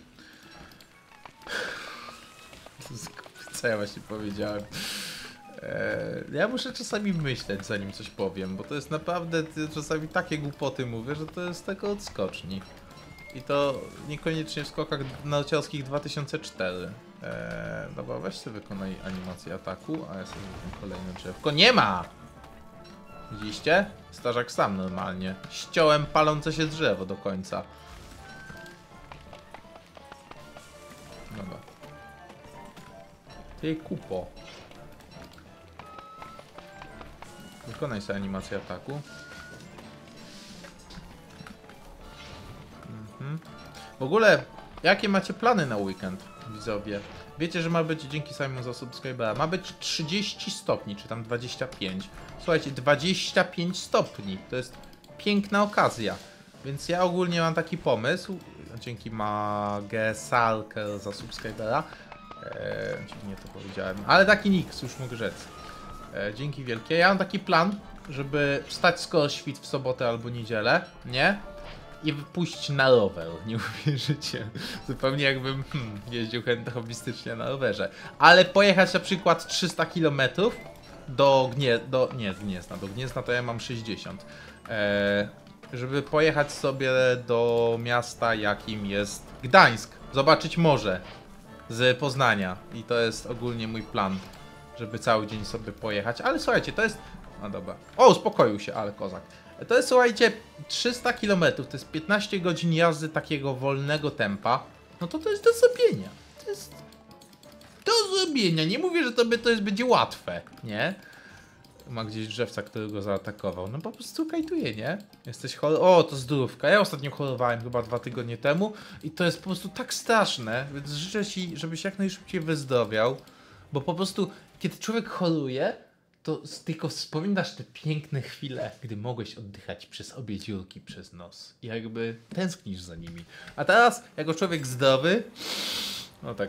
Co ja właśnie powiedziałem? Eee, ja muszę czasami myśleć, zanim coś powiem, bo to jest naprawdę, czasami takie głupoty mówię, że to jest tylko odskoczni. I to niekoniecznie w skokach narciarskich dwa tysiące cztery. Eee, dobra, weź sobie wykonaj animację ataku, a ja sobie wykonam kolejne drzewko. Nie ma! Widzieliście? Starzak sam normalnie. Ściąłem palące się drzewo do końca. Dobra. Ty kupo. Wykonaj sobie animację ataku. Mhm. W ogóle, jakie macie plany na weekend, widzowie? Wiecie, że ma być, dzięki Simon za subskrybera, ma być trzydzieści stopni, czy tam dwadzieścia pięć. Słuchajcie, dwadzieścia pięć stopni, to jest piękna okazja. Więc ja ogólnie mam taki pomysł, dzięki Magesalker za subskrybera. Eee, dziwnie to powiedziałem, ale taki nick, już mogę rzec. Eee, dzięki wielkie. Ja mam taki plan, żeby wstać skoro świt w sobotę albo niedzielę, nie? I pójść na rower, nie uwierzycie. Zupełnie jakbym hmm, jeździł chętnie hobbystycznie na rowerze. Ale pojechać na przykład trzysta kilometrów do Gniezna, do, nie, Gniezna, do Gniezna to ja mam sześćdziesiąt. Eee, żeby pojechać sobie do miasta, jakim jest Gdańsk. Zobaczyć morze z Poznania. I to jest ogólnie mój plan, żeby cały dzień sobie pojechać. Ale słuchajcie, to jest... No dobra. O, uspokoił się, ale kozak. To jest, słuchajcie, trzysta kilometrów, to jest piętnaście godzin jazdy takiego wolnego tempa. No to to jest do zrobienia. To jest do zrobienia. Nie mówię, że tobie to jest będzie łatwe, nie? Ma gdzieś drzewca, który go zaatakował. No po prostu kajtuje, nie? Jesteś chory. O, to zdrówka. Ja ostatnio chorowałem chyba dwa tygodnie temu i to jest po prostu tak straszne, więc życzę ci, żebyś jak najszybciej wyzdrowiał, bo po prostu, kiedy człowiek choruje, to tylko wspominasz te piękne chwile, gdy mogłeś oddychać przez obie dziurki przez nos. I jakby tęsknisz za nimi. A teraz, jako człowiek zdrowy, no tak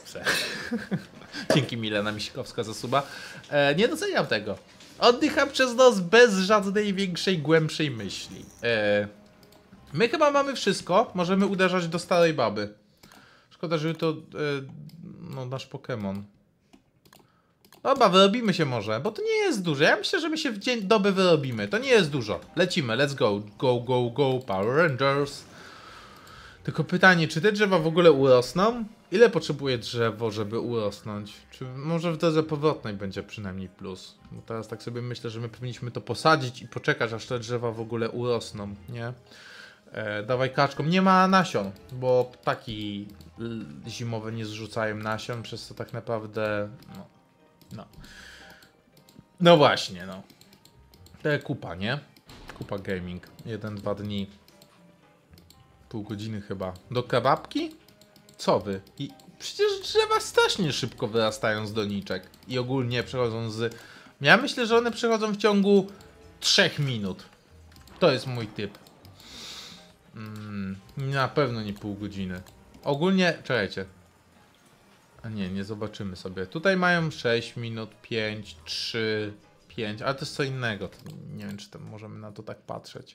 se. Dzięki Milena Misikowska za suba. E, nie doceniam tego. Oddycham przez nos bez żadnej większej, głębszej myśli. E, my chyba mamy wszystko. Możemy uderzać do starej baby. Szkoda, że to... E, no, nasz Pokémon. Dobra, wyrobimy się może, bo to nie jest dużo. Ja myślę, że my się w dzień doby wyrobimy. To nie jest dużo. Lecimy, let's go. Go, go, go, Power Rangers. Tylko pytanie, czy te drzewa w ogóle urosną? Ile potrzebuje drzewo, żeby urosnąć? Czy może w drodze powrotnej będzie przynajmniej plus? Bo teraz tak sobie myślę, że my powinniśmy to posadzić i poczekać, aż te drzewa w ogóle urosną, nie? E, dawaj kaczkom. Nie ma nasion, bo ptaki zimowe nie zrzucają nasion, przez co tak naprawdę... No, no. no właśnie, no. To kupa, nie? Kupa gaming. Jeden, dwa dni. Pół godziny chyba. Do kebabki? Co wy? I przecież drzewa strasznie szybko wyrastają z doniczek. I ogólnie przechodzą z... Ja myślę, że one przechodzą w ciągu trzech minut. To jest mój typ. Mm, na pewno nie pół godziny. Ogólnie... Czekajcie. A nie, nie zobaczymy sobie. Tutaj mają sześć minut, pięć, trzy, pięć. Ale to jest co innego. To nie wiem, czy tam możemy na to tak patrzeć.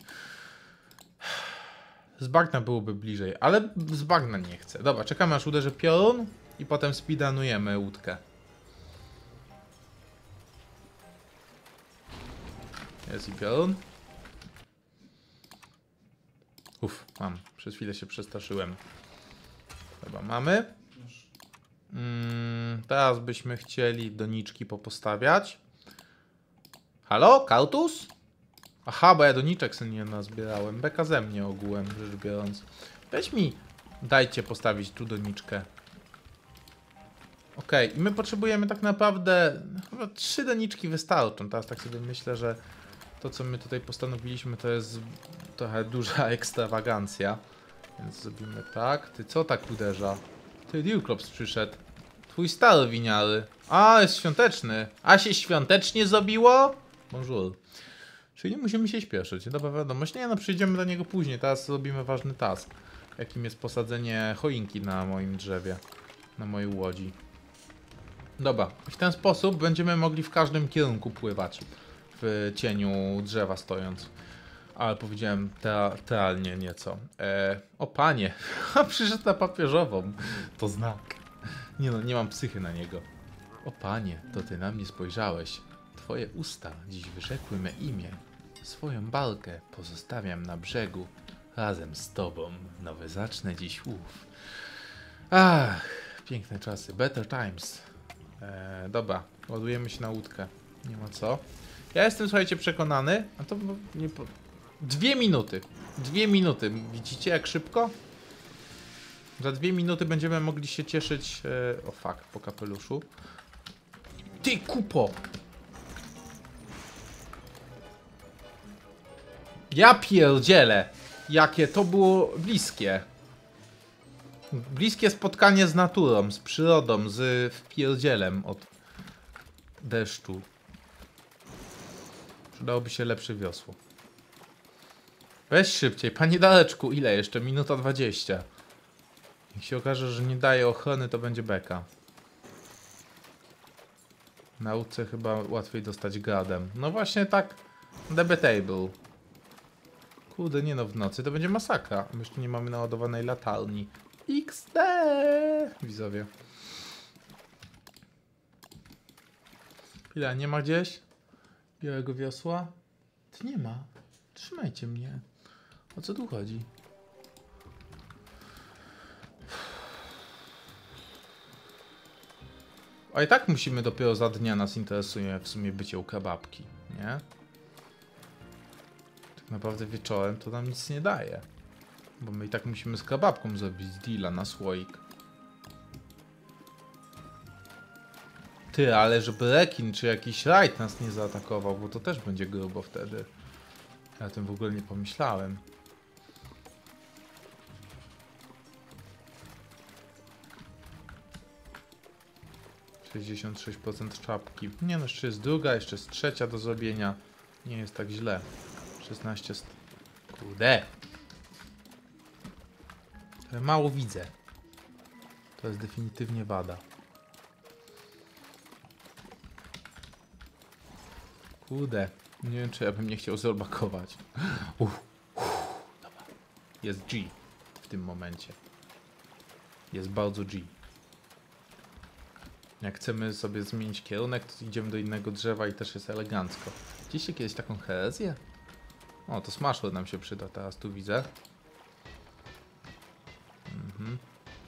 Z bagna byłoby bliżej, ale z bagna nie chcę. Dobra, czekamy aż uderzy piorun i potem speedrunujemy łódkę. Jest i piorun. Uff, mam. Przez chwilę się przestraszyłem. Chyba mamy. Mm, teraz byśmy chcieli doniczki popostawiać. Halo? Kautus? Aha, bo ja doniczek sobie nie nazbierałem. Beka ze mnie ogółem, rzecz biorąc. Weź mi, dajcie postawić tu doniczkę. Okej, okay. I my potrzebujemy tak naprawdę... Chyba trzy doniczki wystarczą. Teraz tak sobie myślę, że to, co my tutaj postanowiliśmy, to jest trochę duża ekstrawagancja. Więc zrobimy tak. Ty co tak uderza? Ty, Dewclops przyszedł. Twój stary winiary. A, jest świąteczny. A się świątecznie zrobiło? Bonjour. Czyli nie musimy się śpieszyć. Dobra wiadomość. Nie, no przyjdziemy do niego później. Teraz zrobimy ważny task. Jakim jest posadzenie choinki na moim drzewie. Na mojej łodzi. Dobra. W ten sposób będziemy mogli w każdym kierunku pływać. W cieniu drzewa stojąc. Ale powiedziałem teatralnie nieco. Eee, o panie. Przyszedł na papieżową. To znak. Nie no, nie mam psychy na niego. O panie, to ty na mnie spojrzałeś. Twoje usta dziś wyrzekły me imię. Swoją balkę pozostawiam na brzegu. Razem z tobą nowy zacznę dziś łów. Ach, piękne czasy. Better times. Eee, dobra, ładujemy się na łódkę. Nie ma co. Ja jestem, słuchajcie, przekonany. A to nie po... Dwie minuty. Dwie minuty. Widzicie jak szybko? Za dwie minuty będziemy mogli się cieszyć... E... O fuck, po kapeluszu. Ty kupo! Ja pierdzielę! Jakie to było bliskie. Bliskie spotkanie z naturą, z przyrodą, z wpierdzielem od deszczu. Przydałoby się lepsze wiosło. Weź szybciej, panie Dareczku, ile jeszcze? Minuta dwadzieścia. Jak się okaże, że nie daje ochrony, to będzie beka. Na łódce chyba łatwiej dostać gradem. No właśnie tak, debatable. Kurde, nie no, w nocy to będzie masakra. My jeszcze nie mamy naładowanej latarni. iks de! Widzowie. Chwila, nie ma gdzieś białego wiosła? To nie ma. Trzymajcie mnie. O co tu chodzi? A i tak musimy dopiero za dnia, nas interesuje w sumie bycie u kebabki, nie? Tak naprawdę wieczorem to nam nic nie daje. Bo my i tak musimy z kebabką zrobić deala na słoik. Ty, ale żeby rekin czy jakiś rajd nas nie zaatakował, bo to też będzie grubo wtedy. Ja o tym w ogóle nie pomyślałem. sześćdziesiąt sześć procent czapki. Nie no, jeszcze jest druga, jeszcze jest trzecia do zrobienia. Nie jest tak źle. szesnaście... Kurde. Mało widzę. To jest definitywnie wada. Kurde, nie wiem, czy ja bym nie chciał zrobakować. Uff, uff, dobra. Jest G w tym momencie. Jest bardzo G. Jak chcemy sobie zmienić kierunek, to idziemy do innego drzewa i też jest elegancko. Widzieliście kiedyś taką herezję? O, to Smashword nam się przyda, teraz tu widzę. Mhm.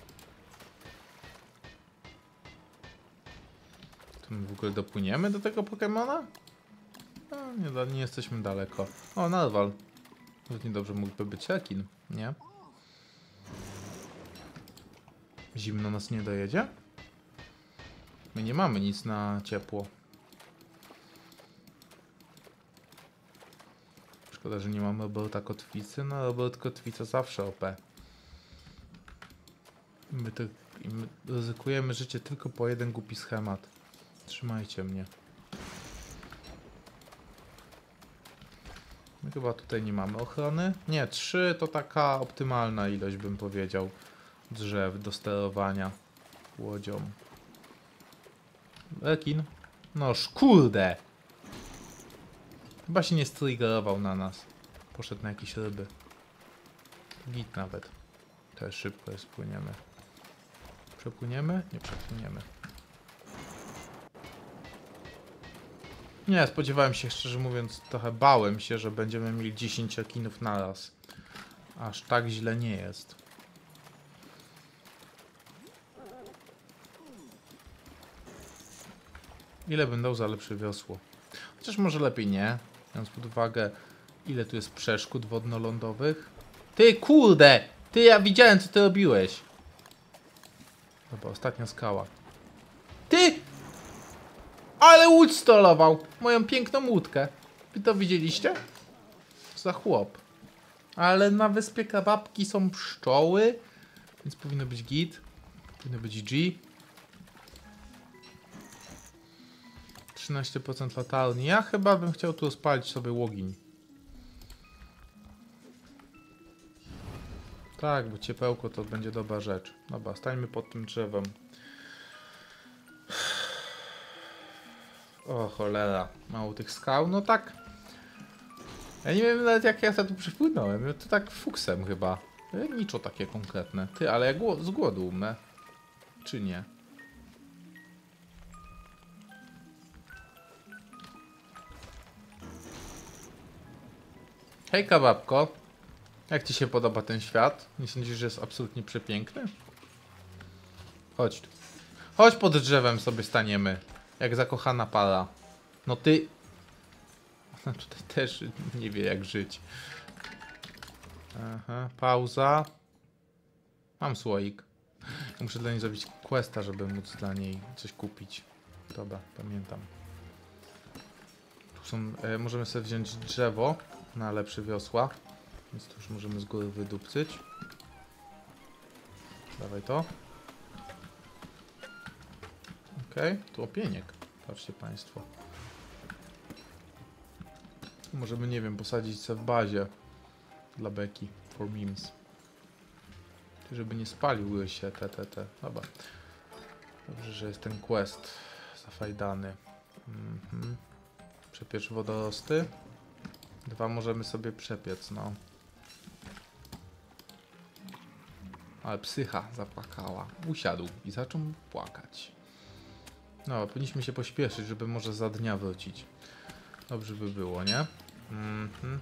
To my w ogóle dopłyniemy do tego Pokemona? No, nie, nie jesteśmy daleko. O, Narwal. Równie dobrze mógłby być Rekin, nie? Zimno nas nie dojedzie? My nie mamy nic na ciepło. Szkoda, że nie mamy Roberta Kotwicy. No, Robert Kotwica zawsze O P. My, to, my ryzykujemy życie tylko po jeden głupi schemat. Trzymajcie mnie. My chyba tutaj nie mamy ochrony. Nie, trzy to taka optymalna ilość, bym powiedział, drzew do sterowania łodzią. Rekin? Noż kurde! Chyba się nie striggerował na nas. Poszedł na jakieś ryby. Git nawet. Też szybko jest, płyniemy. Przepłyniemy? Nie przepłyniemy. Nie, spodziewałem się, szczerze mówiąc, trochę bałem się, że będziemy mieli dziesięć rekinów naraz. Aż tak źle nie jest. Ile bym dał za lepsze wiosło? Chociaż może lepiej nie, biorąc pod uwagę, ile tu jest przeszkód wodno-lądowych. Ty kurde! Ty, ja widziałem, co ty robiłeś. Dobra, ostatnia skała. Ty! Ale łódź stolował! Moją piękną łódkę. Wy to widzieliście? Za chłop. Ale na wyspie Kebabki są pszczoły, więc powinno być git. Powinno być G. trzynaście procent latarni. Ja chyba bym chciał tu spalić sobie łogień. Tak, bo ciepełko to będzie dobra rzecz. Dobra, stańmy pod tym drzewem. O cholera, mało tych skał, no tak. Ja nie wiem nawet jak ja tu przypłynąłem, to tak fuksem chyba. Niczo takie konkretne. Ty, ale ja gło z głodu umrę. Czy nie? Hej Kebabko, jak ci się podoba ten świat? Nie sądzisz, że jest absolutnie przepiękny? Chodź tu. Chodź pod drzewem sobie staniemy. Jak zakochana para. No ty... Tutaj też nie wie jak żyć. Aha, pauza. Mam słoik. Muszę dla niej zrobić questa, żeby móc dla niej coś kupić. Dobra, pamiętam. Tu są... E, możemy sobie wziąć drzewo na lepsze wiosła. Więc tu już możemy z góry wydupcyć. Dawaj to. Okej, okay, tu opieniek. Patrzcie państwo. Możemy, nie wiem, posadzić sobie w bazie dla beki, for memes. Żeby nie spaliły się te, te, te. Dobra. Dobrze, że jest ten quest zafajdany. Mhm. Przepiecz wodorosty. Dwa możemy sobie przepiec, no. Ale psycha zapłakała. Usiadł i zaczął płakać. No, powinniśmy się pośpieszyć, żeby może za dnia wrócić. Dobrze by było, nie? Mhm.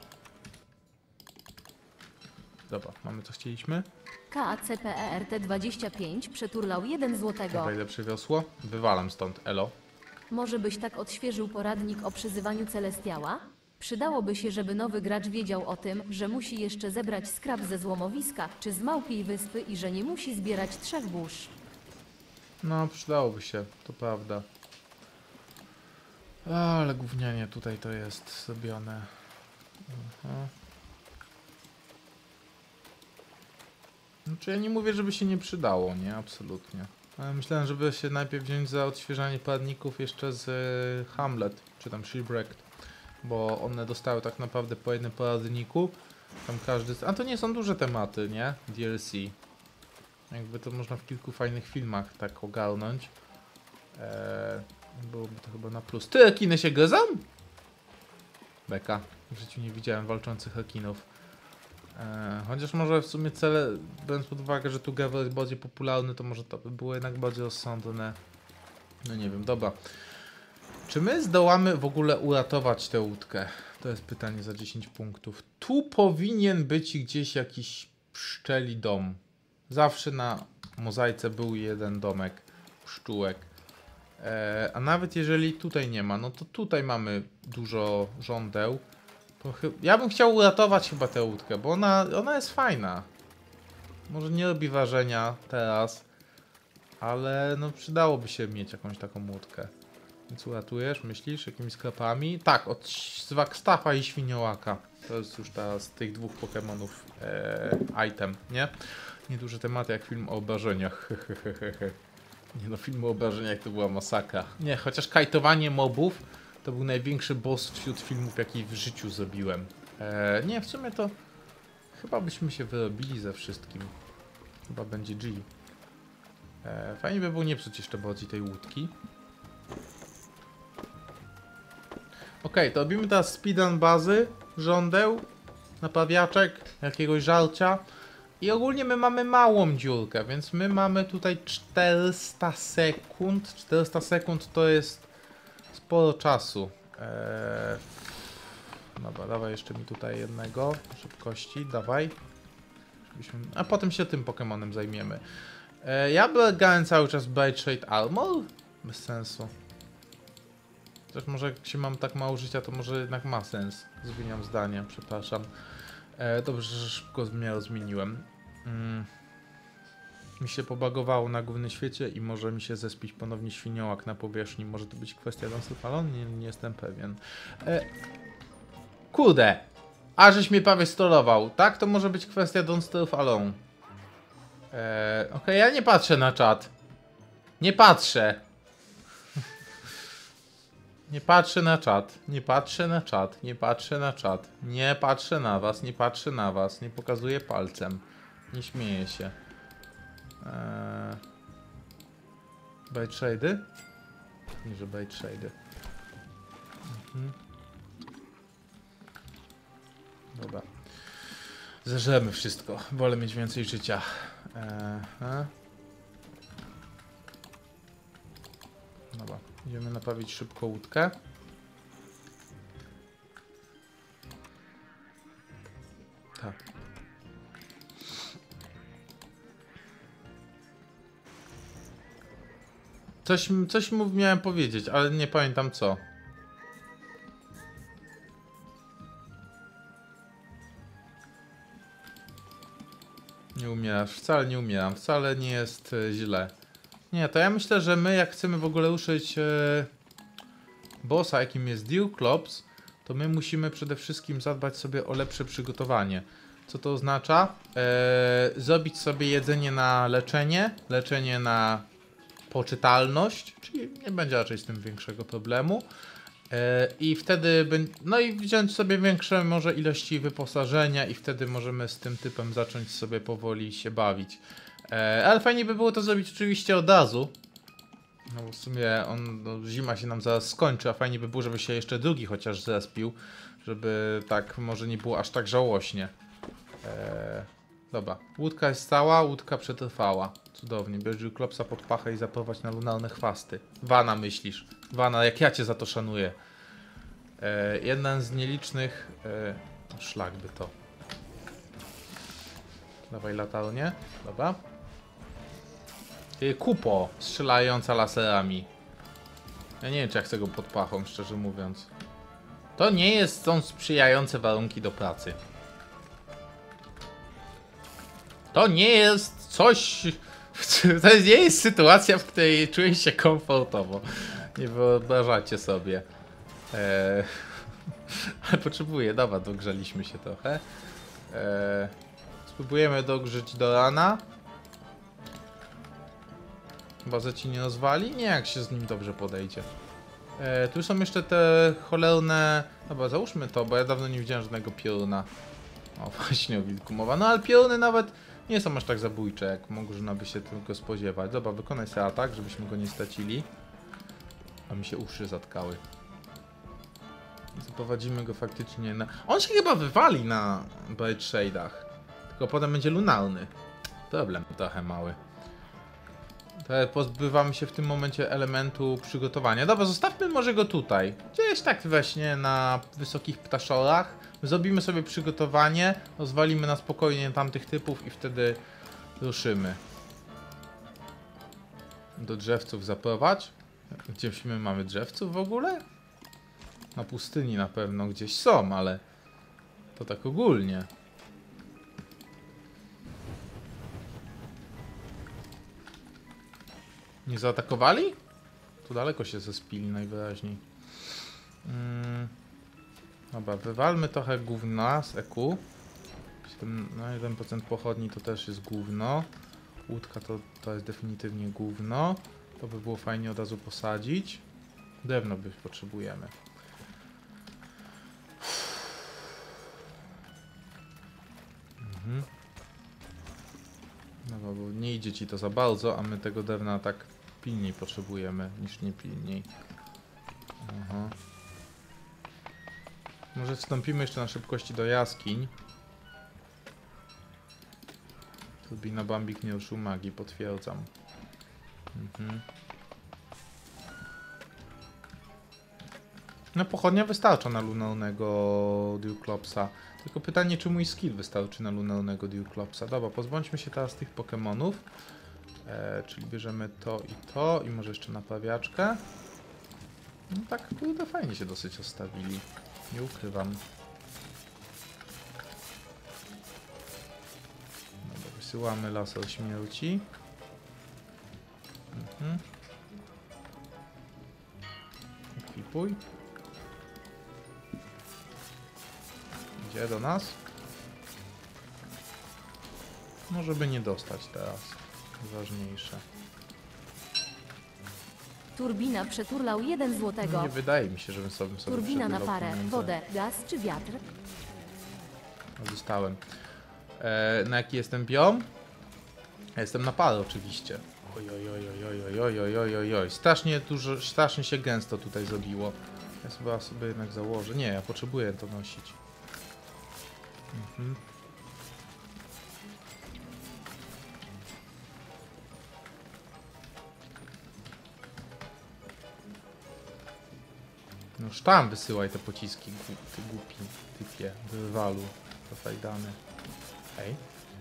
Dobra, mamy co chcieliśmy? K A C P E R T dwadzieścia pięć przeturlał jeden złotego. Dobra, ile przywiosło? Wywalam stąd, elo. Może byś tak odświeżył poradnik o przyzywaniu Celestiała? Przydałoby się, żeby nowy gracz wiedział o tym, że musi jeszcze zebrać skrap ze złomowiska czy z Małpiej Wyspy i że nie musi zbierać trzech burz. No, przydałoby się, to prawda. Ale gównianie tutaj to jest zrobione. Aha. Znaczy ja nie mówię, żeby się nie przydało, nie? Absolutnie. Ale myślałem, żeby się najpierw wziąć za odświeżanie poradników jeszcze z y, Hamlet, czy tam Shipwrecked. Bo one dostały tak naprawdę po jednym poradniku. Tam każdy... A to nie są duże tematy, nie? D L C. Jakby to można w kilku fajnych filmach tak ogarnąć. Eee, byłoby to chyba na plus. Ty, rekiny się gryzą? Beka. W życiu nie widziałem walczących rekinów. Eee, chociaż może w sumie cele, biorąc pod uwagę, że tu Gavel jest bardziej popularny, to może to by było jednak bardziej rozsądne. No nie wiem, dobra. Czy my zdołamy w ogóle uratować tę łódkę? To jest pytanie za dziesięć punktów. Tu powinien być gdzieś jakiś pszczeli dom. Zawsze na mozaice był jeden domek pszczółek. Eee, a nawet jeżeli tutaj nie ma, no to tutaj mamy dużo żądeł. To ja bym chciał uratować chyba tę łódkę, bo ona, ona jest fajna. Może nie robi wrażenia teraz, ale no przydałoby się mieć jakąś taką łódkę. Więc uratujesz, myślisz, jakimiś sklepami? Tak, od Zwakstafa i Świniołaka. To jest już teraz z tych dwóch Pokemonów e, item, nie? Nieduże tematy jak film o obrażeniach. Nie no, film o obrażeniach to była masakra. Nie, chociaż kajtowanie mobów to był największy boss wśród filmów, jaki w życiu zrobiłem. E, nie, w sumie to chyba byśmy się wyrobili ze wszystkim. Chyba będzie G. E, fajnie by było nie psuć jeszcze bardziej tej łódki. Ok, to robimy teraz speedrun bazy, żądeł, naprawiaczek, jakiegoś żarcia. I ogólnie my mamy małą dziurkę, więc my mamy tutaj czterysta sekund. czterysta sekund to jest sporo czasu. Eee... Dobra, dawaj jeszcze mi tutaj jednego szybkości, dawaj. Żebyśmy... A potem się tym Pokemonem zajmiemy. Eee, ja brałem cały czas Bright Shade Armor? Bez sensu. Też może jak się mam tak mało życia, to może jednak ma sens. Zmieniam zdanie, przepraszam. E, dobrze, że szybko mnie rozmieniłem. Mm. Mi się pobagowało na głównym świecie i może mi się zespić ponownie świniołak na powierzchni. Może to być kwestia Dancelfalon? Nie, nie jestem pewien. E, kurde! A żeś mnie prawie stolował. Tak? To może być kwestia Dancelfalon. E, Okej, okay, ja nie patrzę na czat. Nie patrzę. Nie patrzę na czat, nie patrzę na czat, nie patrzę na czat, nie patrzę na was, nie patrzę na was, nie pokazuję palcem, nie śmieję się. Eee... Bait shady? Nie, że bait shady. Mhm. Dobra. Zeżremy wszystko, wolę mieć więcej życia. Eee... Dobra. Idziemy naprawić szybko łódkę. Tak. Coś, coś mu miałem powiedzieć, ale nie pamiętam co. Nie umierasz, wcale nie umieram, wcale nie jest e, źle. Nie, to ja myślę, że my jak chcemy w ogóle ruszyć e, bossa, jakim jest Dewclops, to my musimy przede wszystkim zadbać sobie o lepsze przygotowanie. Co to oznacza? E, zrobić sobie jedzenie na leczenie, leczenie na poczytalność, czyli nie będzie raczej z tym większego problemu. E, I wtedy, no i wziąć sobie większe może ilości wyposażenia i wtedy możemy z tym typem zacząć sobie powoli się bawić. E, ale fajnie by było to zrobić oczywiście od razu. No bo w sumie on, no, zima się nam zaraz skończy, a fajnie by było, żeby się jeszcze drugi chociaż zespił. Żeby tak może nie było aż tak żałośnie. E, dobra, łódka jest cała, łódka przetrwała. Cudownie, bierz Dewclopsa pod pachę i zaprowadź na lunarne chwasty. Wana myślisz. Wana, jak ja cię za to szanuję. E, jeden z nielicznych... E, szlak by to. Dawaj latarnię. Dobra. Kupo strzelająca laserami. Ja nie wiem, czy ja chcę go pod pachą, szczerze mówiąc. To nie jest, są sprzyjające warunki do pracy. To nie jest coś... To nie jest sytuacja, w której czuję się komfortowo. Nie wyobrażacie sobie. Eee... Ale potrzebuję, dobra, dogrzaliśmy się trochę. Eee... Spróbujemy dogrzeć do rana. Chyba ci nie rozwali? Nie, jak się z nim dobrze podejdzie. E, tu są jeszcze te cholerne... Dobra, załóżmy to, bo ja dawno nie widziałem żadnego pioruna. O, właśnie o wilku mowa. No ale pioruny nawet nie są aż tak zabójcze, jak można by się tylko spodziewać. Dobra, wykonaj sobie atak, żebyśmy go nie stracili. A mi się uszy zatkały. Zaprowadzimy go faktycznie na... On się chyba wywali na Bright Shade'ach. Tylko potem będzie lunalny. Problem trochę mały. To pozbywamy się w tym momencie elementu przygotowania. Dobra, zostawmy może go tutaj. Gdzieś tak właśnie na wysokich ptaszolach. Zrobimy sobie przygotowanie, rozwalimy na spokojnie tamtych typów i wtedy ruszymy. Do drzewców zaprowadź. Gdzieś my mamy drzewców w ogóle? Na pustyni na pewno gdzieś są, ale to tak ogólnie. Nie zaatakowali? Tu daleko się zespili najwyraźniej. Mm. Dobra, wywalmy trochę gówna z E Q. No jeden procent pochodni to też jest gówno. Łódka to, to jest definitywnie gówno. To by było fajnie od razu posadzić. Drewno by potrzebujemy. Mhm. No bo nie idzie ci to za bardzo, a my tego drewna tak pilniej potrzebujemy niż nie pilniej. Aha. Może wstąpimy jeszcze na szybkości do jaskiń. Turbina Bambik nie ruszył magii, potwierdzam. Mhm. No pochodnia wystarcza na lunarnego Dewclopsa. Tylko pytanie, czy mój skill wystarczy na lunarnego Dewclopsa. Dobra, pozbądźmy się teraz tych Pokemonów. E, czyli bierzemy to i to i może jeszcze naprawiaczkę. No tak, kurde, fajnie się dosyć ostawili. Nie ukrywam. Dobra, wysyłamy laser śmierci. Mhm. Ekwipuj. Idzie do nas. No, żeby nie dostać teraz. Ważniejsze. Turbina przeturlał jeden złotego. Nie wydaje mi się, żebym sobie sobie Turbina na przeturlał parę. pieniądze. Wodę, gaz czy wiatr? Zostałem. E, na jaki jestem biom? Ja jestem na parę oczywiście. Oj, oj, oj, oj, oj, oj, oj, oj, oj, oj. Strasznie dużo, strasznie się gęsto tutaj zrobiło. Ja sobie, sobie jednak założę. Nie, ja potrzebuję to nosić. Mhm. No już tam wysyłaj te pociski, ty głupi typie, wywalu, to fajdany. Hej.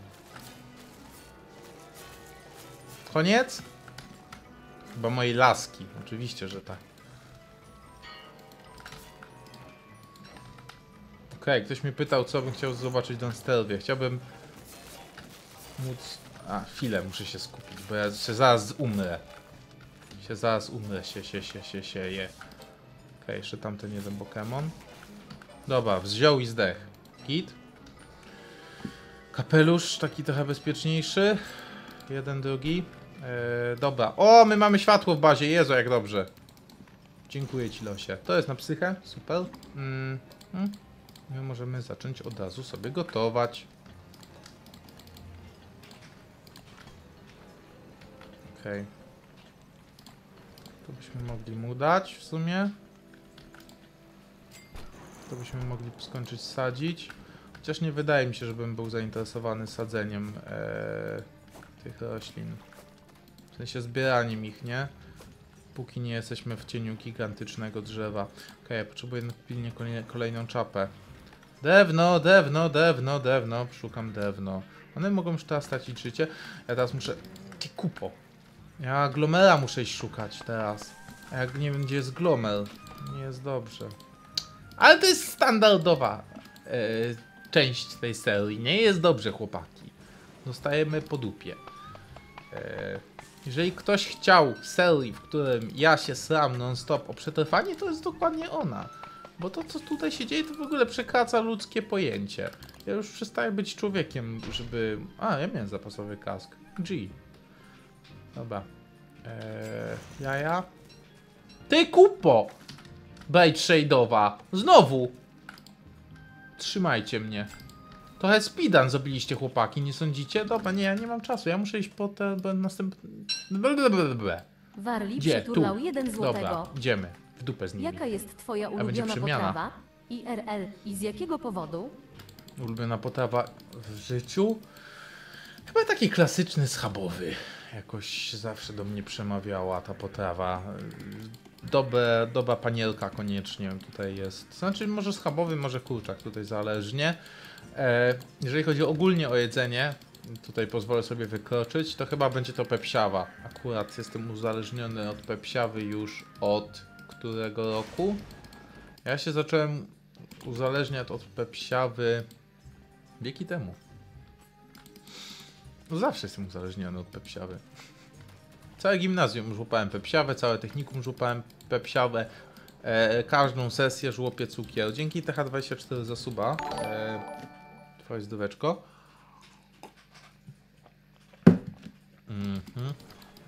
Koniec? Chyba mojej laski, oczywiście, że tak. Okej, okay, ktoś mnie pytał, co bym chciał zobaczyć na stealthie. Chciałbym móc... A, chwilę, muszę się skupić, bo ja się zaraz umrę. Się zaraz umrę, się, się, się, się, się, je. Okej, okay, jeszcze tamten jeden Pokémon. Dobra, wziął i zdech. Git. Kapelusz, taki trochę bezpieczniejszy. Jeden, drugi. Eee, dobra. O, my mamy światło w bazie. Jezu, jak dobrze. Dziękuję ci, losie. To jest na psychę. Super. Mm, mm. My możemy zacząć od razu sobie gotować. Okej. Okay. To byśmy mogli mu dać w sumie. To byśmy mogli skończyć sadzić. Chociaż nie wydaje mi się, żebym był zainteresowany sadzeniem ee, tych roślin. W sensie zbieraniem ich, nie? Póki nie jesteśmy w cieniu gigantycznego drzewa. Okej, okay, ja potrzebuję pilnie kolejną czapę. Drewno, drewno, drewno, drewno. Szukam drewno. One mogą już teraz stracić życie. Ja teraz muszę... Ty kupo. Ja glomera muszę iść szukać teraz. A jak nie wiem, gdzie jest glomer, nie jest dobrze. Ale to jest standardowa e, część tej serii. Nie jest dobrze, chłopaki. Zostajemy po dupie. E, jeżeli ktoś chciał serii, w którym ja się sram non-stop o przetrwanie, to jest dokładnie ona. Bo to, co tutaj się dzieje, to w ogóle przekracza ludzkie pojęcie. Ja już przestaję być człowiekiem, żeby... A, ja miałem zapasowy kask. G. Dobra. Eee, jaja. Ty kupo! Bright Shade'owa. Znowu! Trzymajcie mnie. Trochę speedrun zrobiliście, chłopaki, nie sądzicie? Dobra, nie, ja nie mam czasu, ja muszę iść po te bo następne... Warli Gdzie? przyturlał Tu. jeden złotego. Dobra, idziemy. W dupę z nimi. Jaka jest twoja będzie ulubiona przemiana. potrawa? I R L. I z jakiego powodu? Ulubiona potrawa w życiu? Chyba taki klasyczny schabowy. Jakoś zawsze do mnie przemawiała ta potrawa. Dobre, dobra panielka koniecznie tutaj jest. Znaczy może schabowy, może kurczak, tutaj zależnie. E, jeżeli chodzi ogólnie o jedzenie, tutaj pozwolę sobie wykroczyć, to chyba będzie to pepsiawa. Akurat jestem uzależniony od pepsiawy już od którego roku? Ja się zacząłem uzależniać od pepsiawy wieki temu. No zawsze jestem uzależniony od pepsiawy. Całe gimnazjum żłopałem pepsiawę, całe technikum żłopałem pepsiawę. E, każdą sesję żłopię cukier. Dzięki T H dwadzieścia cztery za suba. E, twoje zdróweczko. Mhm.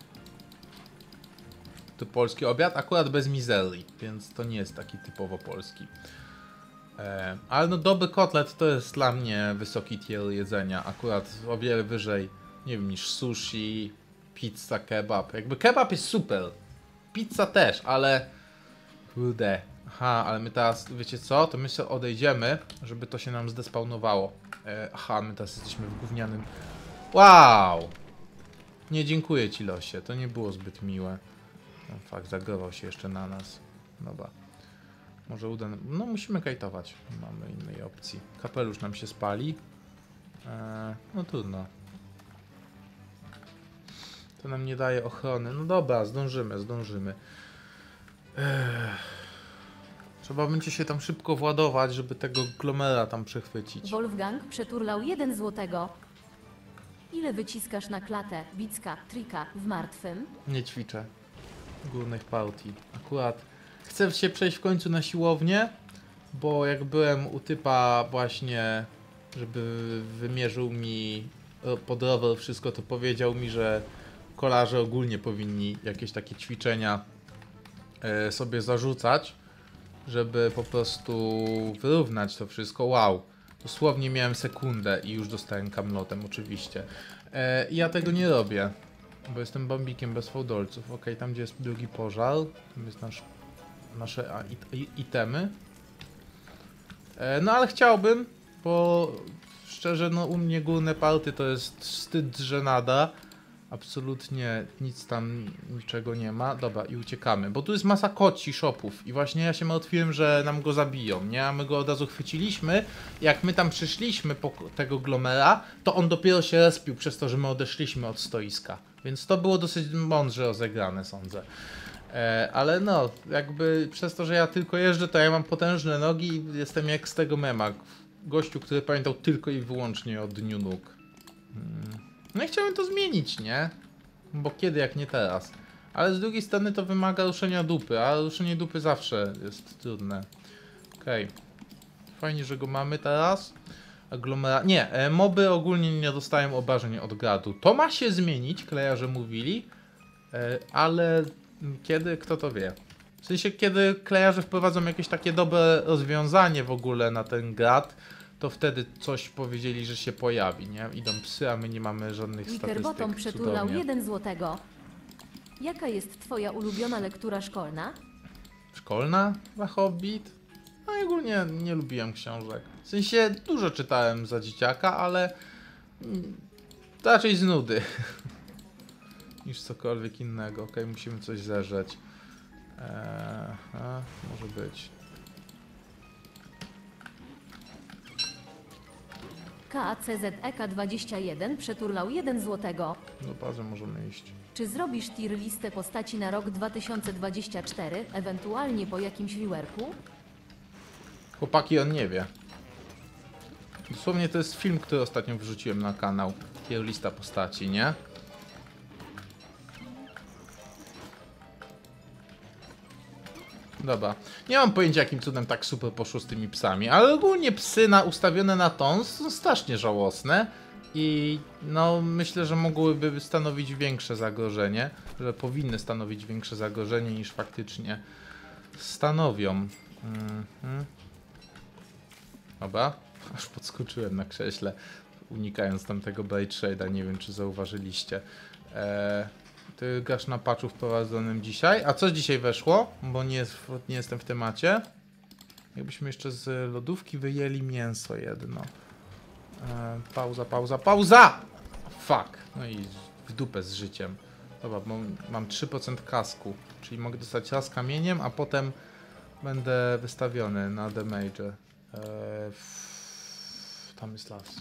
To polski obiad, akurat bez mizerii, więc to nie jest taki typowo polski. E, ale no dobry kotlet to jest dla mnie wysoki tier jedzenia, akurat o wiele wyżej, nie wiem, niż sushi, pizza, kebab. Jakby kebab jest super, pizza też, ale kurde. Aha, ale my teraz, wiecie co, to my sobie odejdziemy, żeby to się nam zdespawnowało. E, aha, my teraz jesteśmy w gównianym... Wow! Nie dziękuję ci, losie, to nie było zbyt miłe. No fakt, zagrował się jeszcze na nas. Dobra. Może uda nam... No musimy kajtować. Nie mamy innej opcji. Kapelusz nam się spali. Eee, no trudno. To nam nie daje ochrony. No dobra, zdążymy, zdążymy. Eee. Trzeba będzie się tam szybko władować, żeby tego glomera tam przechwycić. Wolfgang przeturlał jeden złotego. Ile wyciskasz na klatę, bicka, trika w martwym? Nie ćwiczę górnych partii. Akurat chcę się przejść w końcu na siłownię, bo jak byłem u typa właśnie, żeby wymierzył mi pod rower wszystko, to powiedział mi, że kolarze ogólnie powinni jakieś takie ćwiczenia e, sobie zarzucać, żeby po prostu wyrównać to wszystko. Wow, dosłownie miałem sekundę i już dostałem kamlotem oczywiście. E, ja tego nie robię. Bo jestem bambikiem bez fałdolców. Ok, tam gdzie jest drugi pożar, tam jest nasz, nasze a, it, i, itemy. E, no ale chciałbym, bo szczerze, no u mnie górne party to jest wstyd, że nada. Absolutnie nic tam, niczego nie ma. Dobra, i uciekamy, bo tu jest masa koci shopów i właśnie ja się martwiłem, że nam go zabiją, nie? A my go od razu chwyciliśmy. Jak my tam przyszliśmy po tego glomera, to on dopiero się respił przez to, że my odeszliśmy od stoiska. Więc to było dosyć mądrze rozegrane, sądzę. E, ale no, jakby przez to, że ja tylko jeżdżę, to ja mam potężne nogi i jestem jak z tego mema. Gościu, który pamiętał tylko i wyłącznie o dniu nóg. Hmm. No i chciałem to zmienić, nie? Bo kiedy jak nie teraz. Ale z drugiej strony to wymaga ruszenia dupy, a ruszenie dupy zawsze jest trudne. Okej. Okay. Fajnie, że go mamy teraz. Aglomera... Nie, e, moby ogólnie nie dostają obrażeń od gradu. To ma się zmienić, klejarze mówili. E, ale kiedy? Kto to wie? W sensie, kiedy klejarze wprowadzą jakieś takie dobre rozwiązanie w ogóle na ten grad, to wtedy coś powiedzieli, że się pojawi, nie? Idą psy, a my nie mamy żadnych statystyk. Wickerbottom przetulał Cudownie. jeden złotego. Jaka jest twoja ulubiona lektura szkolna? Szkolna? Na Hobbit? No i ogólnie nie lubiłem książek. W sensie dużo czytałem za dzieciaka, ale mm, raczej z nudy niż cokolwiek innego. Okej, okay, musimy coś zerzeć. Eee, a, może być. K A C Z E K dwadzieścia jeden przeturlał jeden złotego. Do bazy możemy iść. Czy zrobisz tier listę postaci na rok dwa tysiące dwudziesty czwarty, ewentualnie po jakimś reworku? Chłopaki, on nie wie. Dosłownie to jest film, który ostatnio wrzuciłem na kanał. Tier lista postaci, nie? Dobra. Nie mam pojęcia, jakim cudem tak super poszło z tymi psami, ale ogólnie psy na, ustawione na tons są strasznie żałosne i no myślę, że mogłyby stanowić większe zagrożenie, że powinny stanowić większe zagrożenie niż faktycznie stanowią. Mhm. Dobra. Aż podskoczyłem na krześle, unikając tamtego Blade Shade'a, nie wiem czy zauważyliście. Eee, ty grasz na patchu wprowadzonym dzisiaj. A co dzisiaj weszło? Bo nie, jest, nie jestem w temacie. Jakbyśmy jeszcze z lodówki wyjęli mięso jedno. Eee, pauza, pauza, pauza! Fuck. No i w dupę z życiem. Dobra, mam, mam trzy procent kasku, czyli mogę dostać raz kamieniem, a potem będę wystawiony na damage. Eee, f... Tam jest las.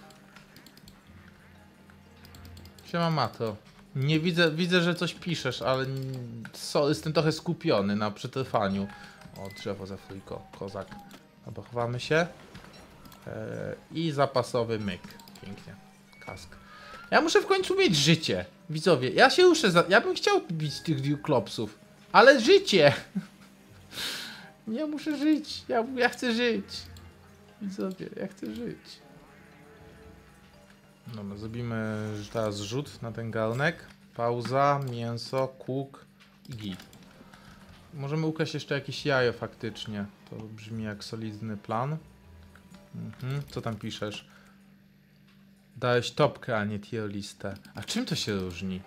Siema Mato. Nie widzę, widzę, że coś piszesz, ale so, jestem trochę skupiony na przetrwaniu. O, drzewo za fujko, kozak. Dobra, chowamy się. Eee, I zapasowy myk. Pięknie. Kask. Ja muszę w końcu mieć życie. Widzowie, ja się ruszę za... Ja bym chciał bić tych Duklopsów. Ale życie! Ja muszę żyć. Ja, ja chcę żyć. Widzowie, ja chcę żyć. Dobra, zrobimy teraz rzut na ten garnek. Pauza, mięso, kuk i git. Możemy ukraść jeszcze jakieś jajo faktycznie. To brzmi jak solidny plan. Mhm. Co tam piszesz? Dałeś topkę, a nie tier listę. A czym to się różni?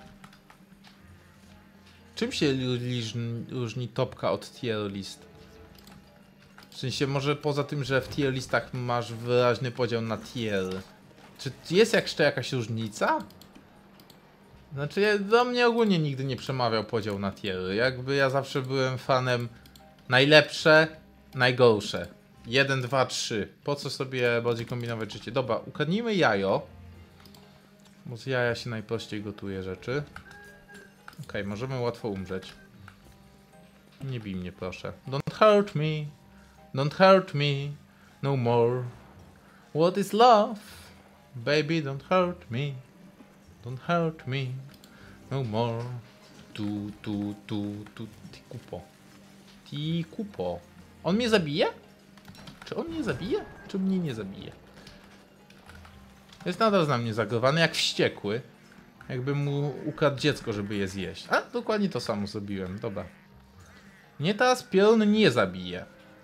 Czym się różni, różni topka od tier list? W sensie może poza tym, że w tier listach masz wyraźny podział na tier. Czy jest jeszcze jakaś różnica? Znaczy ja, do mnie ogólnie nigdy nie przemawiał podział na tiery. Jakby ja zawsze byłem fanem najlepsze, najgorsze. jeden, dwa, trzy. Po co sobie bardziej kombinować życie? Dobra, ukradnijmy jajo. Bo z jaja się najprościej gotuje rzeczy. Okej, okay, możemy łatwo umrzeć. Nie bij mnie proszę. Don't hurt me. Don't hurt me. No more. What is love? Baby, don't hurt me. Don't hurt me. No more. Tu, tu, tu, tu. Ty kupo. Ty kupo. On mnie zabije? Czy on mnie zabije? Czy mnie nie zabije? Jest nadal na mnie zagrowany jak wściekły. Jakbym mu ukradł dziecko, żeby je zjeść. A, dokładnie to samo zrobiłem. Dobra. Mnie teraz piorun nie zabije.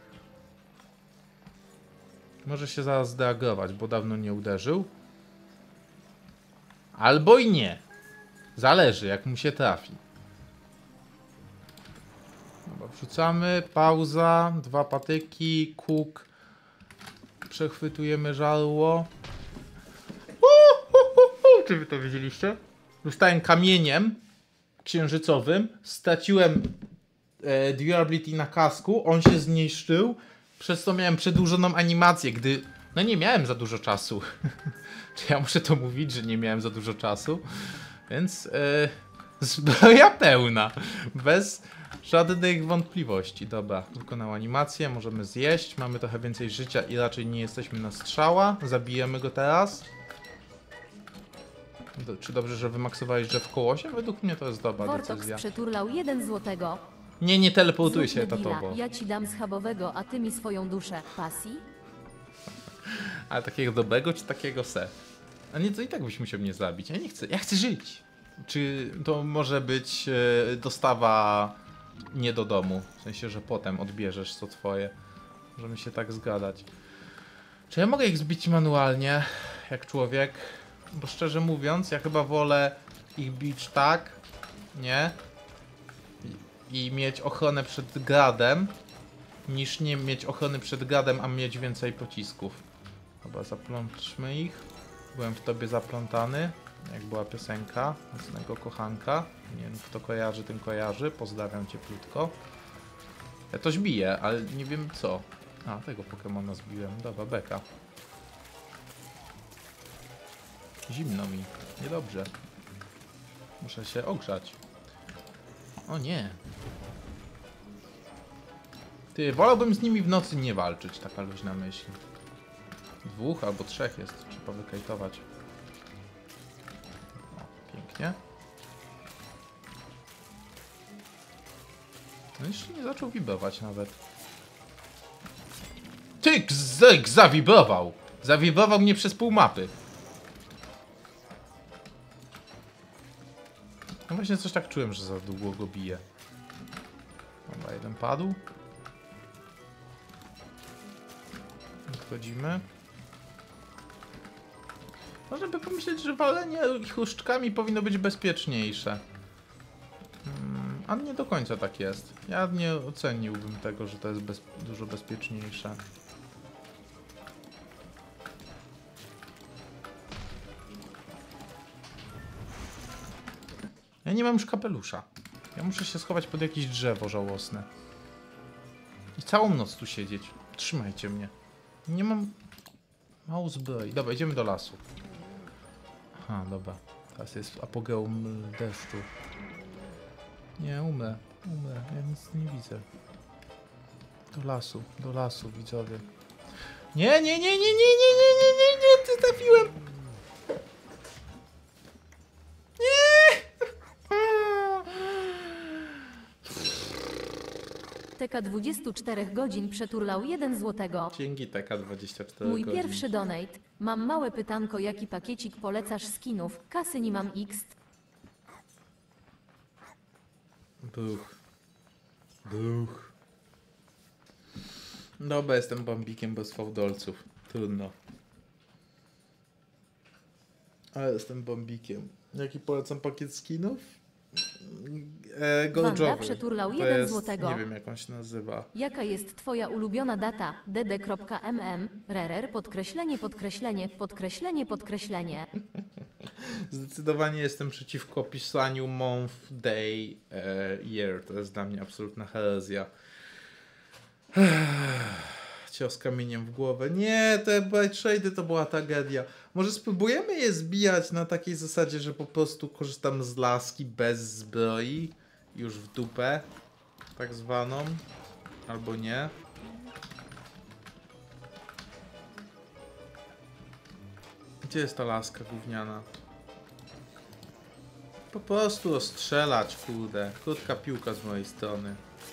Może się zaraz zdeagować, bo dawno nie uderzył. Albo i nie. Zależy, jak mu się trafi. Dobra, wrzucamy. Pauza. Dwa patyki. Kuk. Przechwytujemy żarło. Czy wy to wiedzieliście? Dostałem kamieniem księżycowym. Straciłem e, durability na kasku. On się zniszczył. Przez to miałem przedłużoną animację, gdy... No nie miałem za dużo czasu. Czy ja muszę to mówić, że nie miałem za dużo czasu? Więc... E, zbroja pełna. Bez żadnych wątpliwości. Dobra, wykonał animację. Możemy zjeść. Mamy trochę więcej życia i raczej nie jesteśmy na strzała. Zabijemy go teraz. Do, czy dobrze, że wymaksowałeś drzew w kołosie? Według mnie to jest dobra Vortox decyzja. przeturlał jeden złotego. Nie, nie teleportuj się Zróbmy deala. etatowo. Ja ci dam schabowego, a ty mi swoją duszę. Pasji? Ale takiego dobrego, czy takiego se? A nie, to i tak byś musiał mnie zabić. Ja nie chcę, ja chcę żyć. Czy to może być e, dostawa nie do domu? W sensie, że potem odbierzesz co twoje. Możemy się tak zgadać. Czy ja mogę ich zbić manualnie, jak człowiek? Bo szczerze mówiąc, ja chyba wolę ich bić tak, nie? I, i mieć ochronę przed gradem, niż nie mieć ochrony przed gradem, a mieć więcej pocisków. Dobra, zaplączmy ich. Byłem w tobie zaplątany, jak była piosenka mocnego kochanka. Nie wiem, kto kojarzy, tym kojarzy. Pozdrawiam cieplutko. Ja coś biję, ale nie wiem co. A, tego Pokemona zbiłem. Dobra, beka. Zimno mi. Niedobrze. Muszę się ogrzać. O nie. Ty, wolałbym z nimi w nocy nie walczyć, taka luźna myśl. Dwóch albo trzech jest, trzeba wykajtować. O, pięknie. No jeszcze nie zaczął wibrować nawet. Ty, gzyk, zawibrował! Zawibrował mnie przez pół mapy. No właśnie coś tak czułem, że za długo go bije. Dobra, jeden padł. Wchodzimy. Można by pomyśleć, że walenie chłuszczkami powinno być bezpieczniejsze. Hmm, a nie do końca tak jest. Ja nie oceniłbym tego, że to jest bez, dużo bezpieczniejsze. Ja nie mam już kapelusza. Ja muszę się schować pod jakieś drzewo żałosne. I całą noc tu siedzieć. Trzymajcie mnie. Nie mam... Mało zbroi. Dobra, idziemy do lasu. Aha, dobra. Teraz jest apogeum deszczu. Nie, umrę. Umrę. Ja nic nie widzę. Do lasu. Do lasu, widzowie. Nie, nie, nie, nie, nie, nie, nie, nie, nie, nie, ty trafiłem. T K dwadzieścia cztery godzin przeturlał jeden złotego. Dzięki T K dwadzieścia cztery Mój godzin. pierwszy donate. Mam małe pytanko, jaki pakiecik polecasz skinów? Kasy nie mam X. Buch. Buch. Dobra, jestem bambikiem bez fałdolców. Trudno. Ale jestem bambikiem. Jaki polecam pakiet skinów? E, Wanda Goldowy. przeturlał To jeden jest, złotego. nie wiem jak on się nazywa. Jaka jest twoja ulubiona data? dd.mm, rerer, podkreślenie, podkreślenie, podkreślenie, podkreślenie. Zdecydowanie jestem przeciwko pisaniu month, day, e, year. To jest dla mnie absolutna herezja. Cios kamieniem w głowę. Nie, te Bright Shade'y to była tragedia. Może spróbujemy je zbijać na takiej zasadzie, że po prostu korzystam z laski bez zbroi. Już w dupę. Tak zwaną. Albo nie. Gdzie jest ta laska gówniana? Po prostu ostrzelać, kurde. Krótka piłka z mojej strony.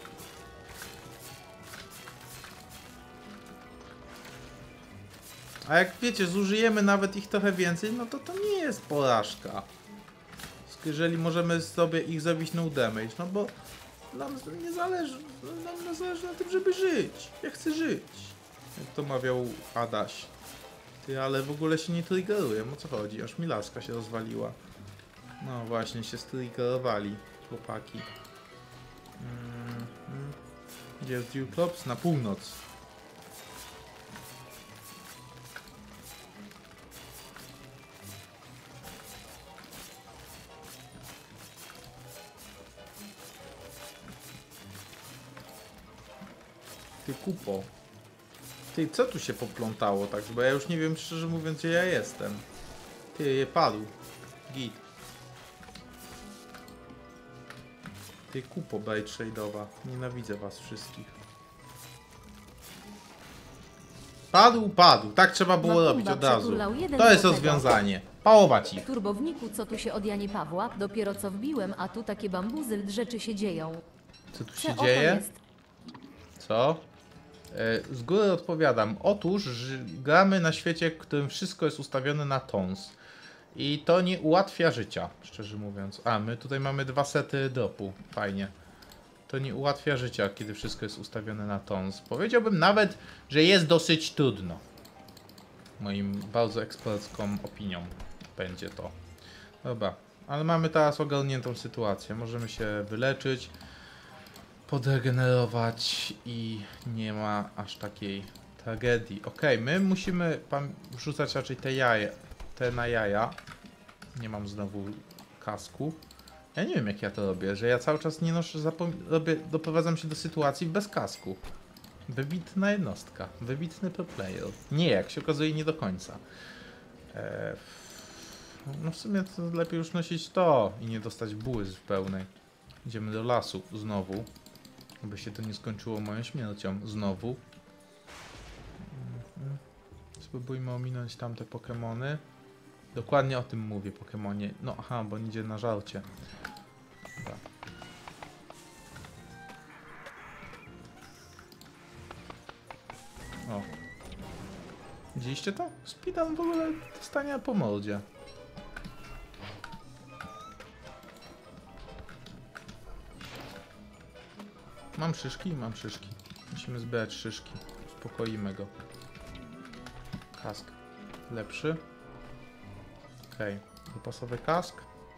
A jak wiecie, zużyjemy nawet ich trochę więcej, no to to nie jest porażka. Jeżeli możemy sobie ich zabić no damage, no bo nam nie zależy, nam nie zależy na tym, żeby żyć. Ja chcę żyć. Jak to mawiał Adaś. Ty, ale w ogóle się nie triggeruję, o co chodzi? Aż mi laska się rozwaliła. No właśnie, się striggerowali chłopaki. Mm, mm. Gdzie jest Dewclops? Na północ. Ty kupo. Ty, co tu się poplątało tak? Bo ja już nie wiem, szczerze mówiąc, gdzie ja jestem. Ty, padł. Git. Ty, kupo Bright Shade'owa. Nienawidzę was wszystkich. Padł, padł. Tak trzeba było Makumba robić od razu. przeturlał jeden To jest złotego. rozwiązanie. Pałować ich. Turbowniku, co tu się od Janie Pawła? Dopiero co wbiłem, a tu takie bambuzyl rzeczy się dzieją. Co tu Co się oto dzieje? jest? Co? E, Z góry odpowiadam. Otóż że gramy na świecie, w którym wszystko jest ustawione na tons. I to nie ułatwia życia, szczerze mówiąc. A, my tutaj mamy dwa sety dropu. Fajnie. To nie ułatwia życia, kiedy wszystko jest ustawione na tons. Powiedziałbym nawet, że jest dosyć trudno. Moim bardzo ekspercką opinią będzie to. Dobra, ale mamy teraz ogarniętą sytuację. Możemy się wyleczyć, podregenerować i nie ma aż takiej tragedii. Ok, my musimy wrzucać raczej te jaja, te na jaja. Nie mam znowu kasku. Ja nie wiem jak ja to robię, że ja cały czas nie noszę, robię, doprowadzam się do sytuacji bez kasku. Wybitna jednostka, wybitny pro player. Nie, jak się okazuje nie do końca. Eee, no w sumie to lepiej już nosić to i nie dostać błysk w pełnej. Idziemy do lasu znowu. Aby się to nie skończyło moją śmiercią. Znowu. Mhm. Spróbujmy ominąć tamte Pokemony. Dokładnie o tym mówię, Pokemonie. No aha, bo on idzie na żarcie. Dobra. O. Widzieliście to? Speedrun w ogóle dostanie po mordzie. Mam szyszki? Mam szyszki. Musimy zbierać szyszki. Uspokoimy go. Kask. Lepszy. Okej, okay. Pasowy kask.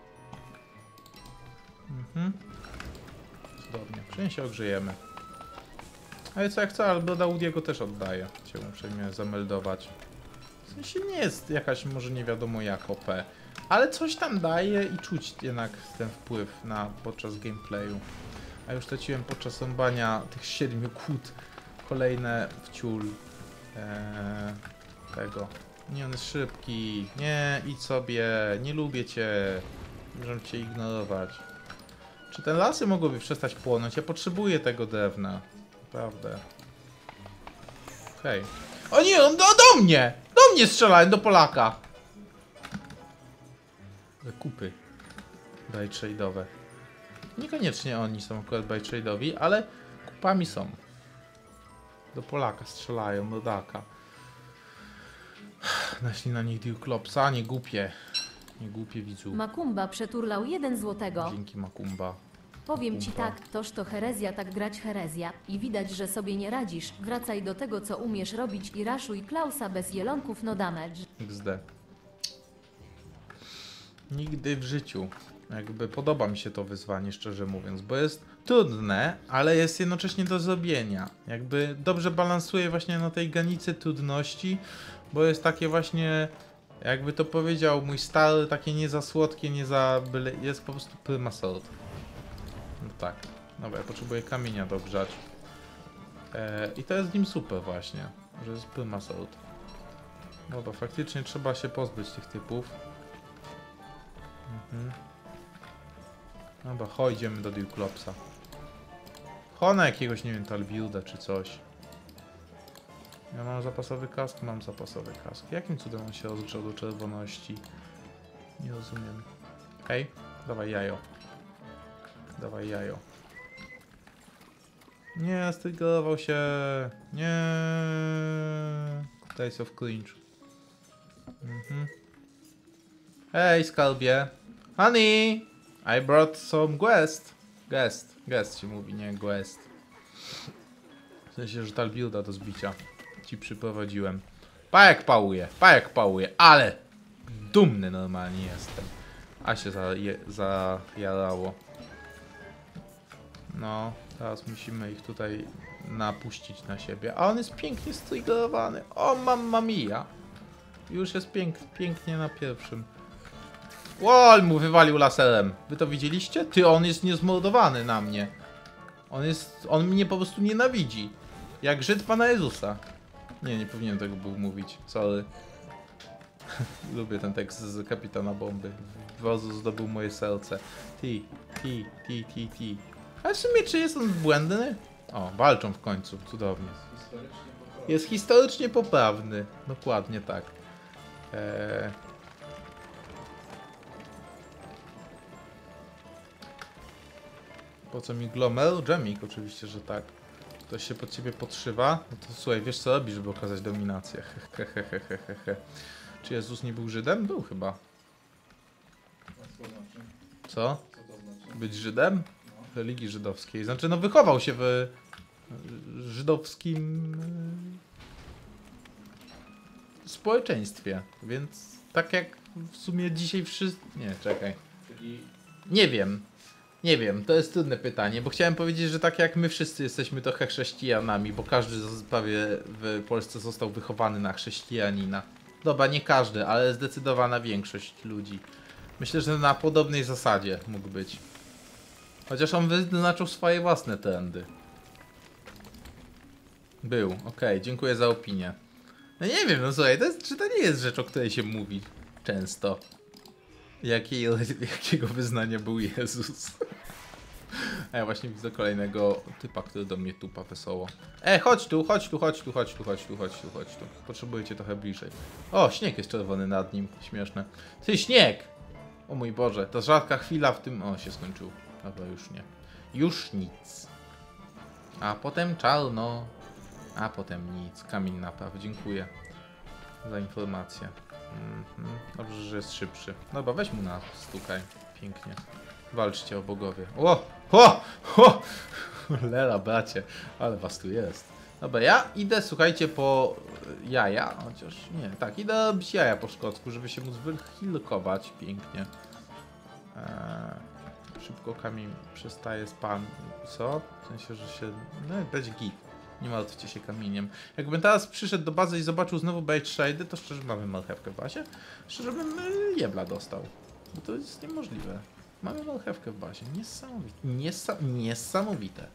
Mhm. Cudownie, przynajmniej się ogrzejemy. Ale co jak chcę, albo Daudiego też oddaję. Chciałbym uprzejmie zameldować. W sensie nie jest jakaś może nie wiadomo jak O P, ale coś tam daje i czuć jednak ten wpływ na podczas gameplayu. A już straciłem podczas rąbania tych siedmiu kłód kolejne wciul eee, tego. Nie, on jest szybki. Nie, idź sobie. Nie lubię cię. Możemy cię ignorować. Czy te lasy mogłyby przestać płonąć? Ja potrzebuję tego drewna. Naprawdę. Hej. O nie, on do, do mnie! Do mnie strzelałem, do Polaka! Kupy. Buy trade'owe. Niekoniecznie oni są akurat buy trade'owi, ale kupami są. Do Polaka strzelają, do Daka. Naśli na nich Diuklopsa, nie głupie. Nie głupie widzu. Makumba przeturlał jeden złotego. Dzięki Makumba. Powiem ci Makumba. tak, toż to herezja tak grać herezja. I widać, że sobie nie radzisz. Wracaj do tego, co umiesz robić i raszuj Klausa bez jelonków no damage. X D. Nigdy w życiu. Jakby podoba mi się to wyzwanie, szczerze mówiąc, bo jest trudne, ale jest jednocześnie do zrobienia. Jakby dobrze balansuje właśnie na tej granicy trudności, bo jest takie właśnie, jakby to powiedział mój stary, takie nie za słodkie, nie za byle, jest po prostu prima sort. No tak. Dobra, ja potrzebuję kamienia dogrzać. Eee, I to jest w nim super właśnie, że jest prima sort. Dobra, faktycznie trzeba się pozbyć tych typów. Mhm. Dobra, chodź, idziemy do Diuklopsa. Chodź na jakiegoś, nie wiem, Talbiuda czy coś. Ja mam zapasowy kask? Mam zapasowy kask. Jakim cudem on się rozgrzał do czerwoności? Nie rozumiem. Hej, dawaj jajo. Dawaj jajo. Nie, stygował się. Nie. Days of cringe. Mhm. Hej, skarbie. Honey! I brought some guest. Guest. Guest się mówi, nie guest. W sensie, że Talbiuda do zbicia ci przyprowadziłem. Pajek pałuje, pajek pałuje, ale dumny normalnie jestem. A się zaje, zajarało. No, teraz musimy ich tutaj napuścić na siebie. A on jest pięknie striggerowany. O, mamma mia. Już jest pięk, pięknie na pierwszym. Łol mu wywalił laserem. Wy to widzieliście? Ty, on jest niezmordowany na mnie. On jest, on mnie po prostu nienawidzi. Jak Żyd Pana Jezusa. Nie, nie powinienem tego był mówić. Sorry. Lubię ten tekst z Kapitana Bomby. Wozu zdobył moje serce. Ti, ti, ti, ti, ti. A w sumie czy jest on błędny? O, walczą w końcu. Cudownie. Historycznie poprawny. Jest historycznie poprawny. Dokładnie tak. Eee... Po co mi Glomer? Jamik oczywiście, że tak. Ktoś się pod ciebie podszywa? No to słuchaj, wiesz co robisz, żeby okazać dominację. Hehehehehe. Czy Jezus nie był Żydem? Był chyba. A co to znaczy? Co? Co to znaczy? Być Żydem? No. Religii żydowskiej. Znaczy, no wychował się w żydowskim e, społeczeństwie. Więc tak jak w sumie dzisiaj wszyscy... Nie, czekaj. Czyli Nie wiem. Nie wiem, to jest trudne pytanie, bo chciałem powiedzieć, że tak jak my wszyscy jesteśmy trochę chrześcijanami, bo każdy z- prawie w Polsce został wychowany na chrześcijanina. Dobra, nie każdy, ale zdecydowana większość ludzi. Myślę, że na podobnej zasadzie mógł być. Chociaż on wyznaczył swoje własne trendy. Był, okej, dziękuję za opinię. No nie wiem, no słuchaj, to jest, czy to nie jest rzecz, o której się mówi często? Jakiej, jakiego wyznania był Jezus? A ja właśnie widzę kolejnego typa, który do mnie tupa wesoło. E, chodź tu, chodź tu, chodź tu, chodź tu, chodź tu, chodź tu, chodź tu. Potrzebujecie trochę bliżej. O, śnieg jest czerwony nad nim, śmieszne. Ty, śnieg! O mój Boże, to rzadka chwila w tym... O, się skończył. Dobra, już nie. Już nic. A potem czarno. A potem nic. Kamień napraw. Dziękuję za informację. Mhm. Dobrze, że jest szybszy. Dobra, weź mu na stukaj. Pięknie. Walczcie o bogowie. O! O! O! Lela, bracie. Ale was tu jest. Dobra, ja idę, słuchajcie, po jaja, chociaż nie, tak, idę robić jaja po szkocku, żeby się móc wychilkować pięknie. Eee, szybko kamień przestaje spam, co? W sensie, że się, no będzie git. Nie martwcie się kamieniem. Jakbym teraz przyszedł do bazy i zobaczył znowu bait shady, to szczerze mamy marchewkę w bazie. Szczerze bym y, jebla dostał. Bo to jest niemożliwe. Mamy marchewkę w bazie. Niesamowite. Niesa niesamowite.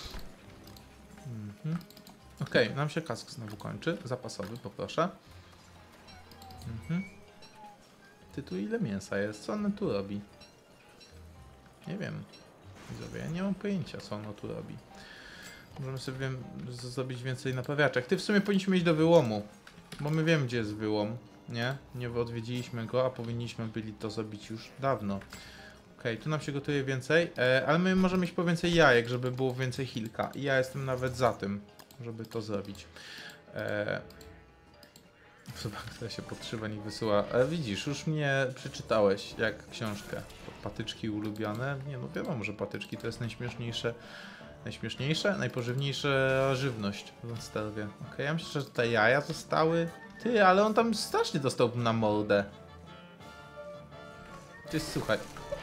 Mhm. Okej, okay, nam się kask znowu kończy. Zapasowy, poproszę. Mhm. Ty tu ile mięsa jest? Co ono tu robi? Nie wiem. Widzowie, ja nie mam pojęcia, co ono tu robi. Możemy sobie wiem, zrobić więcej naprawiaczek. Ty w sumie powinniśmy iść do wyłomu. Bo my wiemy, gdzie jest wyłom. Nie? Nie odwiedziliśmy go, a powinniśmy byli to zrobić już dawno. Okej, okay, tu nam się gotuje więcej. E, ale my możemy iść po więcej jajek, żeby było więcej hilka. I ja jestem nawet za tym, żeby to zrobić. E, Osoba, która się podszywa, nie wysyła. E, widzisz, już mnie przeczytałeś jak książkę. Patyczki ulubione. Nie no, wiadomo, że patyczki to jest najśmieszniejsze. Najśmieszniejsze, najpożywniejsza żywność w Lonstarwie. Okej, okay, ja myślę, że te jaja zostały. Ty, ale on tam strasznie dostał na mordę. Ty, słuchaj.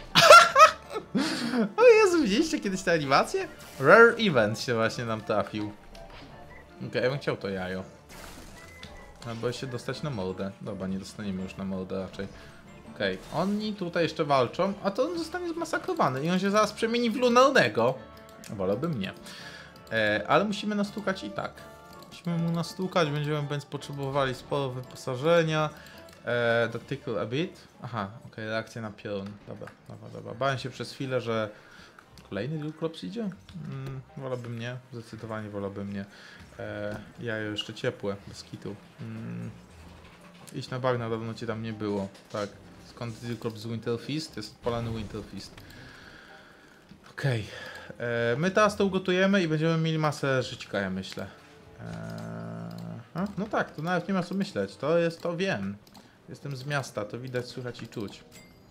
O Jezu, widzieliście kiedyś tę animację? Rare Event się właśnie nam trafił. Okej, okay, ja bym chciał to jajo. Albo się dostać na mordę. Dobra, nie dostaniemy już na mordę raczej. Okej, okay. Oni tutaj jeszcze walczą, a to on zostanie zmasakrowany i on się zaraz przemieni w lunarnego. Wolałbym nie. E, ale musimy nastukać i tak. Musimy mu nastukać, będziemy więc potrzebowali sporo wyposażenia. E, the tickle a bit. Aha, okej, okay, reakcja na piorun. Dobra, dobra, dobra. Bałem się przez chwilę, że kolejny Duklops idzie? Mm, wolałbym nie, zdecydowanie wolałbym nie. E, jajo jeszcze ciepłe, bez kitu. Mm. Iść na bagna, dawno cię tam nie było. Tak, skąd Duklops z Winterfeast? Jest odpalany Winterfeast. Okej. Okay. My teraz to ugotujemy i będziemy mieli masę żyćka, ja myślę. Eee, no tak, to nawet nie ma co myśleć. To jest, to wiem. Jestem z miasta, to widać, słychać i czuć.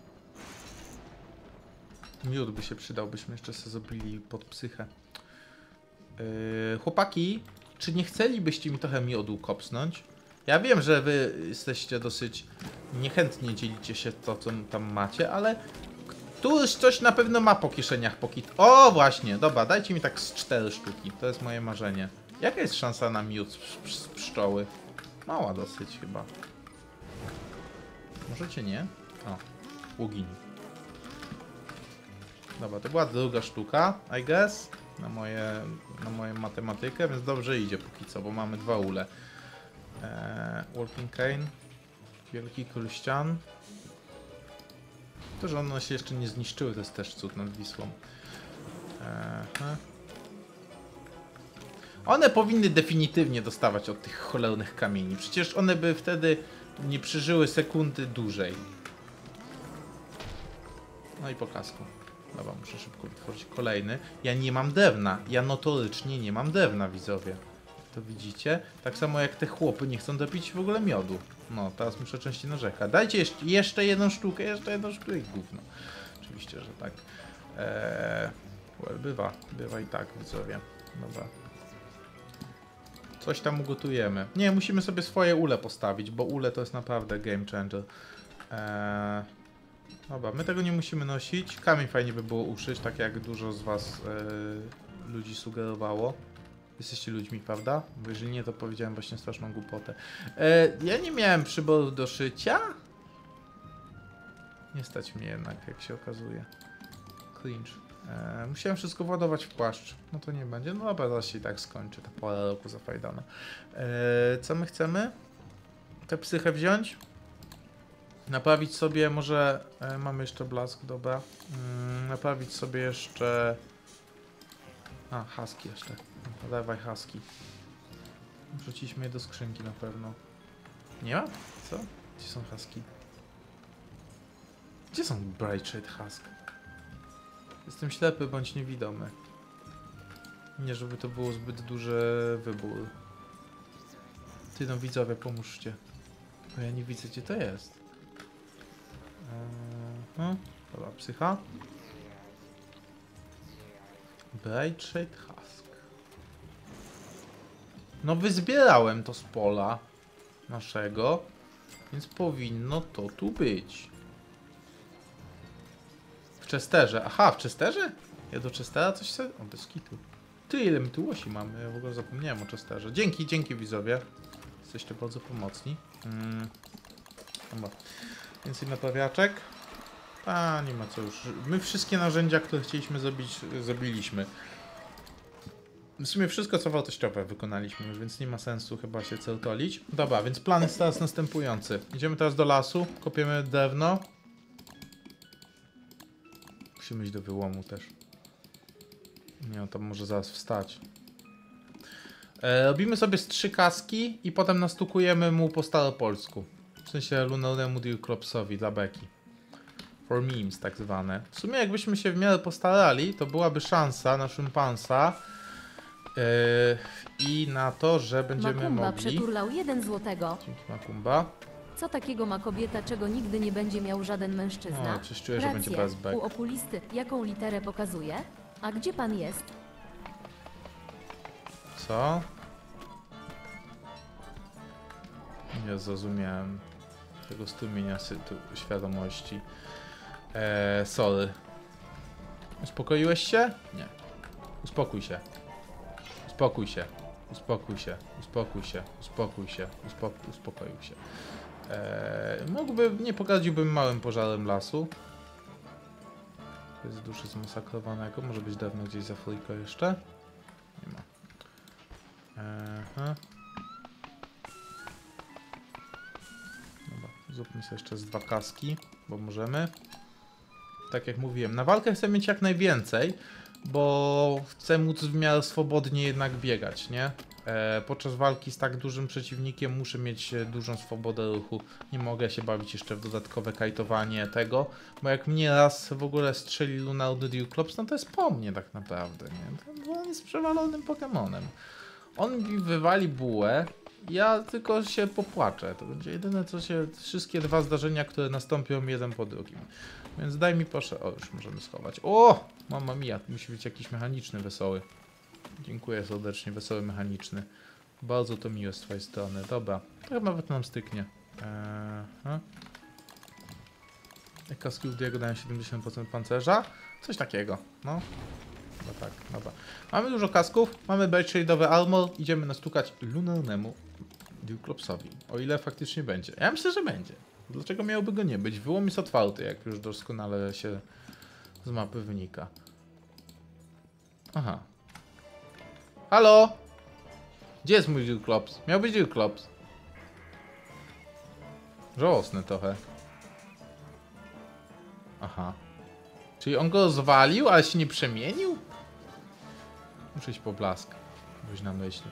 Miód by się przydał, byśmy jeszcze sobie zrobili pod psychę. Eee, chłopaki, czy nie chcielibyście mi trochę miodu kopsnąć? Ja wiem, że wy jesteście dosyć niechętnie dzielicie się to, co tam macie, ale tu już coś na pewno ma po kieszeniach pokit. O, właśnie, dobra, dajcie mi tak z cztery sztuki. To jest moje marzenie. Jaka jest szansa na miód z, z pszczoły? Mała dosyć chyba. Możecie nie? O, ługini. Dobra, to była druga sztuka, I guess, na, moje, na moją matematykę, więc dobrze idzie póki co, bo mamy dwa ule. Eee, Walking Cane, wielki król ścian. To, że one się jeszcze nie zniszczyły, to jest też cud nad Wisłą. Eee, one powinny definitywnie dostawać od tych cholernych kamieni. Przecież one by wtedy nie przeżyły sekundy dłużej. No i po kasku. Dobra, muszę szybko wytworzyć kolejny. Ja nie mam drewna. Ja notorycznie nie mam drewna, widzowie. To widzicie? Tak samo jak te chłopy nie chcą dopić w ogóle miodu. No, teraz muszę częściej narzekać. Dajcie jeszcze, jeszcze jedną sztukę, jeszcze jedną sztukę i gówno. Oczywiście, że tak. Eee, well, bywa, bywa i tak, widzowie. Dobra. Coś tam ugotujemy. Nie, musimy sobie swoje ule postawić, bo ule to jest naprawdę game changer. Eee, dobra, my tego nie musimy nosić. Kamień fajnie by było uszyć, tak jak dużo z was e, ludzi sugerowało. Jesteście ludźmi, prawda? Bo jeżeli nie, to powiedziałem właśnie straszną głupotę. E, ja nie miałem przyboru do szycia. Nie stać mnie jednak, jak się okazuje. Cringe. E, musiałem wszystko władować w płaszcz. No to nie będzie. No dobra, zaraz się i tak skończy. Ta pora roku zafajdana. E, co my chcemy? Tę psychę wziąć? Naprawić sobie może... E, mamy jeszcze blask, dobra. Mm, naprawić sobie jeszcze... A, husky jeszcze. Dawaj husky. Wrzuciliśmy je do skrzynki na pewno. Nie ma? Co? Gdzie są husky? Gdzie są Bright Shade Husk? Jestem ślepy bądź niewidomy. Nie, żeby to było zbyt duży wybór. Ty no widzowie, pomóżcie. Bo ja nie widzę, gdzie to jest. Eee, dobra, psycha. Bright Shade Husk. No wyzbierałem to z pola. naszego, więc powinno to tu być. W Chesterze. Aha, w Chesterze? Ja do Chestera coś chcę? O, bez kitu. Ty, ile my tu łosi mamy? Ja w ogóle zapomniałem o Chesterze. Dzięki, dzięki widzowie. Jesteście bardzo pomocni. Mm. Dobra. Więcej naprawiaczek. A, nie ma co już. My wszystkie narzędzia, które chcieliśmy zrobić, zrobiliśmy. W sumie wszystko, co wartościowe wykonaliśmy już, więc nie ma sensu chyba się cełtolić. Dobra, więc plan jest teraz następujący. Idziemy teraz do lasu, kopiemy drewno. Musimy iść do wyłomu też. Nie, no to może zaraz wstać. E, robimy sobie z trzy kaski i potem nastukujemy mu po staropolsku. W sensie lunarnemu Deerclopsowi dla beki. For memes tak zwane. W sumie jakbyśmy się w miarę postarali, to byłaby szansa na szympansa yy, i na to, że będziemy Makumba mogli... przeturlał jeden złotego. Dzięki Makumba. Co takiego ma kobieta, czego nigdy nie będzie miał żaden mężczyzna? O, coś czuję, że będzie Rację. bezbek. U okulisty jaką literę pokazuje? A gdzie pan jest? Co? Nie zrozumiałem tego strumienia sytu świadomości. Eee, sorry. Uspokoiłeś się? Nie. Uspokój się. Uspokój się. Uspokój się. Uspokój się. Uspokój się. Uspokój, uspokoił się. Eee, mógłby, nie pogadziłbym małym pożarem lasu. To jest duszy zmasakrowanego. Może być dawno gdzieś za Afryką jeszcze? Nie ma. Eee, Dobra, zróbmy sobie jeszcze z dwa kaski, bo możemy. Tak jak mówiłem, na walkę chcę mieć jak najwięcej, bo chcę móc w miarę swobodnie jednak biegać, nie? E, podczas walki z tak dużym przeciwnikiem muszę mieć dużą swobodę ruchu. Nie mogę się bawić jeszcze w dodatkowe kajtowanie tego, bo jak mnie raz w ogóle strzeli Lunarny Deerclops, no to jest po mnie tak naprawdę, nie? To on jest przewalonym Pokemonem. On mi wywali bułę, ja tylko się popłaczę. To będzie jedyne, co się... Wszystkie dwa zdarzenia, które nastąpią jeden po drugim. Więc daj mi proszę... O, już możemy schować. O! Mamma mia, musi być jakiś mechaniczny wesoły. Dziękuję serdecznie, wesoły mechaniczny. Bardzo to miłe z twojej strony. Dobra, to chyba nawet nam styknie. Eee, Kaski u Diego dają siedemdziesiąt procent pancerza? Coś takiego, no. No tak, dobra. Mamy dużo kasków, mamy Blade Shade'owy armor, idziemy nastukać lunarnemu Deerclopsowi. O ile faktycznie będzie. Ja myślę, że będzie. Dlaczego miałoby go nie być? Wyłom jest otwarty, jak już doskonale się z mapy wynika. Aha. Halo? Gdzie jest mój Deerclops? Miał być Deerclops. Żałosne trochę. Aha. Czyli on go zwalił, ale się nie przemienił? Muszę iść po blask. Coś na myśl.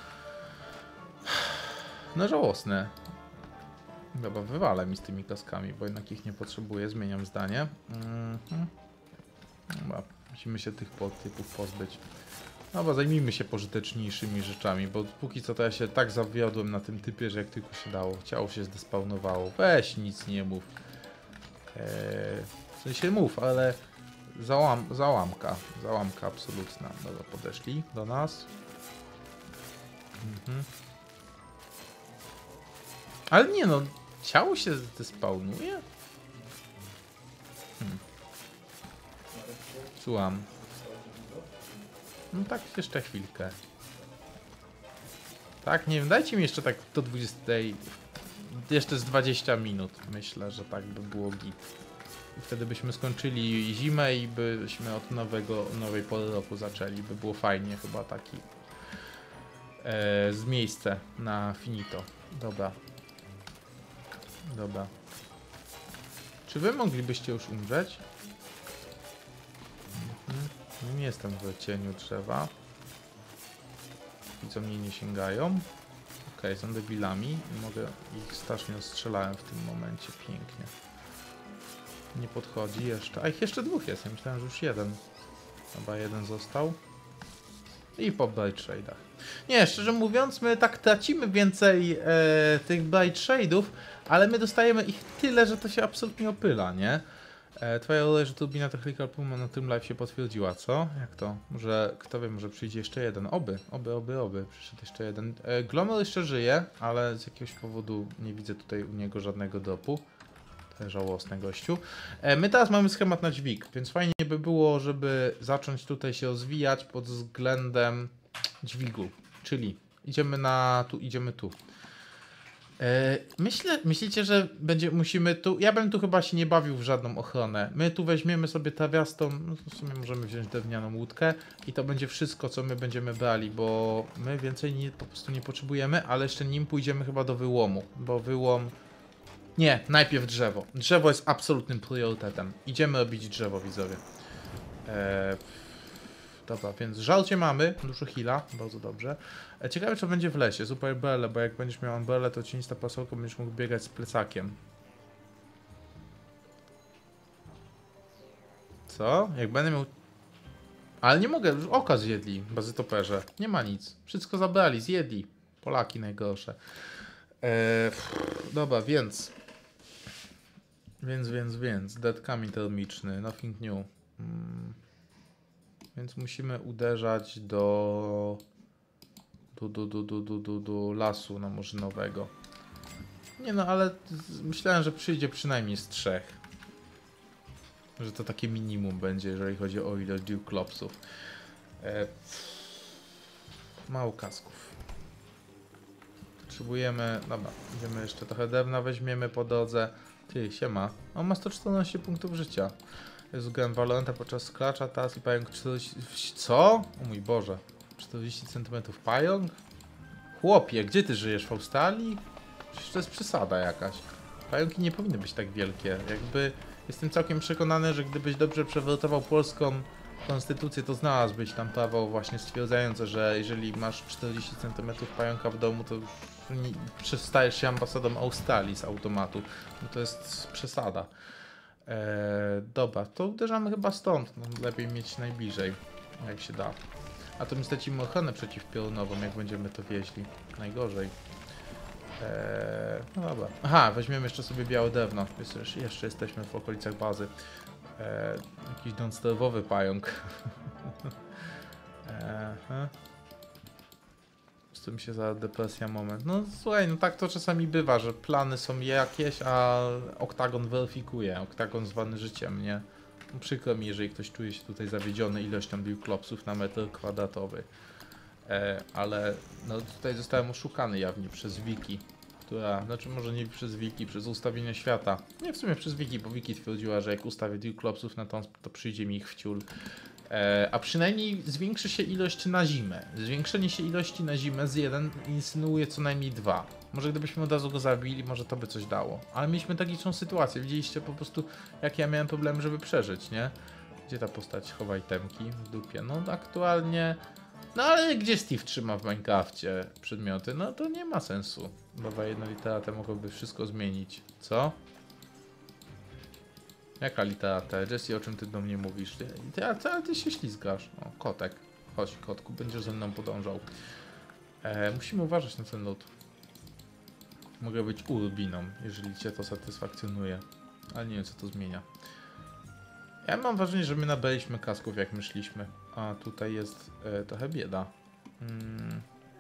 No żałosne. Dobra, wywalę mi z tymi kaskami, bo jednak ich nie potrzebuję. Zmieniam zdanie. Mhm. Dobra, musimy się tych typów pozbyć. Dobra, zajmijmy się pożyteczniejszymi rzeczami, bo póki co to ja się tak zawiodłem na tym typie, że jak tylko się dało. Ciało się zdespawnowało. Weź nic nie mów. Eee, w sensie mów, ale... Załam, załamka, załamka absolutna. Dobra, podeszli do nas. Mhm. Ale nie no, ciało się zdespawnuje? Hmm. Słucham. No tak, jeszcze chwilkę. Tak, nie wiem, dajcie mi jeszcze tak do dwudziestej, jeszcze z dwadzieścia minut. Myślę, że tak by było git. I wtedy byśmy skończyli zimę i byśmy od nowego, nowej pory roku zaczęli. By było fajnie, chyba taki e, z miejsce na finito. Dobra. Dobra. Czy wy moglibyście już umrzeć? Mhm. No nie jestem w cieniu drzewa. I co mnie nie sięgają. Okej, okay, są debilami i mogę ich strasznie ostrzelałem w tym momencie. Pięknie. Nie podchodzi jeszcze. A ich jeszcze dwóch jest. Ja myślałem, że już jeden. Chyba jeden został. I po Blade Shade'ach. Nie, szczerze mówiąc, my tak tracimy więcej e, tych Blade Shade'ów, ale my dostajemy ich tyle, że to się absolutnie opyla, nie? E, twoja rola, że turbina Technical Puma na tym live się potwierdziła, co? Jak to? Może, kto wie, może przyjdzie jeszcze jeden. Oby, oby, oby, oby. Przyszedł jeszcze jeden. E, Glomel jeszcze żyje, ale z jakiegoś powodu nie widzę tutaj u niego żadnego dropu. To jest żałosny gościu. E, my teraz mamy schemat na dźwig, więc fajnie by było, żeby zacząć tutaj się rozwijać pod względem dźwigu. Czyli idziemy na tu, idziemy tu. E, myślę, myślicie, że będzie, musimy tu, ja bym tu chyba się nie bawił w żadną ochronę. My tu weźmiemy sobie trawiastą, no w sumie możemy wziąć drewnianą łódkę i to będzie wszystko, co my będziemy brali, bo my więcej nie, po prostu nie potrzebujemy, ale jeszcze nim pójdziemy chyba do wyłomu, bo wyłom... Nie, najpierw drzewo. Drzewo jest absolutnym priorytetem. Idziemy robić drzewo, widzowie. E, Dobra, więc żalcie mamy, dużo heala, bardzo dobrze. E, ciekawe, co będzie w lesie, super umbrelle, bo jak będziesz miał umbrelle, to cienista pasolka będziesz mógł biegać z plecakiem. Co? Jak będę miał... Ale nie mogę, już oka zjedli, bazytoperze. Nie ma nic. Wszystko zabrali, zjedli. Polaki najgorsze. E, pff, dobra, więc... Więc, więc, więc. Dead kamień termiczny, nothing new. Hmm. Więc musimy uderzać do, do, do, do, do, do, do, do lasu namorzynowego. Nie no, ale myślałem, że przyjdzie przynajmniej z trzech. Że to takie minimum będzie, jeżeli chodzi o ilość Dewclopsów. E, mało kasków. Potrzebujemy... Dobra, idziemy jeszcze trochę drewna, weźmiemy po drodze. Ty, siema. On ma sto czternaście punktów życia. Jest grałem Valoranta podczas sklacza, teraz i pająk czterdzieści... Co? O mój Boże. czterdzieści centymetrów pająk? Chłopie, gdzie ty żyjesz? W Australii? Przecież to jest przesada jakaś. Pająki nie powinny być tak wielkie. Jakby... Jestem całkiem przekonany, że gdybyś dobrze przewertował polską konstytucję, to znalazłbyś tam prawo właśnie stwierdzające, że jeżeli masz czterdzieści centymetrów pająka w domu, to już nie, przestajesz się ambasadą Australii z automatu. No to jest przesada. Eee, dobra, to uderzamy chyba stąd. No, lepiej mieć najbliżej, jak się da. A to my stracimy ochronę przeciwpiorunową, jak będziemy to wieźli. Najgorzej. Eee, no dobra. Aha, weźmiemy jeszcze sobie białe drewno. Jeszcze, jeszcze jesteśmy w okolicach bazy. Eee, jakiś non-sterowy pająk. eee, z tym się za depresja moment. No słuchaj, no tak to czasami bywa, że plany są jakieś, a oktagon weryfikuje. Oktagon zwany życiem, nie? No, przykro mi, jeżeli ktoś czuje się tutaj zawiedziony ilością Dewclopsów na metr kwadratowy. E, ale no tutaj zostałem oszukany jawnie przez Wiki, która, znaczy może nie przez Wiki, przez ustawienie świata. Nie, w sumie przez Wiki, bo Wiki twierdziła, że jak ustawię Dewclopsów na tą, to przyjdzie mi ich w ciul. E, a przynajmniej zwiększy się ilość na zimę. Zwiększenie się ilości na zimę z jeden insynuuje co najmniej dwa. Może gdybyśmy od razu go zabili, może to by coś dało. Ale mieliśmy tragiczną sytuację. Widzieliście po prostu, jak ja miałem problemy, żeby przeżyć, nie? Gdzie ta postać chowa itemki w dupie? No aktualnie... No ale gdzie Steve trzyma w Minecrafcie przedmioty? No to nie ma sensu. Nowa jedna litera T mogłoby wszystko zmienić. Co? Jaka litera T? Jessie, o czym ty do mnie mówisz? Ty, ty, ty, ty się ślizgasz. O, kotek. Chodź, kotku, będziesz ze mną podążał. E, musimy uważać na ten lód. Mogę być urbiną, jeżeli cię to satysfakcjonuje. Ale nie wiem, co to zmienia. Ja mam wrażenie, że my nabraliśmy kasków, jak myśleliśmy. A tutaj jest e, trochę bieda. Hmm.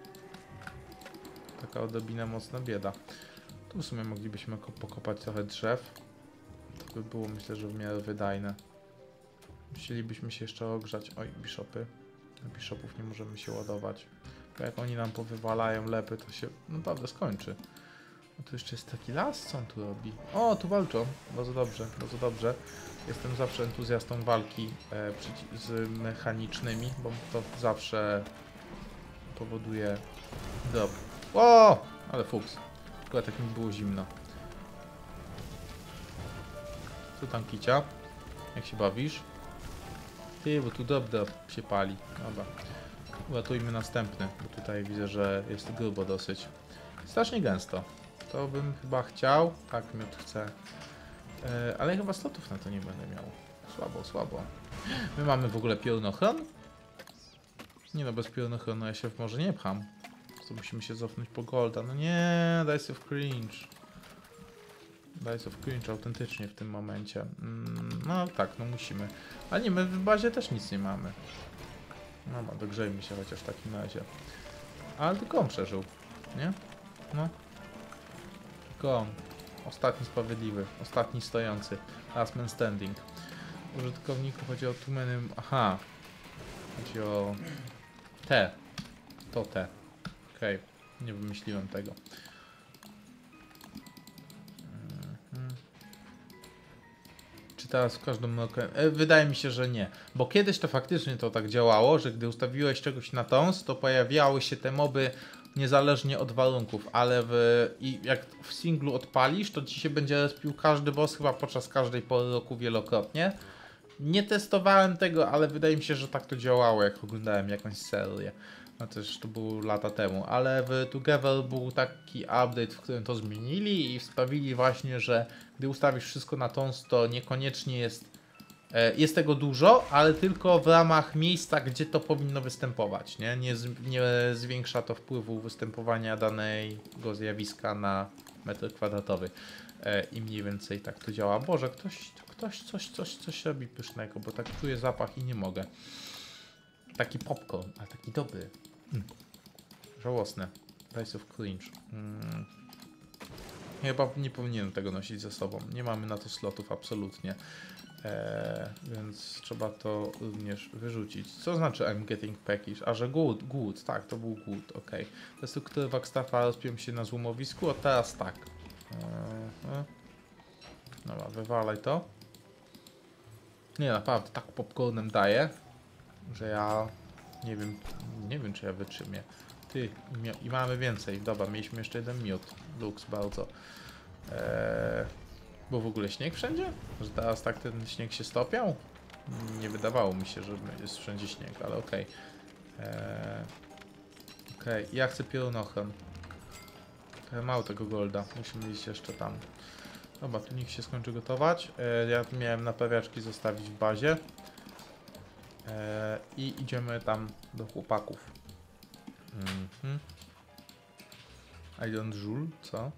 Taka odrobina mocna bieda. Tu w sumie moglibyśmy pokopać trochę drzew. To by było, myślę, że w miarę wydajne. Musielibyśmy się jeszcze ogrzać. Oj, bishopy. Bishopów nie możemy się ładować. Bo jak oni nam powywalają lepy, to się naprawdę skończy. No tu jeszcze jest taki las, co on tu robi? O, tu walczą. Bardzo dobrze, bardzo dobrze. Jestem zawsze entuzjastą walki e, z mechanicznymi, bo to zawsze powoduje drop. O, ale fuks. Tylko tak mi było zimno. Co tam, kicia? Jak się bawisz? Ty, bo tu drop drop się pali. Dobra. Uratujmy następny, bo tutaj widzę, że jest grubo dosyć. Strasznie gęsto. To bym chyba chciał. Tak, miód chcę. E, ale chyba slotów na to nie będę miał. Słabo, słabo. My mamy w ogóle piorunochron? Nie no, bez piorunochronu ja się w morze nie pcham. To musimy się cofnąć po golda. No nie, daj sobie w cringe. Dice of Cringe autentycznie w tym momencie. Mm, no tak, no musimy. A nie, my w bazie też nic nie mamy. No, no dogrzejmy się chociaż w takim razie. Ale tylko on przeżył, nie? No. Tylko on. Ostatni sprawiedliwy, ostatni stojący. Last man standing. Użytkowniku chodzi o too many... Aha. Chodzi o... Te. To te. Okej. Okay. Nie wymyśliłem tego. Mhm. Czy teraz w każdym roku... E, wydaje mi się, że nie. Bo kiedyś to faktycznie to tak działało, że gdy ustawiłeś czegoś na tons, to pojawiały się te moby niezależnie od warunków, ale w, i jak w singlu odpalisz, to ci się będzie respił każdy boss chyba podczas każdej pory roku wielokrotnie. Nie testowałem tego, ale wydaje mi się, że tak to działało, jak oglądałem jakąś serię. No też to było lata temu, ale w Together był taki update, w którym to zmienili i sprawili właśnie, że gdy ustawisz wszystko na tons, to niekoniecznie jest Jest tego dużo, ale tylko w ramach miejsca, gdzie to powinno występować. Nie, nie, z, nie zwiększa to wpływu występowania danego zjawiska na metr kwadratowy. E, I mniej więcej tak to działa. Boże, ktoś, ktoś coś, coś, coś robi pysznego, bo tak czuję zapach i nie mogę. Taki popcorn, ale taki dobry. Mm. Żałosne. Dice of Cringe. Mm. Chyba nie powinienem tego nosić ze sobą. Nie mamy na to slotów absolutnie. Eee, więc trzeba to również wyrzucić. Co znaczy I'm getting peckish? A że good, good, tak, to był good, ok. Testy, które Wagstaffa rozpią się na złomowisku, a teraz tak. Eee, dobra, wywalaj to. Nie, naprawdę, tak popcornem daje, że ja nie wiem, nie wiem czy ja wytrzymię. Ty, i, i mamy więcej. Dobra, mieliśmy jeszcze jeden miód. Lux bardzo. Eee, Bo w ogóle śnieg wszędzie? Że teraz tak ten śnieg się stopiał? Nie wydawało mi się, że jest wszędzie śnieg, ale okej. Okay. Eee, okej, okay. Ja chcę piorunochron. Trochę mało tego golda, musimy iść jeszcze tam. Dobra, tu nikt się skończy gotować. Eee, ja miałem naprawiaczki zostawić w bazie. Eee, I idziemy tam do chłopaków. Mhm. I don't żul, co?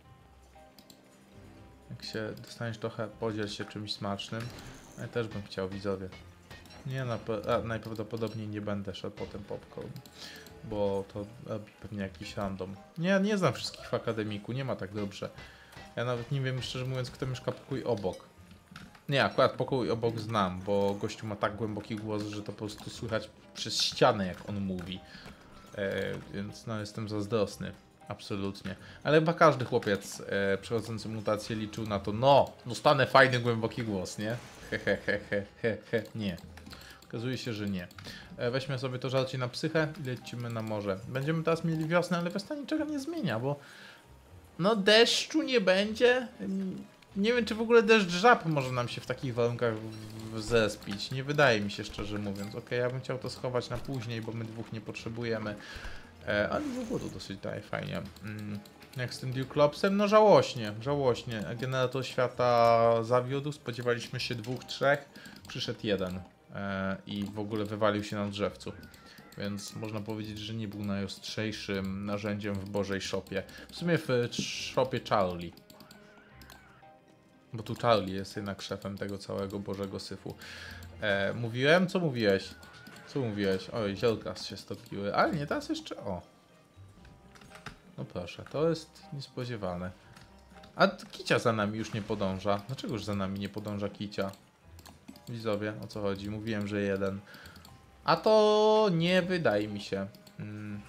Jak się dostaniesz trochę, podziel się czymś smacznym. Ja też bym chciał, widzowie. Nie, no, a, najprawdopodobniej nie będę szedł po ten popcorn. Bo to robi pewnie jakiś random. Nie, nie znam wszystkich w akademiku, nie ma tak dobrze. Ja nawet nie wiem, szczerze mówiąc, kto mieszka pokój obok. Nie, akurat pokój obok znam, bo gościu ma tak głęboki głos, że to po prostu słychać przez ścianę, jak on mówi. E, więc no, jestem zazdrosny. Absolutnie. Ale chyba każdy chłopiec e, przechodzący mutację liczył na to, no, dostanę fajny, głęboki głos, nie? He, he, he, he, he, he. Nie. Okazuje się, że nie. E, weźmy sobie to żarcie na psychę i lecimy na morze. Będziemy teraz mieli wiosnę, ale wiosna niczego nie zmienia, bo no deszczu nie będzie. Nie wiem, czy w ogóle deszcz żab może nam się w takich warunkach zespić. Nie wydaje mi się, szczerze mówiąc. Ok, ja bym chciał to schować na później, bo my dwóch nie potrzebujemy. E, ale w ogóle to dosyć daje fajnie. Mm. Jak z tym Duklopsem? No żałośnie, żałośnie. Generator świata zawiódł, spodziewaliśmy się dwóch, trzech, przyszedł jeden. E, I w ogóle wywalił się na drzewcu. Więc można powiedzieć, że nie był najostrzejszym narzędziem w Bożej Shopie. W sumie w Shopie Charlie. Bo tu Charlie jest jednak szefem tego całego Bożego Syfu. E, mówiłem? Co mówiłeś? Co mówiłeś? Oj, zielka się stopiły. Ale nie, teraz jeszcze... O. No proszę, to jest niespodziewane. A Kicia za nami już nie podąża. Dlaczegoż za nami nie podąża Kicia? Widzowie, o co chodzi? Mówiłem, że jeden. A to nie wydaje mi się. Hmm.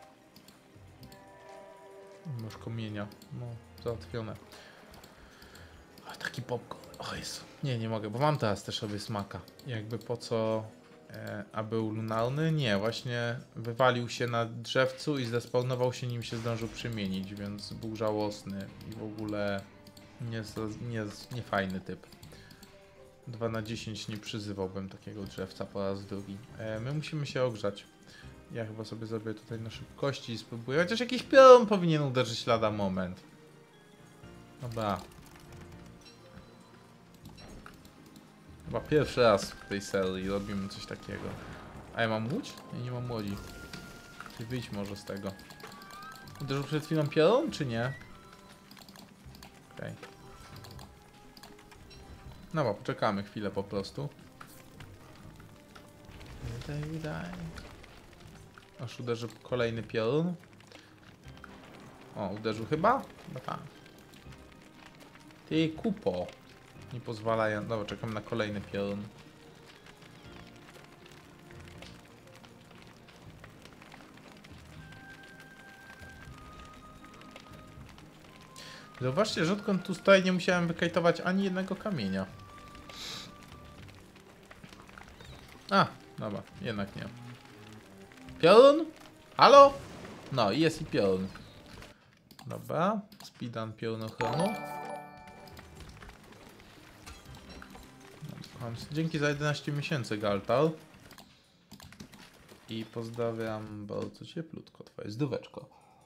Masz komienia. No, załatwione. O, taki popcorn. O Jezu. Nie, nie mogę, bo mam teraz też sobie smaka. Jakby po co... E, a był lunarny? Nie, właśnie wywalił się na drzewcu i zespawnował się, nim się zdążył przemienić, więc był żałosny i w ogóle nie, nie, nie fajny typ. dwa na dziesięć nie przyzywałbym takiego drzewca po raz drugi. E, my musimy się ogrzać. Ja chyba sobie zrobię tutaj na szybkości i spróbuję. Chociaż jakiś piorun powinien uderzyć lada moment. Dobra. Chyba pierwszy raz w tej serii robimy coś takiego. A ja mam łódź? Ja nie mam łodzi. Czy wyjść może z tego? Uderzył przed chwilą piorun, czy nie? Okej. Okay. No bo poczekamy chwilę po prostu. Daj, daj. Aż uderzy kolejny piorun. O, uderzył chyba? Chyba tak. Ty kupo. Nie pozwalają. Dobra, czekam na kolejny piorun. Zauważcie, że odkąd tu stoję, nie musiałem wykajtować ani jednego kamienia. A, dobra, jednak nie. Piorun? Halo? No i jest i piorun. Dobra, speedrun piorunochronu. Dzięki za jedenaście miesięcy, Galtal. I pozdrawiam bardzo cieplutko twoje zdóweczko.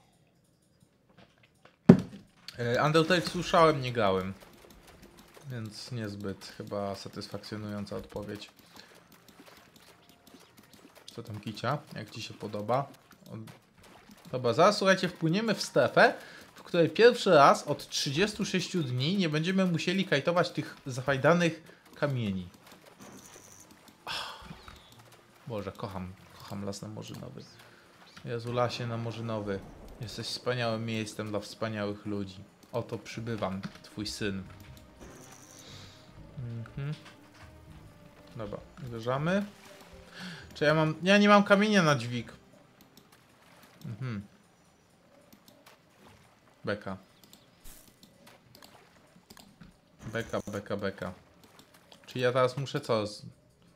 Undertale słyszałem, nie grałem. Więc niezbyt chyba satysfakcjonująca odpowiedź. Co tam, Kicia? Jak ci się podoba? Dobra, zaraz słuchajcie, wpłyniemy w strefę, w której pierwszy raz od trzydziestu sześciu dni nie będziemy musieli kajtować tych zafajdanych kamieni. Boże, kocham, kocham las namorzynowy. Jezu, lasie namorzynowy. Jesteś wspaniałym miejscem dla wspaniałych ludzi. Oto przybywam, twój syn. Mhm. Dobra, uderzamy. Czy ja mam... Ja nie mam kamienia na dźwig. Mhm. Beka. Beka, beka, beka. Czy ja teraz muszę co? Z...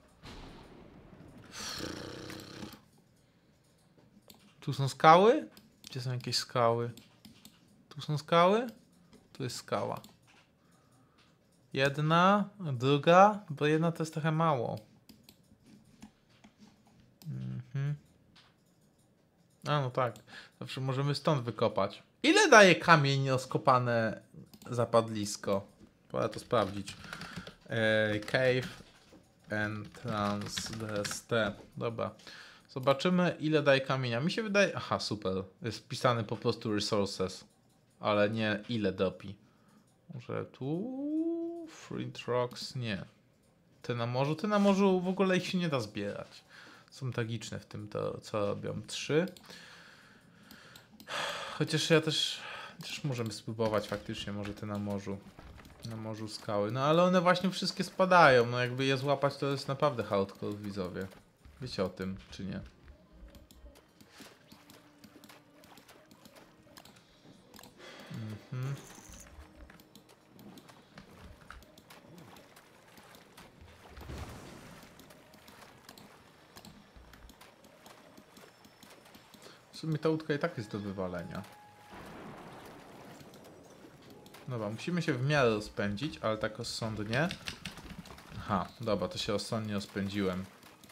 Tu są skały? Gdzie są jakieś skały? Tu są skały? Tu jest skała. Jedna, druga, bo jedna to jest trochę mało. Mhm. A no tak, zawsze możemy stąd wykopać. Ile daje kamień rozkopane zapadlisko? Pora to sprawdzić. Eee, cave entrance D S T. Dobra. Zobaczymy, ile daje kamienia. Mi się wydaje... Aha, super. Jest wpisany po prostu resources. Ale nie ile dopi. Może tu... Flint rocks? Nie. Te na morzu? Te na morzu w ogóle ich się nie da zbierać. Są tragiczne w tym to, co robią. Trzy. Chociaż ja też... Też możemy spróbować faktycznie, może te na morzu. Na morzu skały. No ale one właśnie wszystkie spadają. No jakby je złapać, to jest naprawdę hardcore, widzowie. Wiecie o tym, czy nie? Mhm. W sumie ta łódka i tak jest do wywalenia. Dobra, musimy się w miarę rozpędzić, ale tak rozsądnie. Aha, dobra, to się rozsądnie rozpędziłem.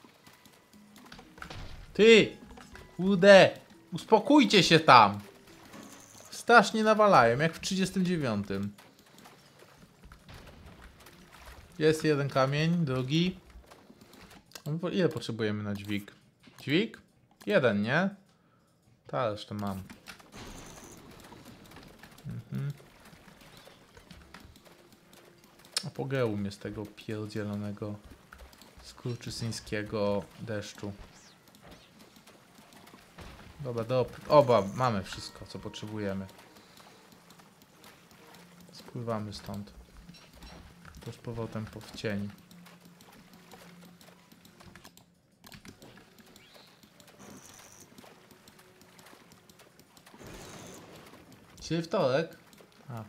Ty! Kurde! Uspokójcie się tam! Strasznie nawalają, jak w trzydziestym dziewiątym. Jest jeden kamień, drugi. Ile potrzebujemy na dźwig? Dźwig? Jeden, nie? Ta resztę mam. Mhm. Apogeum jest tego pierdzielonego skurczysyńskiego deszczu. Dobra, dobra. Oba, mamy wszystko, co potrzebujemy. Spływamy stąd. To z powrotem po w cień. Dzisiaj wtorek? A.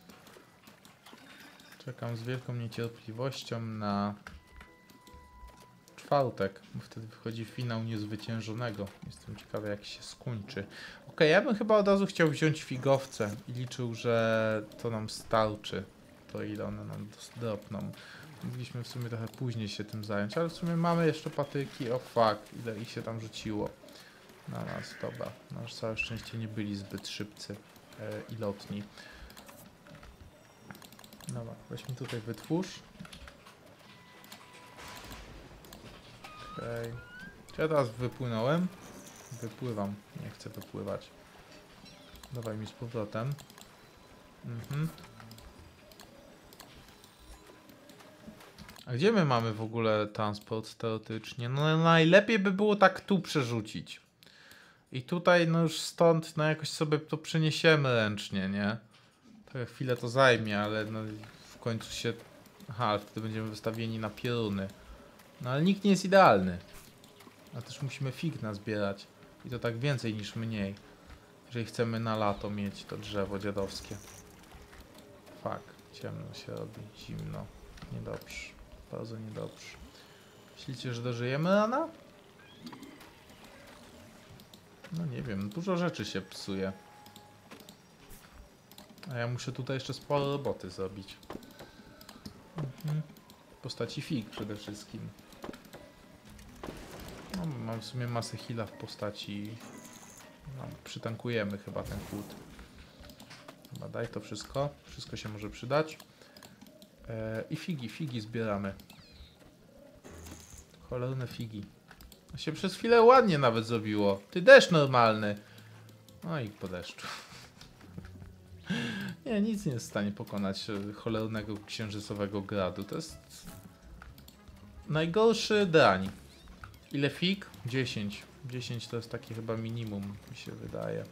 Czekam z wielką niecierpliwością na czwartek, bo wtedy wychodzi finał niezwyciężonego. Jestem ciekawy, jak się skończy. Ok, ja bym chyba od razu chciał wziąć figowce i liczył, że to nam starczy. To ile one nam dropną. Mogliśmy w sumie trochę później się tym zająć, ale w sumie mamy jeszcze patyki. O fuck, ile ich się tam rzuciło na nas. Dobra, na całe szczęście nie byli zbyt szybcy e, i lotni. Dobra, weźmy tutaj wytwórz. Okej. Okay. Czy ja teraz wypłynąłem? Wypływam. Nie chcę wypływać. Dawaj mi z powrotem. Mhm. A gdzie my mamy w ogóle transport teoretycznie? No najlepiej by było tak tu przerzucić. I tutaj no już stąd no jakoś sobie to przeniesiemy ręcznie, nie? Tak chwilę to zajmie, ale no w końcu się... Aha, ale wtedy będziemy wystawieni na pioruny. No ale nikt nie jest idealny. A też musimy fig nazbierać. I to tak więcej niż mniej. Jeżeli chcemy na lato mieć to drzewo dziadowskie. Fuck, ciemno się robi, zimno. Niedobrze, bardzo niedobrze. Myślicie, że dożyjemy rana? No nie wiem, dużo rzeczy się psuje. A ja muszę tutaj jeszcze sporo roboty zrobić. Mhm. W postaci fig przede wszystkim. No, mam w sumie masę heala w postaci... No, przytankujemy chyba ten kłód. Chyba daj to wszystko. Wszystko się może przydać. Eee, I figi, figi zbieramy. Cholerne figi. To się przez chwilę ładnie nawet zrobiło. Ty deszcz normalny. No i po deszczu. Nie, nic nie jest w stanie pokonać cholernego księżycowego gradu. To jest najgorszy drań. Ile fig? dziesięć. dziesięć to jest takie chyba minimum, mi się wydaje.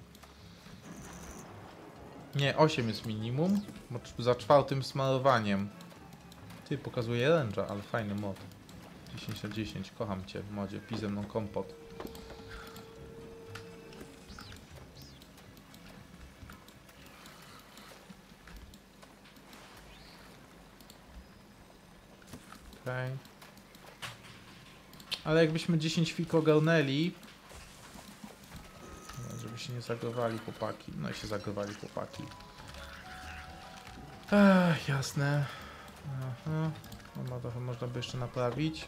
Nie, osiem jest minimum, bo za czwartym smarowaniem. Ty, pokazuje ręcza, ale fajny mod. dziesięć na dziesięć, kocham cię w modzie, pij ze mną kompot. Okej. Okay. Ale jakbyśmy dziesięć fik ogarnęli, żeby się nie zagrywali chłopaki. No i się zagrywali chłopaki. Ech, jasne. Aha. No, trochę można by jeszcze naprawić.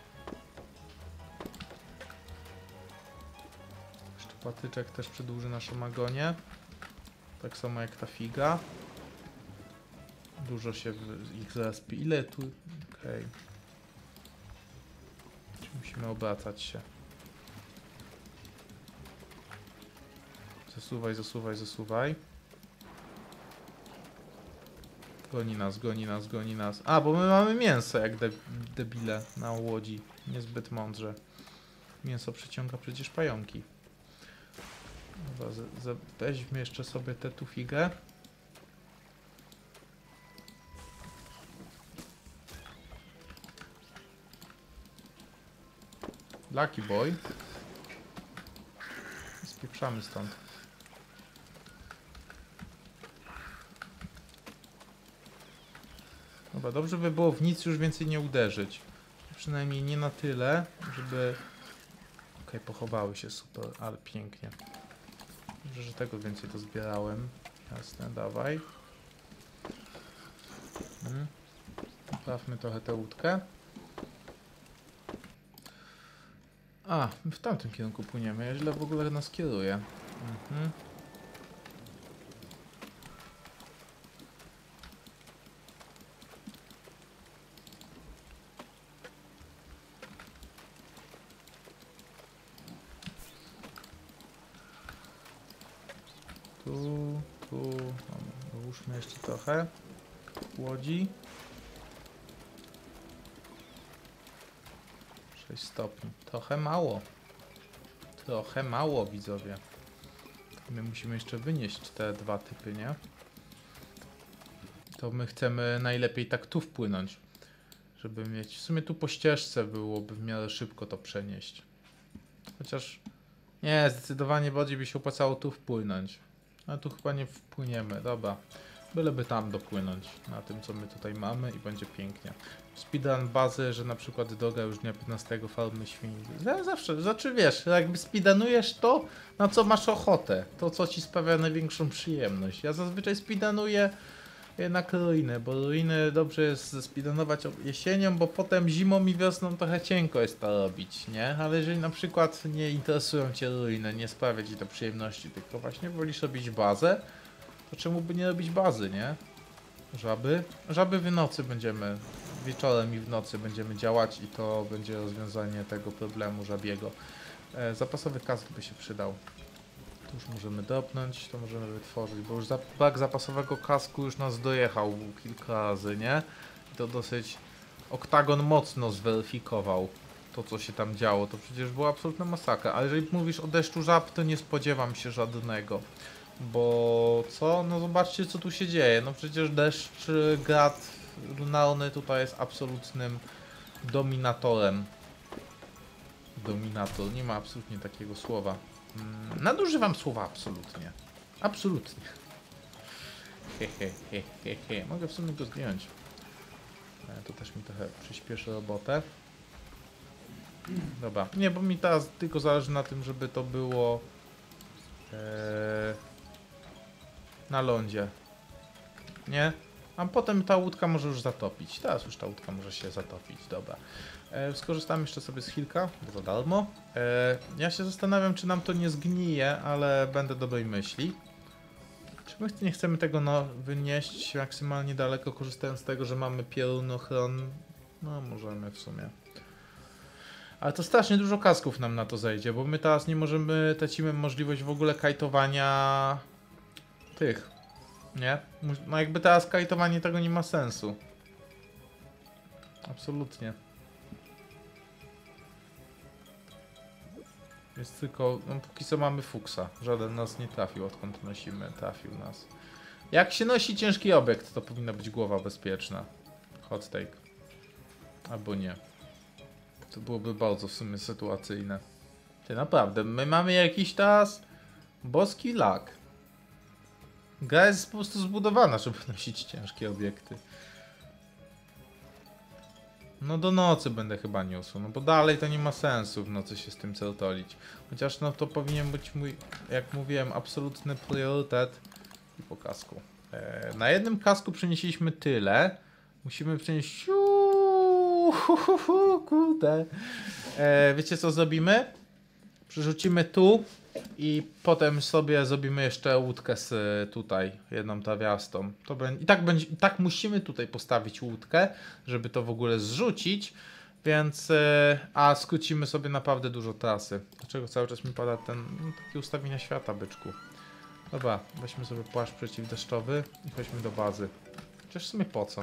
Jeszcze patyczek też przedłuży naszą agonię. Tak samo jak ta figa. Dużo się ich zrespi. Ile tu? Okej. Okay. Musimy obracać się. Zasuwaj, zasuwaj, zasuwaj. Goni nas, goni nas, goni nas. A, bo my mamy mięso jak de debile na łodzi. Niezbyt mądrze. Mięso przyciąga przecież pająki. Dobra, weźmy jeszcze sobie tę tu figę. Lucky boy. Spieprzamy stąd. Dobra, dobrze by było w nic już więcej nie uderzyć. Przynajmniej nie na tyle, żeby... Okej, okay, pochowały się, super, ale pięknie. Dobrze, że tego więcej to zbierałem. Jasne, dawaj. Hmm. Poprawmy trochę tę łódkę. A, w tamtym kierunku płyniemy. Ja źle w ogóle nas kieruje. Mhm. Tu, tu. Dołóżmy jeszcze trochę łodzi. sześć stopni. Trochę mało. Trochę mało, widzowie. My musimy jeszcze wynieść te dwa typy, nie? To my chcemy najlepiej tak tu wpłynąć. Żeby mieć... W sumie tu po ścieżce byłoby w miarę szybko to przenieść. Chociaż... Nie, zdecydowanie bardziej by się opłacało tu wpłynąć. Ale tu chyba nie wpłyniemy. Dobra. Byleby tam dopłynąć na tym, co my tutaj mamy i będzie pięknie. Speedrun bazy, że na przykład droga już dnia piętnastego farmy świń. Zawsze, znaczy wiesz, jakby speedrunujesz to, na co masz ochotę. To, co ci sprawia największą przyjemność. Ja zazwyczaj speedrunuję jednak ruiny, bo ruiny dobrze jest speedrunować jesienią, bo potem zimą i wiosną trochę cienko jest to robić, nie? Ale jeżeli na przykład nie interesują cię ruiny, nie sprawia ci to przyjemności, tylko właśnie wolisz robić bazę, to czemu by nie robić bazy, nie? Żaby? Żaby w nocy będziemy, wieczorem i w nocy będziemy działać i to będzie rozwiązanie tego problemu żabiego. E, zapasowy kask by się przydał. To już możemy dopnąć, to możemy wytworzyć, bo już brak zapasowego kasku już nas dojechał kilka razy, nie? I to dosyć Oktagon mocno zweryfikował to, co się tam działo. To przecież była absolutna masakra. Ale jeżeli mówisz o deszczu żab, to nie spodziewam się żadnego. Bo co? No zobaczcie, co tu się dzieje. No przecież deszcz, grad lunarny tutaj jest absolutnym dominatorem. Dominator, nie ma absolutnie takiego słowa. Hmm, nadużywam słowa absolutnie. Absolutnie. Hehe, he, he, he. Mogę w sumie go zdjąć. E, to też mi trochę przyspieszy robotę. Dobra, nie, bo mi teraz tylko zależy na tym, żeby to było e, na lądzie. Nie? A potem ta łódka może już zatopić. Teraz już ta łódka może się zatopić, dobra. E, skorzystam jeszcze sobie z Hilka, bo za darmo. E, ja się zastanawiam, czy nam to nie zgnije, ale będę dobrej myśli. Czy my nie chcemy tego no, wynieść maksymalnie daleko, korzystając z tego, że mamy piorunochron? No, możemy w sumie. Ale to strasznie dużo kasków nam na to zejdzie, bo my teraz nie możemy, tracimy możliwość w ogóle kajtowania tych, nie? No jakby teraz kajtowanie tego nie ma sensu. Absolutnie. Jest tylko, no póki co mamy fuksa. Żaden nas nie trafił, odkąd nosimy, trafił nas. Jak się nosi ciężki obiekt, to powinna być głowa bezpieczna. Hot take. Albo nie. To byłoby bardzo w sumie sytuacyjne. Ty naprawdę, my mamy jakiś teraz boski lag. Gra jest po prostu zbudowana, żeby nosić ciężkie obiekty. No do nocy będę chyba niósł, no bo dalej to nie ma sensu w nocy się z tym certolić. Chociaż no to powinien być mój, jak mówiłem, absolutny priorytet. I po kasku. E, na jednym kasku przenieśliśmy tyle. Musimy przenieść... Kurde. E, wiecie co zrobimy? Przerzucimy tu i potem sobie zrobimy jeszcze łódkę z tutaj, jedną trawiastą. To będzie, i, tak będzie, I tak musimy tutaj postawić łódkę, żeby to w ogóle zrzucić, więc e, a skrócimy sobie naprawdę dużo trasy. Dlaczego cały czas mi pada ten, no, takie ustawienia świata, byczku? Dobra, weźmy sobie płaszcz przeciwdeszczowy i chodźmy do bazy. Chociaż w sumie po co?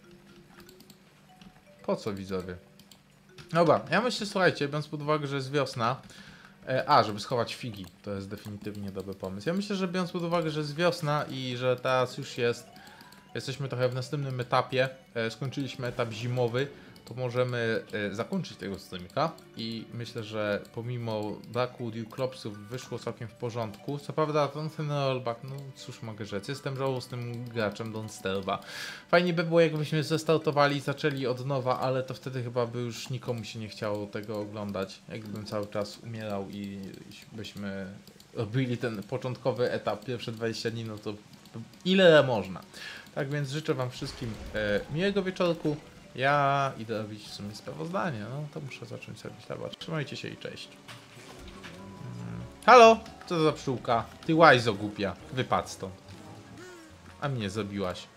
Po co, widzowie? Dobra, ja myślę, słuchajcie, biorąc pod uwagę, że jest wiosna, e, a, żeby schować figi, to jest definitywnie dobry pomysł. Ja myślę, że biorąc pod uwagę, że jest wiosna i że teraz już jest, jesteśmy trochę w następnym etapie, e, skończyliśmy etap zimowy, to możemy e, zakończyć tego streamika i myślę, że pomimo braku Dewclopsów wyszło całkiem w porządku. Co prawda ten, ten rollback, no cóż mogę rzec, jestem żałosnym graczem Don't Starve'a. Fajnie by było, jakbyśmy zestartowali i zaczęli od nowa, ale to wtedy chyba by już nikomu się nie chciało tego oglądać. Jakbym cały czas umierał i byśmy robili ten początkowy etap, pierwsze dwadzieścia dni, no to ile można. Tak więc życzę wam wszystkim e, miłego wieczorku. Ja idę robić w sumie sprawozdanie, no to muszę zacząć robić. Dobra, trzymajcie się i cześć. Hmm. Halo? Co to za pszczółka? Ty łajzo głupia, wypadł stąd. A mnie zabiłaś.